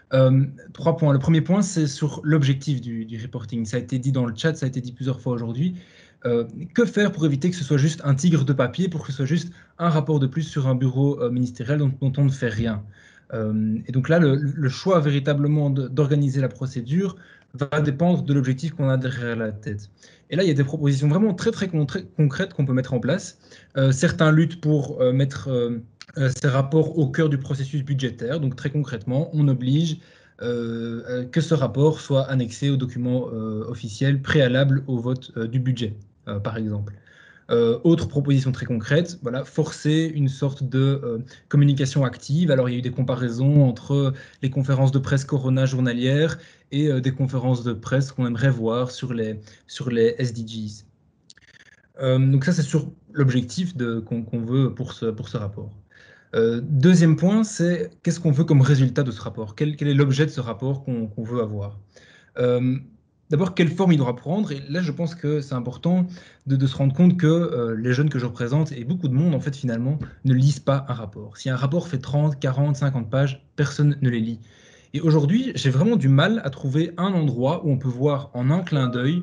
3 points. Le premier point, c'est sur l'objectif du reporting. Ça a été dit dans le chat, ça a été dit plusieurs fois aujourd'hui. Que faire pour éviter que ce soit juste un tigre de papier, pour que ce soit juste un rapport de plus sur un bureau ministériel dont on ne fait rien? Et donc là, le choix véritablement d'organiser la procédure va dépendre de l'objectif qu'on a derrière la tête. Et là, il y a des propositions vraiment très concrètes qu'on peut mettre en place. Certains luttent pour mettre ces rapports au cœur du processus budgétaire. Donc très concrètement, on oblige que ce rapport soit annexé au document officiel préalable au vote du budget, par exemple. Autre proposition très concrète, forcer une sorte de communication active. Alors il y a eu des comparaisons entre les conférences de presse Corona journalières et des conférences de presse qu'on aimerait voir sur les SDGs. Donc ça, c'est sur l'objectif qu'on veut pour ce rapport. Deuxième point, c'est qu'est-ce qu'on veut comme résultat de ce rapport? Quel est l'objet de ce rapport qu'on veut avoir? D'abord, quelle forme il doit prendre? Et là, je pense que c'est important de se rendre compte que les jeunes que je représente, et beaucoup de monde, en fait, finalement, ne lisent pas un rapport. Si un rapport fait 30, 40, 50 pages, personne ne les lit. Et aujourd'hui, j'ai vraiment du mal à trouver un endroit où on peut voir en un clin d'œil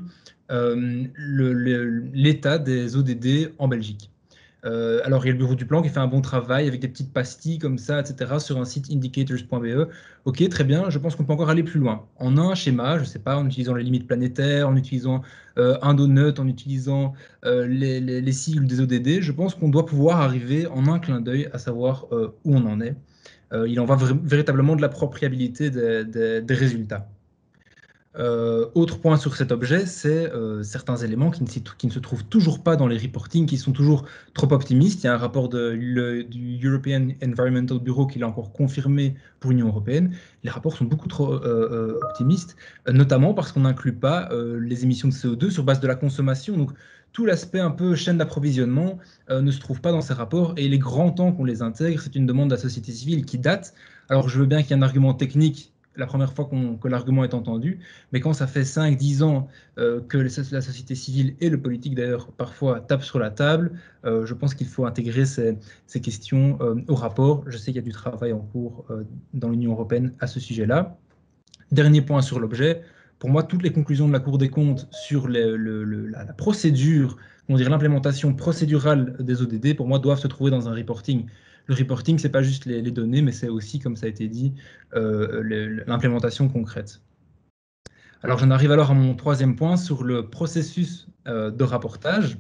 l'état des ODD en Belgique. Alors, il y a le bureau du plan qui fait un bon travail avec des petites pastilles comme ça, etc., sur un site indicators.be. Ok, très bien, je pense qu'on peut encore aller plus loin. En un schéma, je ne sais pas, en utilisant les limites planétaires, en utilisant un donut, en utilisant les sigles des ODD, je pense qu'on doit pouvoir arriver en un clin d'œil à savoir où on en est. Il en va véritablement de la propriabilité des résultats. Autre point sur cet objet, c'est certains éléments qui ne se trouvent toujours pas dans les reportings, qui sont toujours trop optimistes. Il y a un rapport du European Environmental Bureau qui l'a encore confirmé pour l'Union européenne. Les rapports sont beaucoup trop optimistes, notamment parce qu'on n'inclut pas les émissions de CO2 sur base de la consommation. Donc, tout l'aspect un peu chaîne d'approvisionnement ne se trouve pas dans ces rapports, et il est grand temps qu'on les intègre. C'est une demande de la société civile qui date. Alors, je veux bien qu'il y ait un argument technique la première fois que l'argument est entendu, mais quand ça fait 5-10 ans que la société civile et le politique d'ailleurs parfois tapent sur la table, je pense qu'il faut intégrer ces questions au rapport. Je sais qu'il y a du travail en cours dans l'Union européenne à ce sujet-là. Dernier point sur l'objet, pour moi, toutes les conclusions de la Cour des comptes sur la procédure, on dirait l'implémentation procédurale des ODD, pour moi, doivent se trouver dans un reporting. Le reporting, ce n'est pas juste les données, mais c'est aussi, comme ça a été dit, l'implémentation concrète. Alors, j'en arrive alors à mon troisième point sur le processus de rapportage.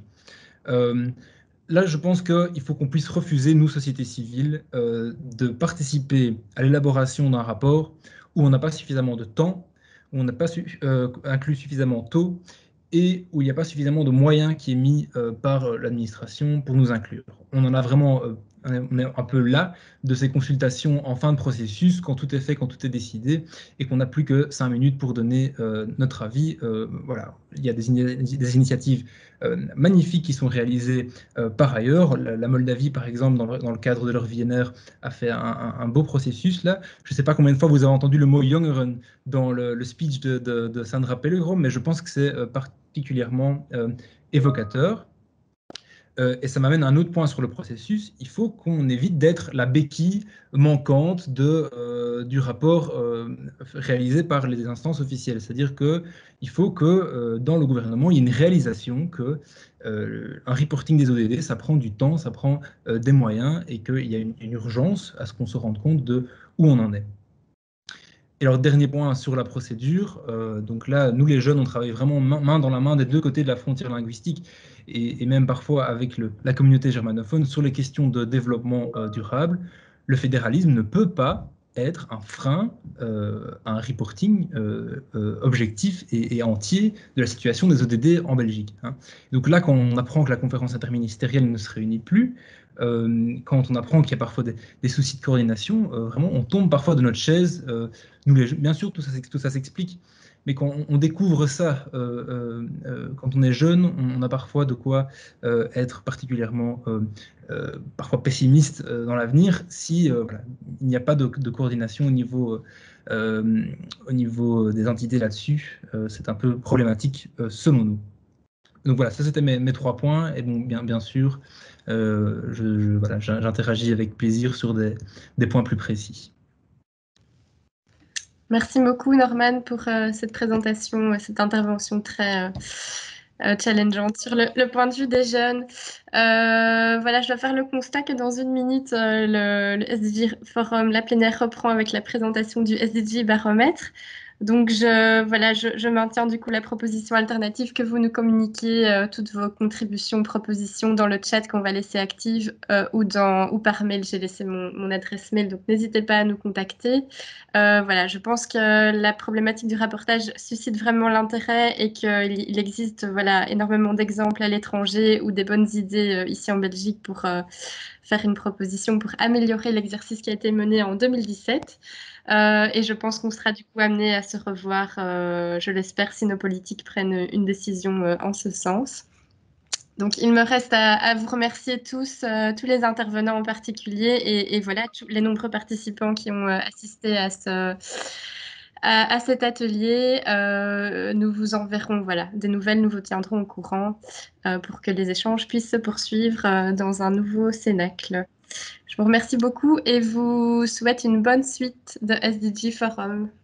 Là, je pense qu'il faut qu'on puisse refuser, nous, société civile, de participer à l'élaboration d'un rapport où on n'a pas suffisamment de temps, où on n'a pas inclus suffisamment tôt et où il n'y a pas suffisamment de moyens qui est mis par l'administration pour nous inclure. On en a vraiment, on est un peu là de ces consultations en fin de processus, quand tout est fait, quand tout est décidé, et qu'on n'a plus que 5 minutes pour donner notre avis. Voilà, il y a des initiatives magnifiques qui sont réalisées par ailleurs. La Moldavie, par exemple, dans le cadre de leur VNR, a fait un beau processus là. Je ne sais pas combien de fois vous avez entendu le mot Jongeren dans le speech de Sandra Pellegrom, mais je pense que c'est particulièrement évocateur. Et ça m'amène à un autre point sur le processus. Il faut qu'on évite d'être la béquille manquante du rapport réalisé par les instances officielles. C'est-à-dire qu'il faut que dans le gouvernement, il y ait une réalisation que un reporting des ODD, ça prend du temps, ça prend des moyens et qu'il y a une urgence à ce qu'on se rende compte de où on en est. Et alors, dernier point sur la procédure. Donc là, nous les jeunes, on travaille vraiment main dans la main des deux côtés de la frontière linguistique et même parfois avec la communauté germanophone sur les questions de développement durable. Le fédéralisme ne peut pas être un frein à un reporting objectif et entier de la situation des ODD en Belgique. Hein. Donc là, quand on apprend que la conférence interministérielle ne se réunit plus, quand on apprend qu'il y a parfois des soucis de coordination, vraiment, on tombe parfois de notre chaise. Bien sûr, tout ça s'explique, mais quand on découvre ça, quand on est jeune, on a parfois de quoi être particulièrement parfois pessimiste dans l'avenir si voilà, il n'y a pas de coordination au niveau des entités là-dessus. C'est un peu problématique selon nous. Donc voilà, ça c'était mes 3 points. Et donc bien sûr, voilà, j'interagis avec plaisir sur des points plus précis. Merci beaucoup Norman pour cette présentation, cette intervention très challengeante sur le point de vue des jeunes. Voilà, je dois faire le constat que dans 1 minute, le SDG Forum, la plénière reprend avec la présentation du SDG baromètre. Donc, je maintiens du coup la proposition alternative que vous nous communiquiez toutes vos contributions, propositions dans le chat qu'on va laisser active ou par mail. J'ai laissé mon adresse mail, donc n'hésitez pas à nous contacter. Voilà, je pense que la problématique du rapportage suscite vraiment l'intérêt et qu'il existe voilà, énormément d'exemples à l'étranger ou des bonnes idées ici en Belgique pour faire une proposition pour améliorer l'exercice qui a été mené en 2017. Et je pense qu'on sera du coup amené à se revoir, je l'espère, si nos politiques prennent une décision en ce sens. Donc, il me reste à vous remercier tous, tous les intervenants en particulier, et voilà, tous les nombreux participants qui ont assisté à cet atelier. Nous vous enverrons voilà, des nouvelles, nous vous tiendrons au courant pour que les échanges puissent se poursuivre dans un nouveau cénacle. Je vous remercie beaucoup et vous souhaite une bonne suite de SDG Forum.